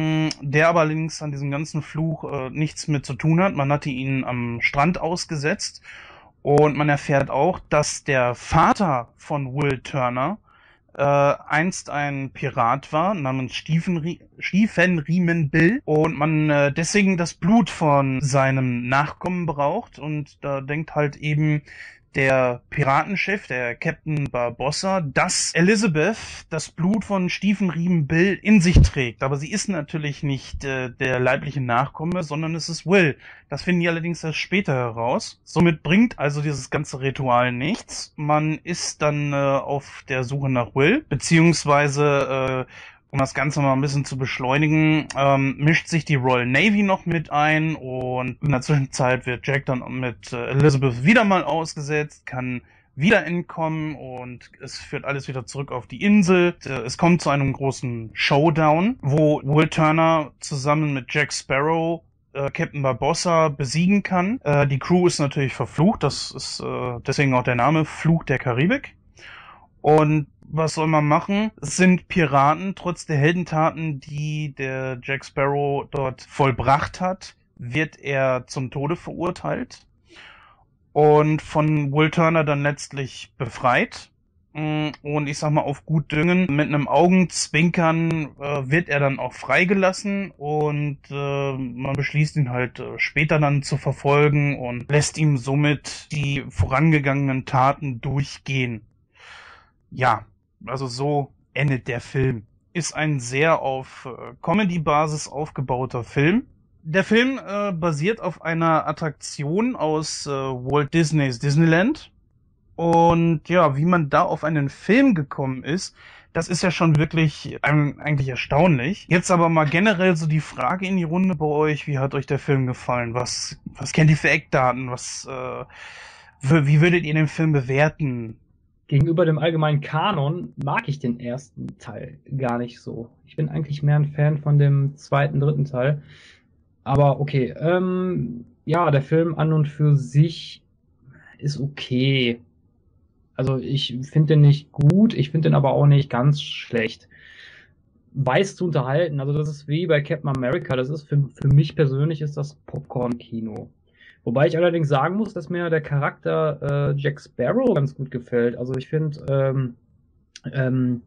A: der aber allerdings an diesem ganzen Fluch nichts mit zu tun hat. Man hatte ihn am Strand ausgesetzt, und man erfährt auch, dass der Vater von Will Turner äh, einst ein Pirat war, namens Stiefenrie- Stiefenriemen Bill, und man äh, deswegen das Blut von seinem Nachkommen braucht, und da denkt halt eben der Piratenchef, der Captain Barbossa, dass Elizabeth das Blut von Stiefenriemen Bill in sich trägt. Aber sie ist natürlich nicht äh, der leibliche Nachkomme, sondern es ist Will. Das finden die allerdings erst später heraus. Somit bringt also dieses ganze Ritual nichts. Man ist dann äh, auf der Suche nach Will, beziehungsweise äh, um das Ganze mal ein bisschen zu beschleunigen, ähm, mischt sich die Royal Navy noch mit ein, und in der Zwischenzeit wird Jack dann mit äh, Elizabeth wieder mal ausgesetzt, kann wieder entkommen, und es führt alles wieder zurück auf die Insel. Äh, es kommt zu einem großen Showdown, wo Will Turner zusammen mit Jack Sparrow äh, Captain Barbossa besiegen kann. Äh, die Crew ist natürlich verflucht, das ist äh, deswegen auch der Name Fluch der Karibik. Und was soll man machen? Es sind Piraten. Trotz der Heldentaten, die der Jack Sparrow dort vollbracht hat, wird er zum Tode verurteilt und von Will Turner dann letztlich befreit. Und ich sag mal, auf gut Düngen, mit einem Augenzwinkern äh, wird er dann auch freigelassen, und äh, man beschließt ihn halt äh, später dann zu verfolgen und lässt ihm somit die vorangegangenen Taten durchgehen. Ja, also so endet der Film. Ist ein sehr auf äh, Comedy-Basis aufgebauter Film. Der Film äh, basiert auf einer Attraktion aus äh, Walt Disneys Disneyland. Und ja, wie man da auf einen Film gekommen ist, Das ist ja schon wirklich ähm, eigentlich erstaunlich. Jetzt aber mal generell so die Frage in die Runde bei euch, wie hat euch der Film gefallen? Was, was kennt ihr für Eckdaten? Was, äh, wie würdet ihr den Film bewerten?
B: Gegenüber dem allgemeinen Kanon mag ich den ersten Teil gar nicht so. Ich bin eigentlich mehr ein Fan von dem zweiten, dritten Teil. Aber okay, ähm, ja, der Film an und für sich ist okay. Also ich finde den nicht gut, ich finde den aber auch nicht ganz schlecht. Weiß zu unterhalten, also das ist wie bei Captain America, das ist für, für mich persönlich ist das Popcorn-Kino. Wobei ich allerdings sagen muss, dass mir der Charakter äh, Jack Sparrow ganz gut gefällt. Also ich finde, ähm, ähm,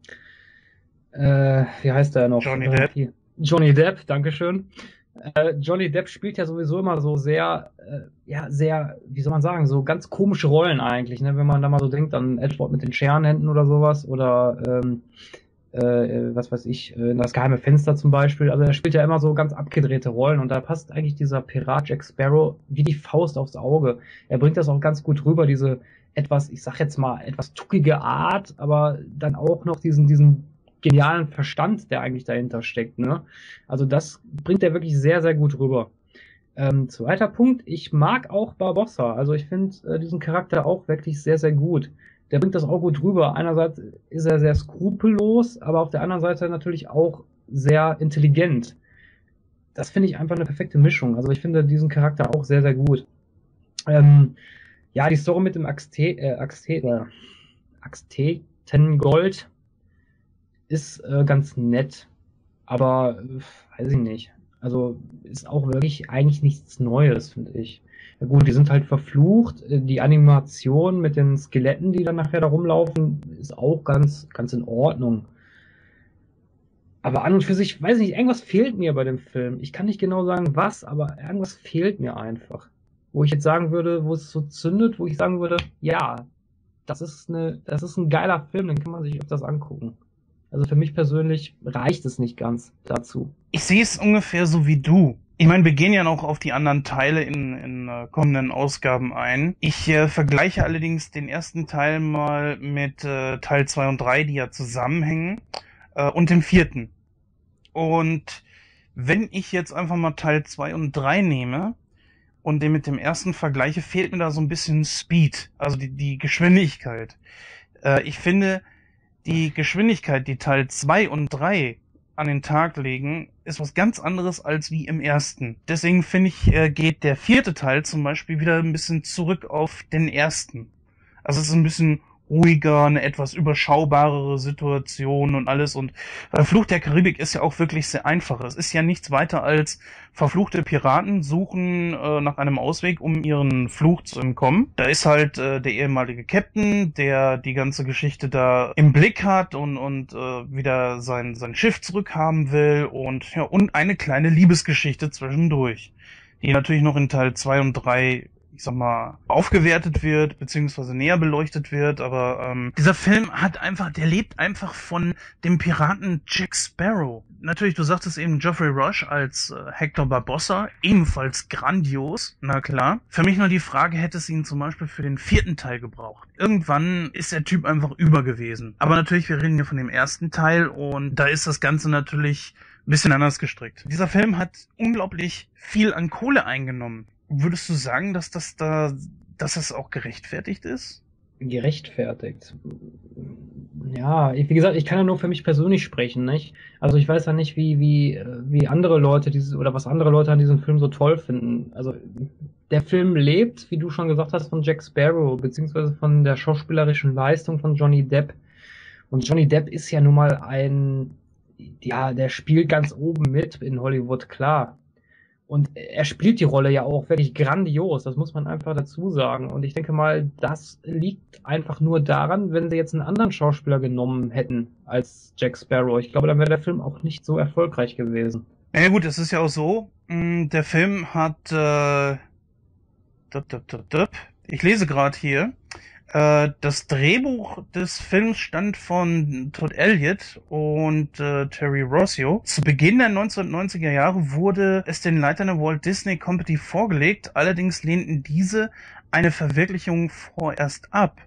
B: äh, wie heißt der noch?
A: Johnny Depp.
B: Äh, Johnny Depp, dankeschön. Äh, Johnny Depp spielt ja sowieso immer so sehr, äh, ja, sehr, wie soll man sagen, so ganz komische Rollen eigentlich, ne? Wenn man da mal so denkt an Edward mit den Scherenhänden oder sowas oder ähm, äh, was weiß ich, äh, das geheime Fenster zum Beispiel. Also er spielt ja immer so ganz abgedrehte Rollen und da passt eigentlich dieser Pirat Jack Sparrow wie die Faust aufs Auge. Er bringt das auch ganz gut rüber, diese etwas, ich sag jetzt mal, etwas tuckige Art, aber dann auch noch diesen, diesen genialen Verstand, der eigentlich dahinter steckt, ne? Also das bringt er wirklich sehr, sehr gut rüber. Ähm, zweiter Punkt, ich mag auch Barbossa. Also ich finde äh, diesen Charakter auch wirklich sehr, sehr gut. Der bringt das auch gut rüber. Einerseits ist er sehr skrupellos, aber auf der anderen Seite natürlich auch sehr intelligent. Das finde ich einfach eine perfekte Mischung. Also ich finde diesen Charakter auch sehr, sehr gut. Ähm, ja, die Story mit dem Axte äh, Axte äh, Axtetengold ist äh, ganz nett, aber äh, weiß ich nicht. Also ist auch wirklich eigentlich nichts Neues, finde ich. Ja gut, die sind halt verflucht. Die Animation mit den Skeletten, die dann nachher da rumlaufen, ist auch ganz, ganz in Ordnung. Aber an und für sich, weiß ich nicht, irgendwas fehlt mir bei dem Film. Ich kann nicht genau sagen, was, aber irgendwas fehlt mir einfach. Wo ich jetzt sagen würde, wo es so zündet, wo ich sagen würde, ja, das ist eine, das ist ein geiler Film, den kann man sich öfters angucken. Also für mich persönlich reicht es nicht ganz dazu.
A: Ich sehe es ungefähr so wie du. Ich meine, wir gehen ja noch auf die anderen Teile in, in uh, kommenden Ausgaben ein. Ich äh, vergleiche allerdings den ersten Teil mal mit äh, Teil zwei und drei, die ja zusammenhängen, äh, und dem vierten. Und wenn ich jetzt einfach mal Teil zwei und drei nehme und den mit dem ersten vergleiche, fehlt mir da so ein bisschen Speed, also die, die Geschwindigkeit. Äh, ich finde, die Geschwindigkeit, die Teil zwei und drei an den Tag legen, ist was ganz anderes als wie im ersten. Deswegen finde ich, äh, geht der vierte Teil zum Beispiel wieder ein bisschen zurück auf den ersten. Also es ist ein bisschen ruhiger, eine etwas überschaubarere Situation und alles. Und äh, Fluch der Karibik ist ja auch wirklich sehr einfach. Es ist ja nichts weiter als verfluchte Piraten suchen äh, nach einem Ausweg, um ihren Fluch zu entkommen. Da ist halt äh, der ehemalige Captain, der die ganze Geschichte da im Blick hat und und äh, wieder sein sein Schiff zurückhaben will und ja und eine kleine Liebesgeschichte zwischendurch, die natürlich noch in Teil zwei und drei, ich sag mal, aufgewertet wird, beziehungsweise näher beleuchtet wird, aber ähm, dieser Film hat einfach, der lebt einfach von dem Piraten Jack Sparrow. Natürlich, du sagtest eben Geoffrey Rush als äh, Hector Barbossa, ebenfalls grandios, na klar. Für mich nur die Frage, hätte es ihn zum Beispiel für den vierten Teil gebraucht. Irgendwann ist der Typ einfach über gewesen. Aber natürlich, wir reden hier von dem ersten Teil und da ist das Ganze natürlich ein bisschen anders gestrickt. Dieser Film hat unglaublich viel an Kohle eingenommen. Würdest du sagen, dass das da, dass das auch gerechtfertigt ist?
B: Gerechtfertigt. Ja, ich, wie gesagt, ich kann ja nur für mich persönlich sprechen, nicht? Also ich weiß ja nicht, wie, wie, wie andere Leute dieses, oder was andere Leute an diesem Film so toll finden. Also der Film lebt, wie du schon gesagt hast, von Jack Sparrow, beziehungsweise von der schauspielerischen Leistung von Johnny Depp. Und Johnny Depp ist ja nun mal ein, ja, der spielt ganz oben mit in Hollywood, klar. Und er spielt die Rolle ja auch wirklich grandios, das muss man einfach dazu sagen. Und ich denke mal, das liegt einfach nur daran, wenn sie jetzt einen anderen Schauspieler genommen hätten als Jack Sparrow. Ich glaube, dann wäre der Film auch nicht so erfolgreich gewesen.
A: Ja gut, es ist ja auch so, der Film hat, äh, ich lese gerade hier, das Drehbuch des Films stammt von Todd Elliott und äh, Terry Rossio. Zu Beginn der neunzehnhundertneunziger Jahre wurde es den Leitern der Walt Disney Company vorgelegt, allerdings lehnten diese eine Verwirklichung vorerst ab.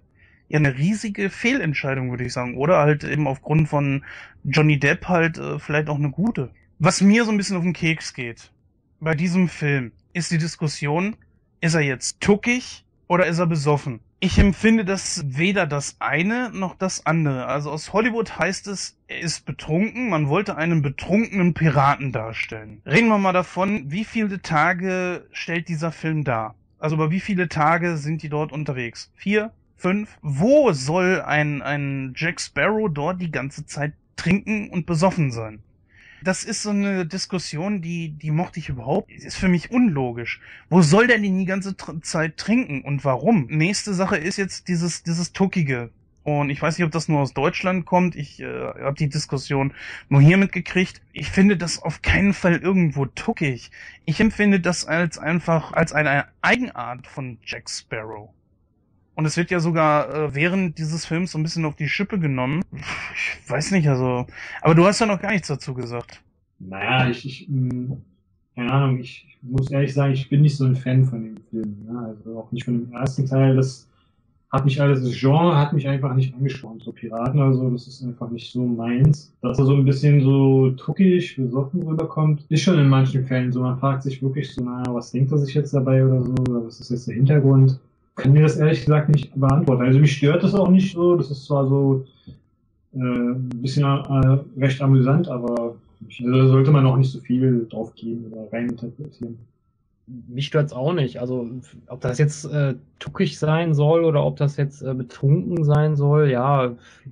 A: ja eine riesige Fehlentscheidung, würde ich sagen. Oder halt eben aufgrund von Johnny Depp halt äh, vielleicht auch eine gute. Was mir so ein bisschen auf den Keks geht bei diesem Film, ist die Diskussion, ist er jetzt tuckig oder ist er besoffen? Ich empfinde das weder das eine noch das andere. Also aus Hollywood heißt es, er ist betrunken, man wollte einen betrunkenen Piraten darstellen. Reden wir mal davon, wie viele Tage stellt dieser Film dar? Also über wie viele Tage sind die dort unterwegs? Vier? Fünf? Wo soll ein, ein Jack Sparrow dort die ganze Zeit trinken und besoffen sein? Das ist so eine Diskussion, die, die mochte ich überhaupt. Ist für mich unlogisch. Wo soll der denn die ganze Tr- Zeit trinken und warum? Nächste Sache ist jetzt dieses, dieses Tuckige. Und ich weiß nicht, ob das nur aus Deutschland kommt. Ich äh, habe die Diskussion nur hier mitgekriegt. Ich finde das auf keinen Fall irgendwo tuckig. Ich empfinde das als einfach, als eine Eigenart von Jack Sparrow. Und es wird ja sogar äh, während dieses Films so ein bisschen auf die Schippe genommen. Ich weiß nicht, also... Aber du hast ja noch gar nichts dazu gesagt.
C: Naja, ich, ich mh, keine Ahnung, ich, ich muss ehrlich sagen, ich bin nicht so ein Fan von dem Film. Ne? Also auch nicht von dem ersten Teil. Das hat mich alles, das Genre hat mich einfach nicht angesprochen. So Piraten oder so, das ist einfach nicht so meins. Dass er so ein bisschen so tuckig, besoffen rüberkommt, ist schon in manchen Fällen so. Man fragt sich wirklich so, na, was denkt er sich jetzt dabei oder so? Was ist jetzt der Hintergrund? Kann mir das ehrlich gesagt nicht beantworten. Also mich stört das auch nicht so. Das ist zwar so äh, ein bisschen äh, recht amüsant, aber also da sollte man auch nicht so viel drauf geben oder reininterpretieren.
B: Mich stört's auch nicht. Also ob das jetzt äh, tuckig sein soll oder ob das jetzt äh, betrunken sein soll, ja,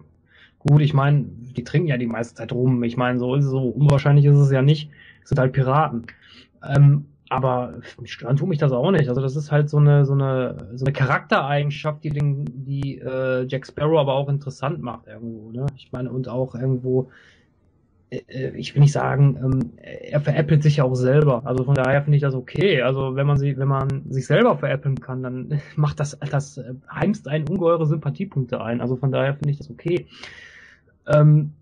B: gut, ich meine, die trinken ja die meiste Zeit rum. Ich meine, so ist es, so unwahrscheinlich ist es ja nicht. Es sind halt Piraten. Ähm, Aber stören tut mich das auch nicht. Also das ist halt so eine so eine so eine Charaktereigenschaft, die den die äh, Jack Sparrow aber auch interessant macht irgendwo, ne? Ich meine, und auch irgendwo, äh, ich will nicht sagen, ähm, er veräppelt sich ja auch selber. Also von daher finde ich das okay. Also wenn man sie wenn man sich selber veräppeln kann, dann macht das das äh, heimst einen ungeheure Sympathiepunkte ein. Also von daher finde ich das okay. Ähm,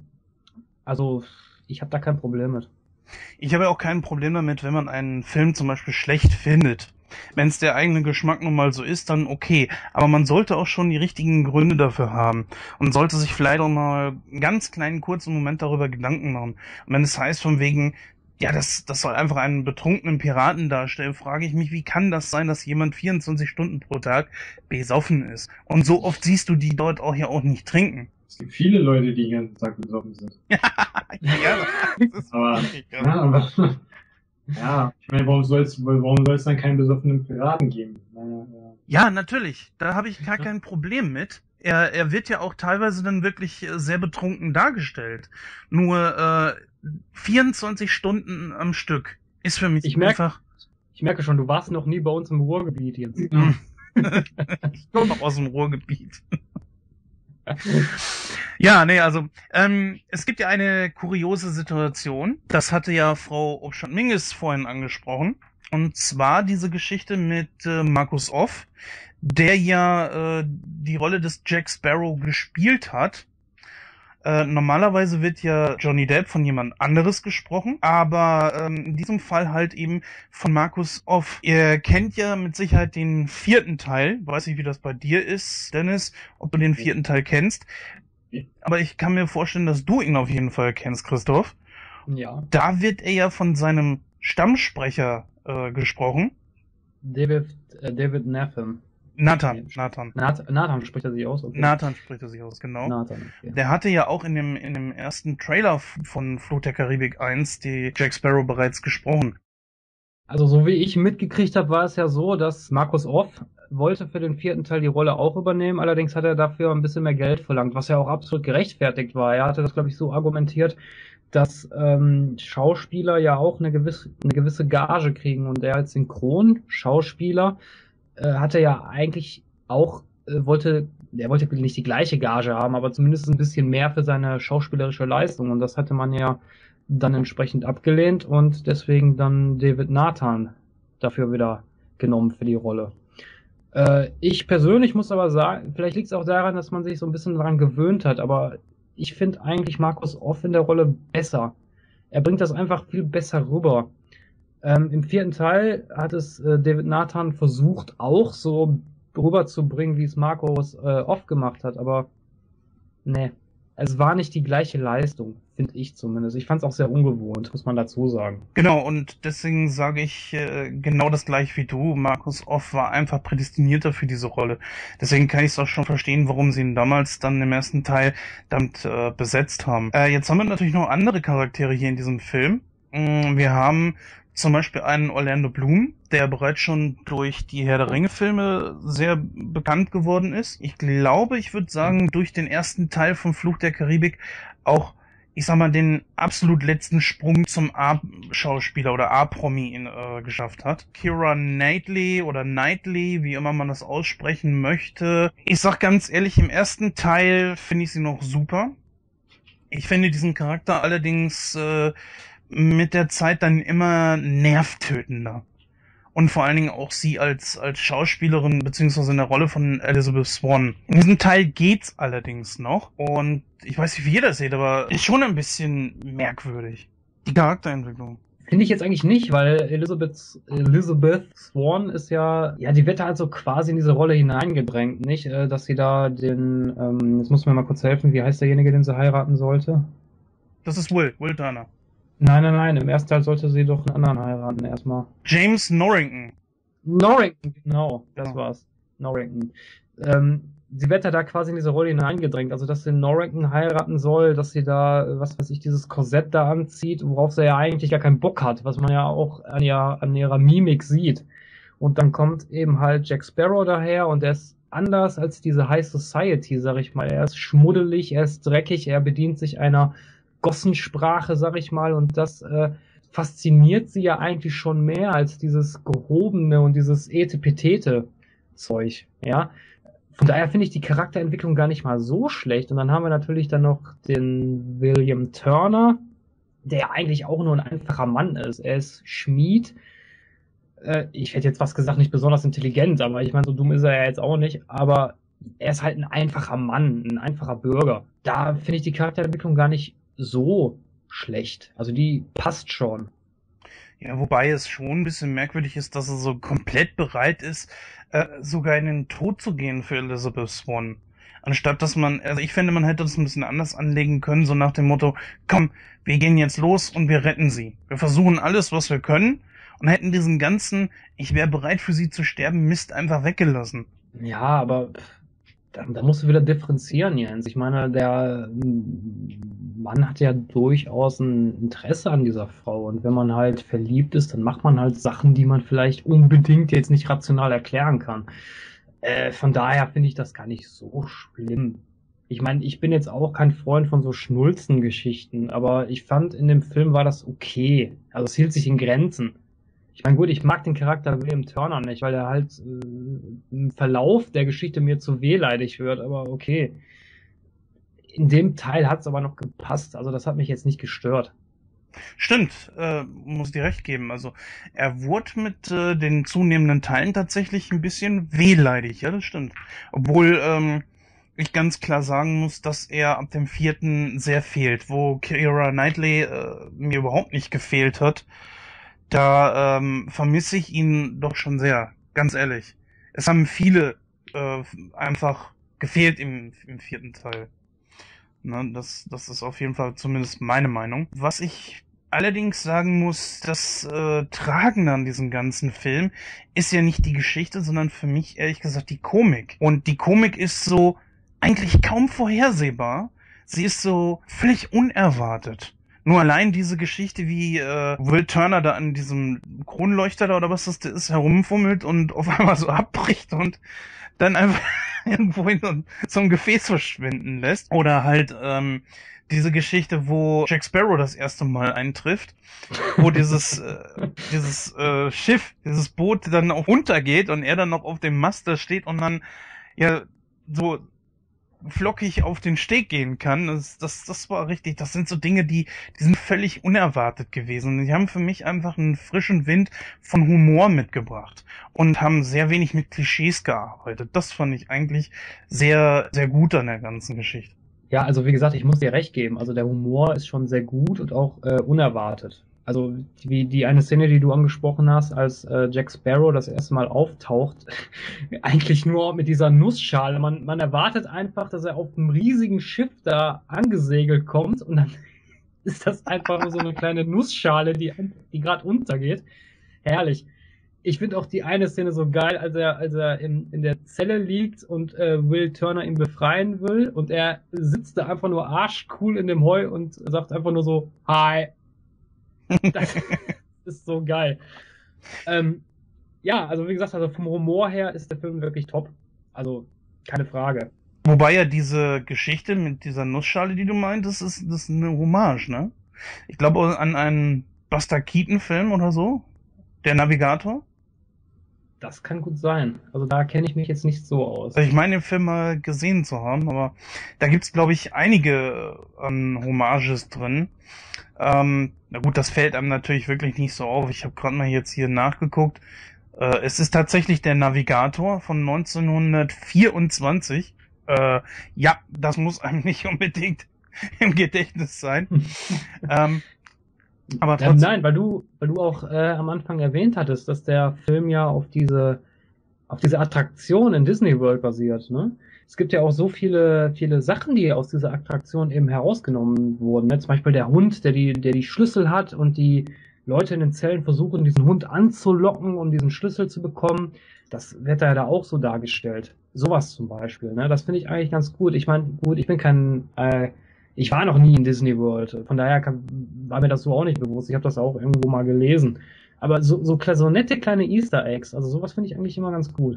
B: also ich habe da kein Problem mit.
A: Ich habe ja auch kein Problem damit, wenn man einen Film zum Beispiel schlecht findet. Wenn es der eigene Geschmack nun mal so ist, dann okay. Aber man sollte auch schon die richtigen Gründe dafür haben. Und sollte sich vielleicht auch mal einen ganz kleinen, kurzen Moment darüber Gedanken machen. Und wenn es heißt von wegen, ja, das, das soll einfach einen betrunkenen Piraten darstellen, frage ich mich, wie kann das sein, dass jemand vierundzwanzig Stunden pro Tag besoffen ist? Und so oft siehst du die dort auch ja auch nicht trinken.
C: Es gibt viele Leute, die den ganzen Tag besoffen sind.
A: Ja, das ist
C: aber,
A: richtig, ja.
C: Ja, aber ja, ich meine, warum soll es warum soll es dann keinen besoffenen Piraten geben? Naja, ja.
A: Ja, natürlich. Da habe ich gar kein Problem mit. Er, er wird ja auch teilweise dann wirklich sehr betrunken dargestellt. Nur äh, vierundzwanzig Stunden am Stück ist für mich
B: ich merk,
A: einfach...
B: Ich merke schon, du warst noch nie bei uns im Ruhrgebiet jetzt.
A: Ich komme noch aus dem Ruhrgebiet. Ja, nee, also ähm, es gibt ja eine kuriose Situation. Das hatte ja Frau Obschat-Minges vorhin angesprochen. Und zwar diese Geschichte mit äh, Markus Off, der ja äh, die Rolle des Jack Sparrow gespielt hat. Äh, normalerweise wird ja Johnny Depp von jemand anderes gesprochen, aber ähm, in diesem Fall halt eben von Markus Off. Ihr kennt ja mit Sicherheit den vierten Teil. Weiß nicht, wie das bei dir ist, Dennis, ob du den vierten Teil kennst. Aber ich kann mir vorstellen, dass du ihn auf jeden Fall kennst, Christoph.
B: Ja.
A: Da wird er ja von seinem Stammsprecher äh, gesprochen.
B: David, äh, David Nathan.
A: Nathan, Nathan.
B: Nathan, Nathan spricht er sich aus, okay.
A: Nathan spricht er sich aus, genau.
B: Nathan, okay.
A: Der hatte ja auch in dem, in dem ersten Trailer von Fluch der Karibik eins die Jack Sparrow bereits gesprochen.
B: Also so wie ich mitgekriegt habe, war es ja so, dass Markus Off wollte für den vierten Teil die Rolle auch übernehmen, allerdings hat er dafür ein bisschen mehr Geld verlangt, was ja auch absolut gerechtfertigt war. Er hatte das, glaube ich, so argumentiert, dass ähm, Schauspieler ja auch eine gewisse, eine gewisse Gage kriegen und er als Synchronschauspieler äh, hatte ja eigentlich auch, äh, wollte, er wollte nicht die gleiche Gage haben, aber zumindest ein bisschen mehr für seine schauspielerische Leistung und das hatte man ja dann entsprechend abgelehnt und deswegen dann David Nathan dafür wieder genommen für die Rolle. Äh, ich persönlich muss aber sagen, vielleicht liegt es auch daran, dass man sich so ein bisschen daran gewöhnt hat, aber ich finde eigentlich Markus Off in der Rolle besser. Er bringt das einfach viel besser rüber. Ähm, Im vierten Teil hat es äh, David Nathan versucht, auch so rüberzubringen, wie es Markus äh, oft gemacht hat, aber nee, es war nicht die gleiche Leistung, finde ich zumindest. Ich fand es auch sehr ungewohnt, muss man dazu sagen.
A: Genau, und deswegen sage ich äh, genau das gleiche wie du. Markus Off war einfach prädestinierter für diese Rolle. Deswegen kann ich es auch schon verstehen, warum sie ihn damals dann im ersten Teil damit äh, besetzt haben. Äh, jetzt haben wir natürlich noch andere Charaktere hier in diesem Film. Mm, wir haben zum Beispiel einen Orlando Bloom, der bereits schon durch die Herr der Ringe-Filme sehr bekannt geworden ist. Ich glaube, ich würde sagen, durch den ersten Teil von Fluch der Karibik auch, ich sag mal, den absolut letzten Sprung zum A-Schauspieler oder A-Promi äh, geschafft hat. Keira Knightley oder Knightley, wie immer man das aussprechen möchte. Ich sag ganz ehrlich, im ersten Teil finde ich sie noch super. Ich finde diesen Charakter allerdings äh, mit der Zeit dann immer nervtötender. Und vor allen Dingen auch sie als als Schauspielerin, beziehungsweise in der Rolle von Elizabeth Swann. In diesem Teil geht's allerdings noch. Und ich weiß nicht, wie ihr das seht, aber ist schon ein bisschen merkwürdig. Die Charakterentwicklung.
B: Finde ich jetzt eigentlich nicht, weil Elizabeth, Elizabeth Swann ist ja, ja, die wird halt so quasi in diese Rolle hineingedrängt, nicht? Äh, Dass sie da den, ähm, jetzt muss mir mal kurz helfen, wie heißt derjenige, den sie heiraten sollte?
A: Das ist Will, Will Turner.
B: Nein, nein, nein, im ersten Teil sollte sie doch einen anderen heiraten erstmal.
A: James Norrington.
B: Norrington, genau, das
A: Ja.
B: war's. Norrington. Ähm, sie wird ja da quasi in diese Rolle hineingedrängt, also dass sie Norrington heiraten soll, dass sie da, was weiß ich, dieses Korsett da anzieht, worauf sie ja eigentlich gar keinen Bock hat, was man ja auch an, ihr, an ihrer Mimik sieht. Und dann kommt eben halt Jack Sparrow daher und er ist anders als diese High Society, sag ich mal. Er ist schmuddelig, er ist dreckig, er bedient sich einer Gossensprache, sag ich mal, und das äh, fasziniert sie ja eigentlich schon mehr als dieses gehobene und dieses etepetete Zeug, ja. Von daher finde ich die Charakterentwicklung gar nicht mal so schlecht. Und dann haben wir natürlich dann noch den William Turner, der eigentlich auch nur ein einfacher Mann ist. Er ist Schmied. Äh, ich hätte jetzt was gesagt, nicht besonders intelligent, aber ich meine, so dumm ist er ja jetzt auch nicht. Aber er ist halt ein einfacher Mann, ein einfacher Bürger. Da finde ich die Charakterentwicklung gar nicht so schlecht. Also die passt schon.
A: Ja, wobei es schon ein bisschen merkwürdig ist, dass er so komplett bereit ist, äh, sogar in den Tod zu gehen für Elizabeth Swann. Anstatt dass man, also ich finde, man hätte das ein bisschen anders anlegen können, so nach dem Motto, komm, wir gehen jetzt los und wir retten sie. Wir versuchen alles, was wir können und hätten diesen ganzen, ich wäre bereit für sie zu sterben, Mist einfach weggelassen.
B: Ja, aber da, da musst du wieder differenzieren, Jens. Ich meine, der Mann hat ja durchaus ein Interesse an dieser Frau. Und wenn man halt verliebt ist, dann macht man halt Sachen, die man vielleicht unbedingt jetzt nicht rational erklären kann. Äh, von daher finde ich das gar nicht so schlimm. Ich meine, ich bin jetzt auch kein Freund von so Schnulzengeschichten, aber ich fand, in dem Film war das okay. Also es hielt sich in Grenzen. Ich meine, gut, ich mag den Charakter William Turner nicht, weil er halt äh, im Verlauf der Geschichte mir zu wehleidig wird, aber okay. In dem Teil hat es aber noch gepasst, also das hat mich jetzt nicht gestört.
A: Stimmt, äh, muss dir recht geben. Also er wurde mit äh, den zunehmenden Teilen tatsächlich ein bisschen wehleidig, ja, das stimmt. Obwohl ähm, ich ganz klar sagen muss, dass er ab dem vierten sehr fehlt, wo Keira Knightley äh, mir überhaupt nicht gefehlt hat. Da ähm, vermisse ich ihn doch schon sehr, ganz ehrlich. Es haben viele äh, einfach gefehlt im, im vierten Teil. Na, das, das ist auf jeden Fall zumindest meine Meinung. Was ich allerdings sagen muss, das äh, Tragende an diesem ganzen Film ist ja nicht die Geschichte, sondern für mich ehrlich gesagt die Komik. Und die Komik ist so eigentlich kaum vorhersehbar. Sie ist so völlig unerwartet. Nur allein diese Geschichte, wie äh, Will Turner da an diesem Kronleuchter da oder was das ist, herumfummelt und auf einmal so abbricht und dann einfach irgendwo in so, so ein Gefäß verschwinden lässt. Oder halt ähm, diese Geschichte, wo Jack Sparrow das erste Mal eintrifft, wo dieses äh, dieses äh, Schiff, dieses Boot dann auch untergeht und er dann noch auf dem Mast da steht und dann ja so flockig auf den Steg gehen kann. Das, das, das war richtig, das sind so Dinge, die, die sind völlig unerwartet gewesen. Und die haben für mich einfach einen frischen Wind von Humor mitgebracht und haben sehr wenig mit Klischees gearbeitet. Das fand ich eigentlich sehr, sehr gut an der ganzen Geschichte.
B: Ja, also wie gesagt, ich muss dir recht geben. Also der Humor ist schon sehr gut und auch äh, unerwartet. Also wie die eine Szene, die du angesprochen hast, als äh, Jack Sparrow das erste Mal auftaucht, eigentlich nur mit dieser Nussschale. Man, man erwartet einfach, dass er auf einem riesigen Schiff da angesegelt kommt und dann ist das einfach nur so eine kleine Nussschale, die, die gerade untergeht. Herrlich. Ich finde auch die eine Szene so geil, als er, als er in, in der Zelle liegt und äh, Will Turner ihn befreien will und er sitzt da einfach nur arschcool in dem Heu und sagt einfach nur so, hi. Das ist so geil. Ähm, ja, also wie gesagt, also vom Humor her ist der Film wirklich top. Also keine Frage.
A: Wobei ja diese Geschichte mit dieser Nussschale, die du meintest, ist, das ist eine Hommage, ne? Ich glaube an einen Buster Keaton-Film oder so. Der Navigator.
B: Das kann gut sein. Also da kenne ich mich jetzt nicht so aus.
A: Also ich meine, den Film mal gesehen zu haben, aber da gibt's, glaube ich, einige an ähm, Hommages drin. Ähm, na gut, das fällt einem natürlich wirklich nicht so auf. Ich habe gerade mal jetzt hier nachgeguckt. Äh, es ist tatsächlich der Navigator von neunzehnhundertvierundzwanzig. Äh, ja, das muss einem nicht unbedingt im Gedächtnis sein. ähm, aber trotzdem.
B: Nein, weil du, weil du auch äh, am Anfang erwähnt hattest, dass der Film ja auf diese, auf diese Attraktion in Disney World basiert, ne? Es gibt ja auch so viele, viele Sachen, die aus dieser Attraktion eben herausgenommen wurden, ne? Zum Beispiel der Hund, der die, der die Schlüssel hat und die Leute in den Zellen versuchen, diesen Hund anzulocken, um diesen Schlüssel zu bekommen. Das wird ja da auch so dargestellt. Sowas zum Beispiel, ne? Das finde ich eigentlich ganz gut. Ich meine, gut, ich bin kein, äh, ich war noch nie in Disney World. Von daher kann, war mir das so auch nicht bewusst. Ich habe das auch irgendwo mal gelesen. Aber so, so, so nette kleine Easter Eggs, also sowas finde ich eigentlich immer ganz gut.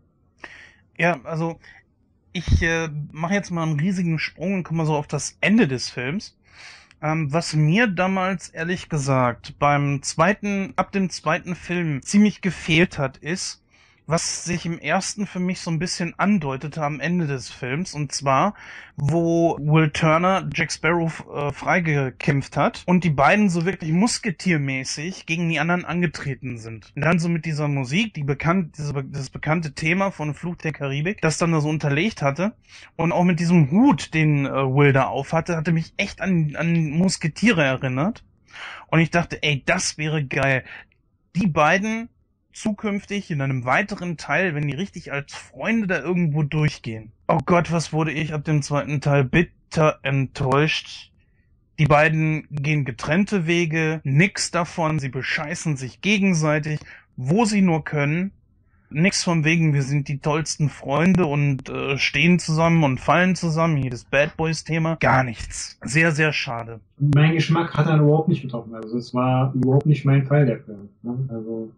A: Ja, also ich äh, mache jetzt mal einen riesigen Sprung und komme mal so auf das Ende des Films. Ähm, was mir damals, ehrlich gesagt, beim zweiten, ab dem zweiten Film ziemlich gefehlt hat, ist, was sich im ersten für mich so ein bisschen andeutete am Ende des Films, und zwar, wo Will Turner Jack Sparrow äh, freigekämpft hat und die beiden so wirklich musketiermäßig gegen die anderen angetreten sind. Und dann so mit dieser Musik, die bekannt, diese, das bekannte Thema von Fluch der Karibik, das dann da so unterlegt hatte, und auch mit diesem Hut, den äh, Will da aufhatte, hatte mich echt an, an Musketiere erinnert. Und ich dachte, ey, das wäre geil. Die beiden zukünftig in einem weiteren Teil, wenn die richtig als Freunde da irgendwo durchgehen. Oh Gott, was wurde ich ab dem zweiten Teil bitter enttäuscht. Die beiden gehen getrennte Wege, nix davon, sie bescheißen sich gegenseitig, wo sie nur können. Nix von wegen, wir sind die tollsten Freunde und äh, stehen zusammen und fallen zusammen, jedes Bad Boys-Thema, gar nichts. Sehr, sehr schade.
C: Mein Geschmack hat er überhaupt nicht getroffen, also es war überhaupt nicht mein Fall, der Film. Ne? Also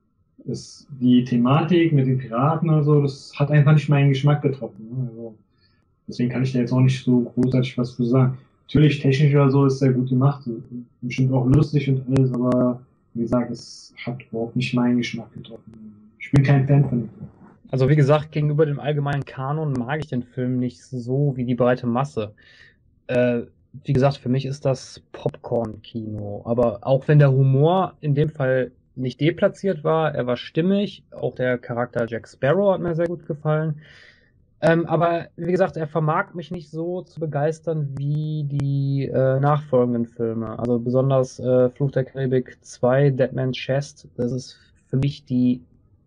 C: ist die Thematik mit den Piraten oder so, das hat einfach nicht meinen Geschmack getroffen. Ne? Also, deswegen kann ich da jetzt auch nicht so großartig was zu sagen. Natürlich, technisch oder so ist sehr gut gemacht, bestimmt auch lustig und alles, aber wie gesagt, es hat überhaupt nicht meinen Geschmack getroffen. Ich bin kein Fan von dem Film.
B: Also wie gesagt, gegenüber dem allgemeinen Kanon mag ich den Film nicht so wie die breite Masse. Äh, wie gesagt, für mich ist das Popcorn-Kino. Aber auch wenn der Humor in dem Fall nicht deplatziert war, er war stimmig, auch der Charakter Jack Sparrow hat mir sehr gut gefallen. Ähm, aber wie gesagt, er vermag mich nicht so zu begeistern wie die äh, nachfolgenden Filme. Also besonders äh, Fluch der Karibik zwei, Dead Man's Chest, das ist für mich die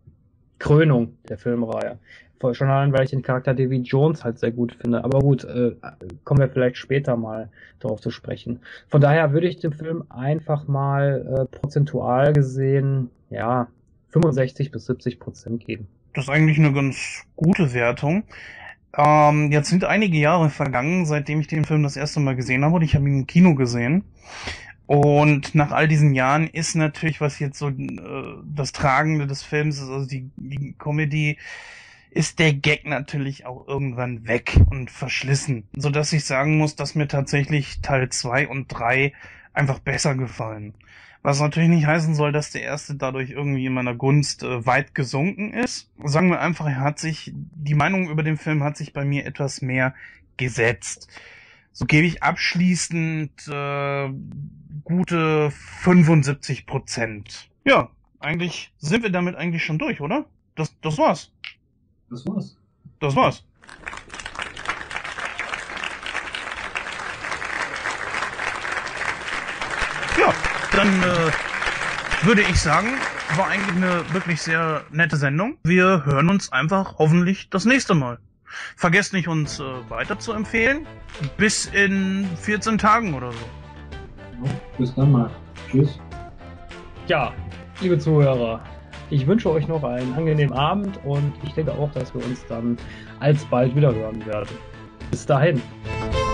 B: Krönung der Filmreihe. Schon allein, weil ich den Charakter Davy Jones halt sehr gut finde. Aber gut, äh, kommen wir vielleicht später mal darauf zu sprechen. Von daher würde ich dem Film einfach mal äh, prozentual gesehen, ja, fünfundsechzig bis siebzig Prozent geben.
A: Das ist eigentlich eine ganz gute Wertung. Ähm, jetzt sind einige Jahre vergangen, seitdem ich den Film das erste Mal gesehen habe, und ich habe ihn im Kino gesehen. Und nach all diesen Jahren ist natürlich, was jetzt so äh, das Tragende des Films ist, also die, die Comedy, ist der Gag natürlich auch irgendwann weg und verschlissen, so dass ich sagen muss, dass mir tatsächlich Teil zwei und drei einfach besser gefallen. Was natürlich nicht heißen soll, dass der erste dadurch irgendwie in meiner Gunst äh, weit gesunken ist. Sagen wir einfach, er hat sich, die Meinung über den Film hat sich bei mir etwas mehr gesetzt. So gebe ich abschließend äh, gute fünfundsiebzig Prozent. Ja, eigentlich sind wir damit eigentlich schon durch, oder? Das, das war's.
C: Das war's.
A: Das war's. Ja, dann äh, würde ich sagen, war eigentlich eine wirklich sehr nette Sendung. Wir hören uns einfach hoffentlich das nächste Mal. Vergesst nicht, uns äh, weiter zu empfehlen. Bis in vierzehn Tagen oder so.
C: Ja, bis dann mal. Tschüss.
B: Ja, liebe Zuhörer, ich wünsche euch noch einen angenehmen Abend und ich denke auch, dass wir uns dann alsbald wieder hören werden. Bis dahin.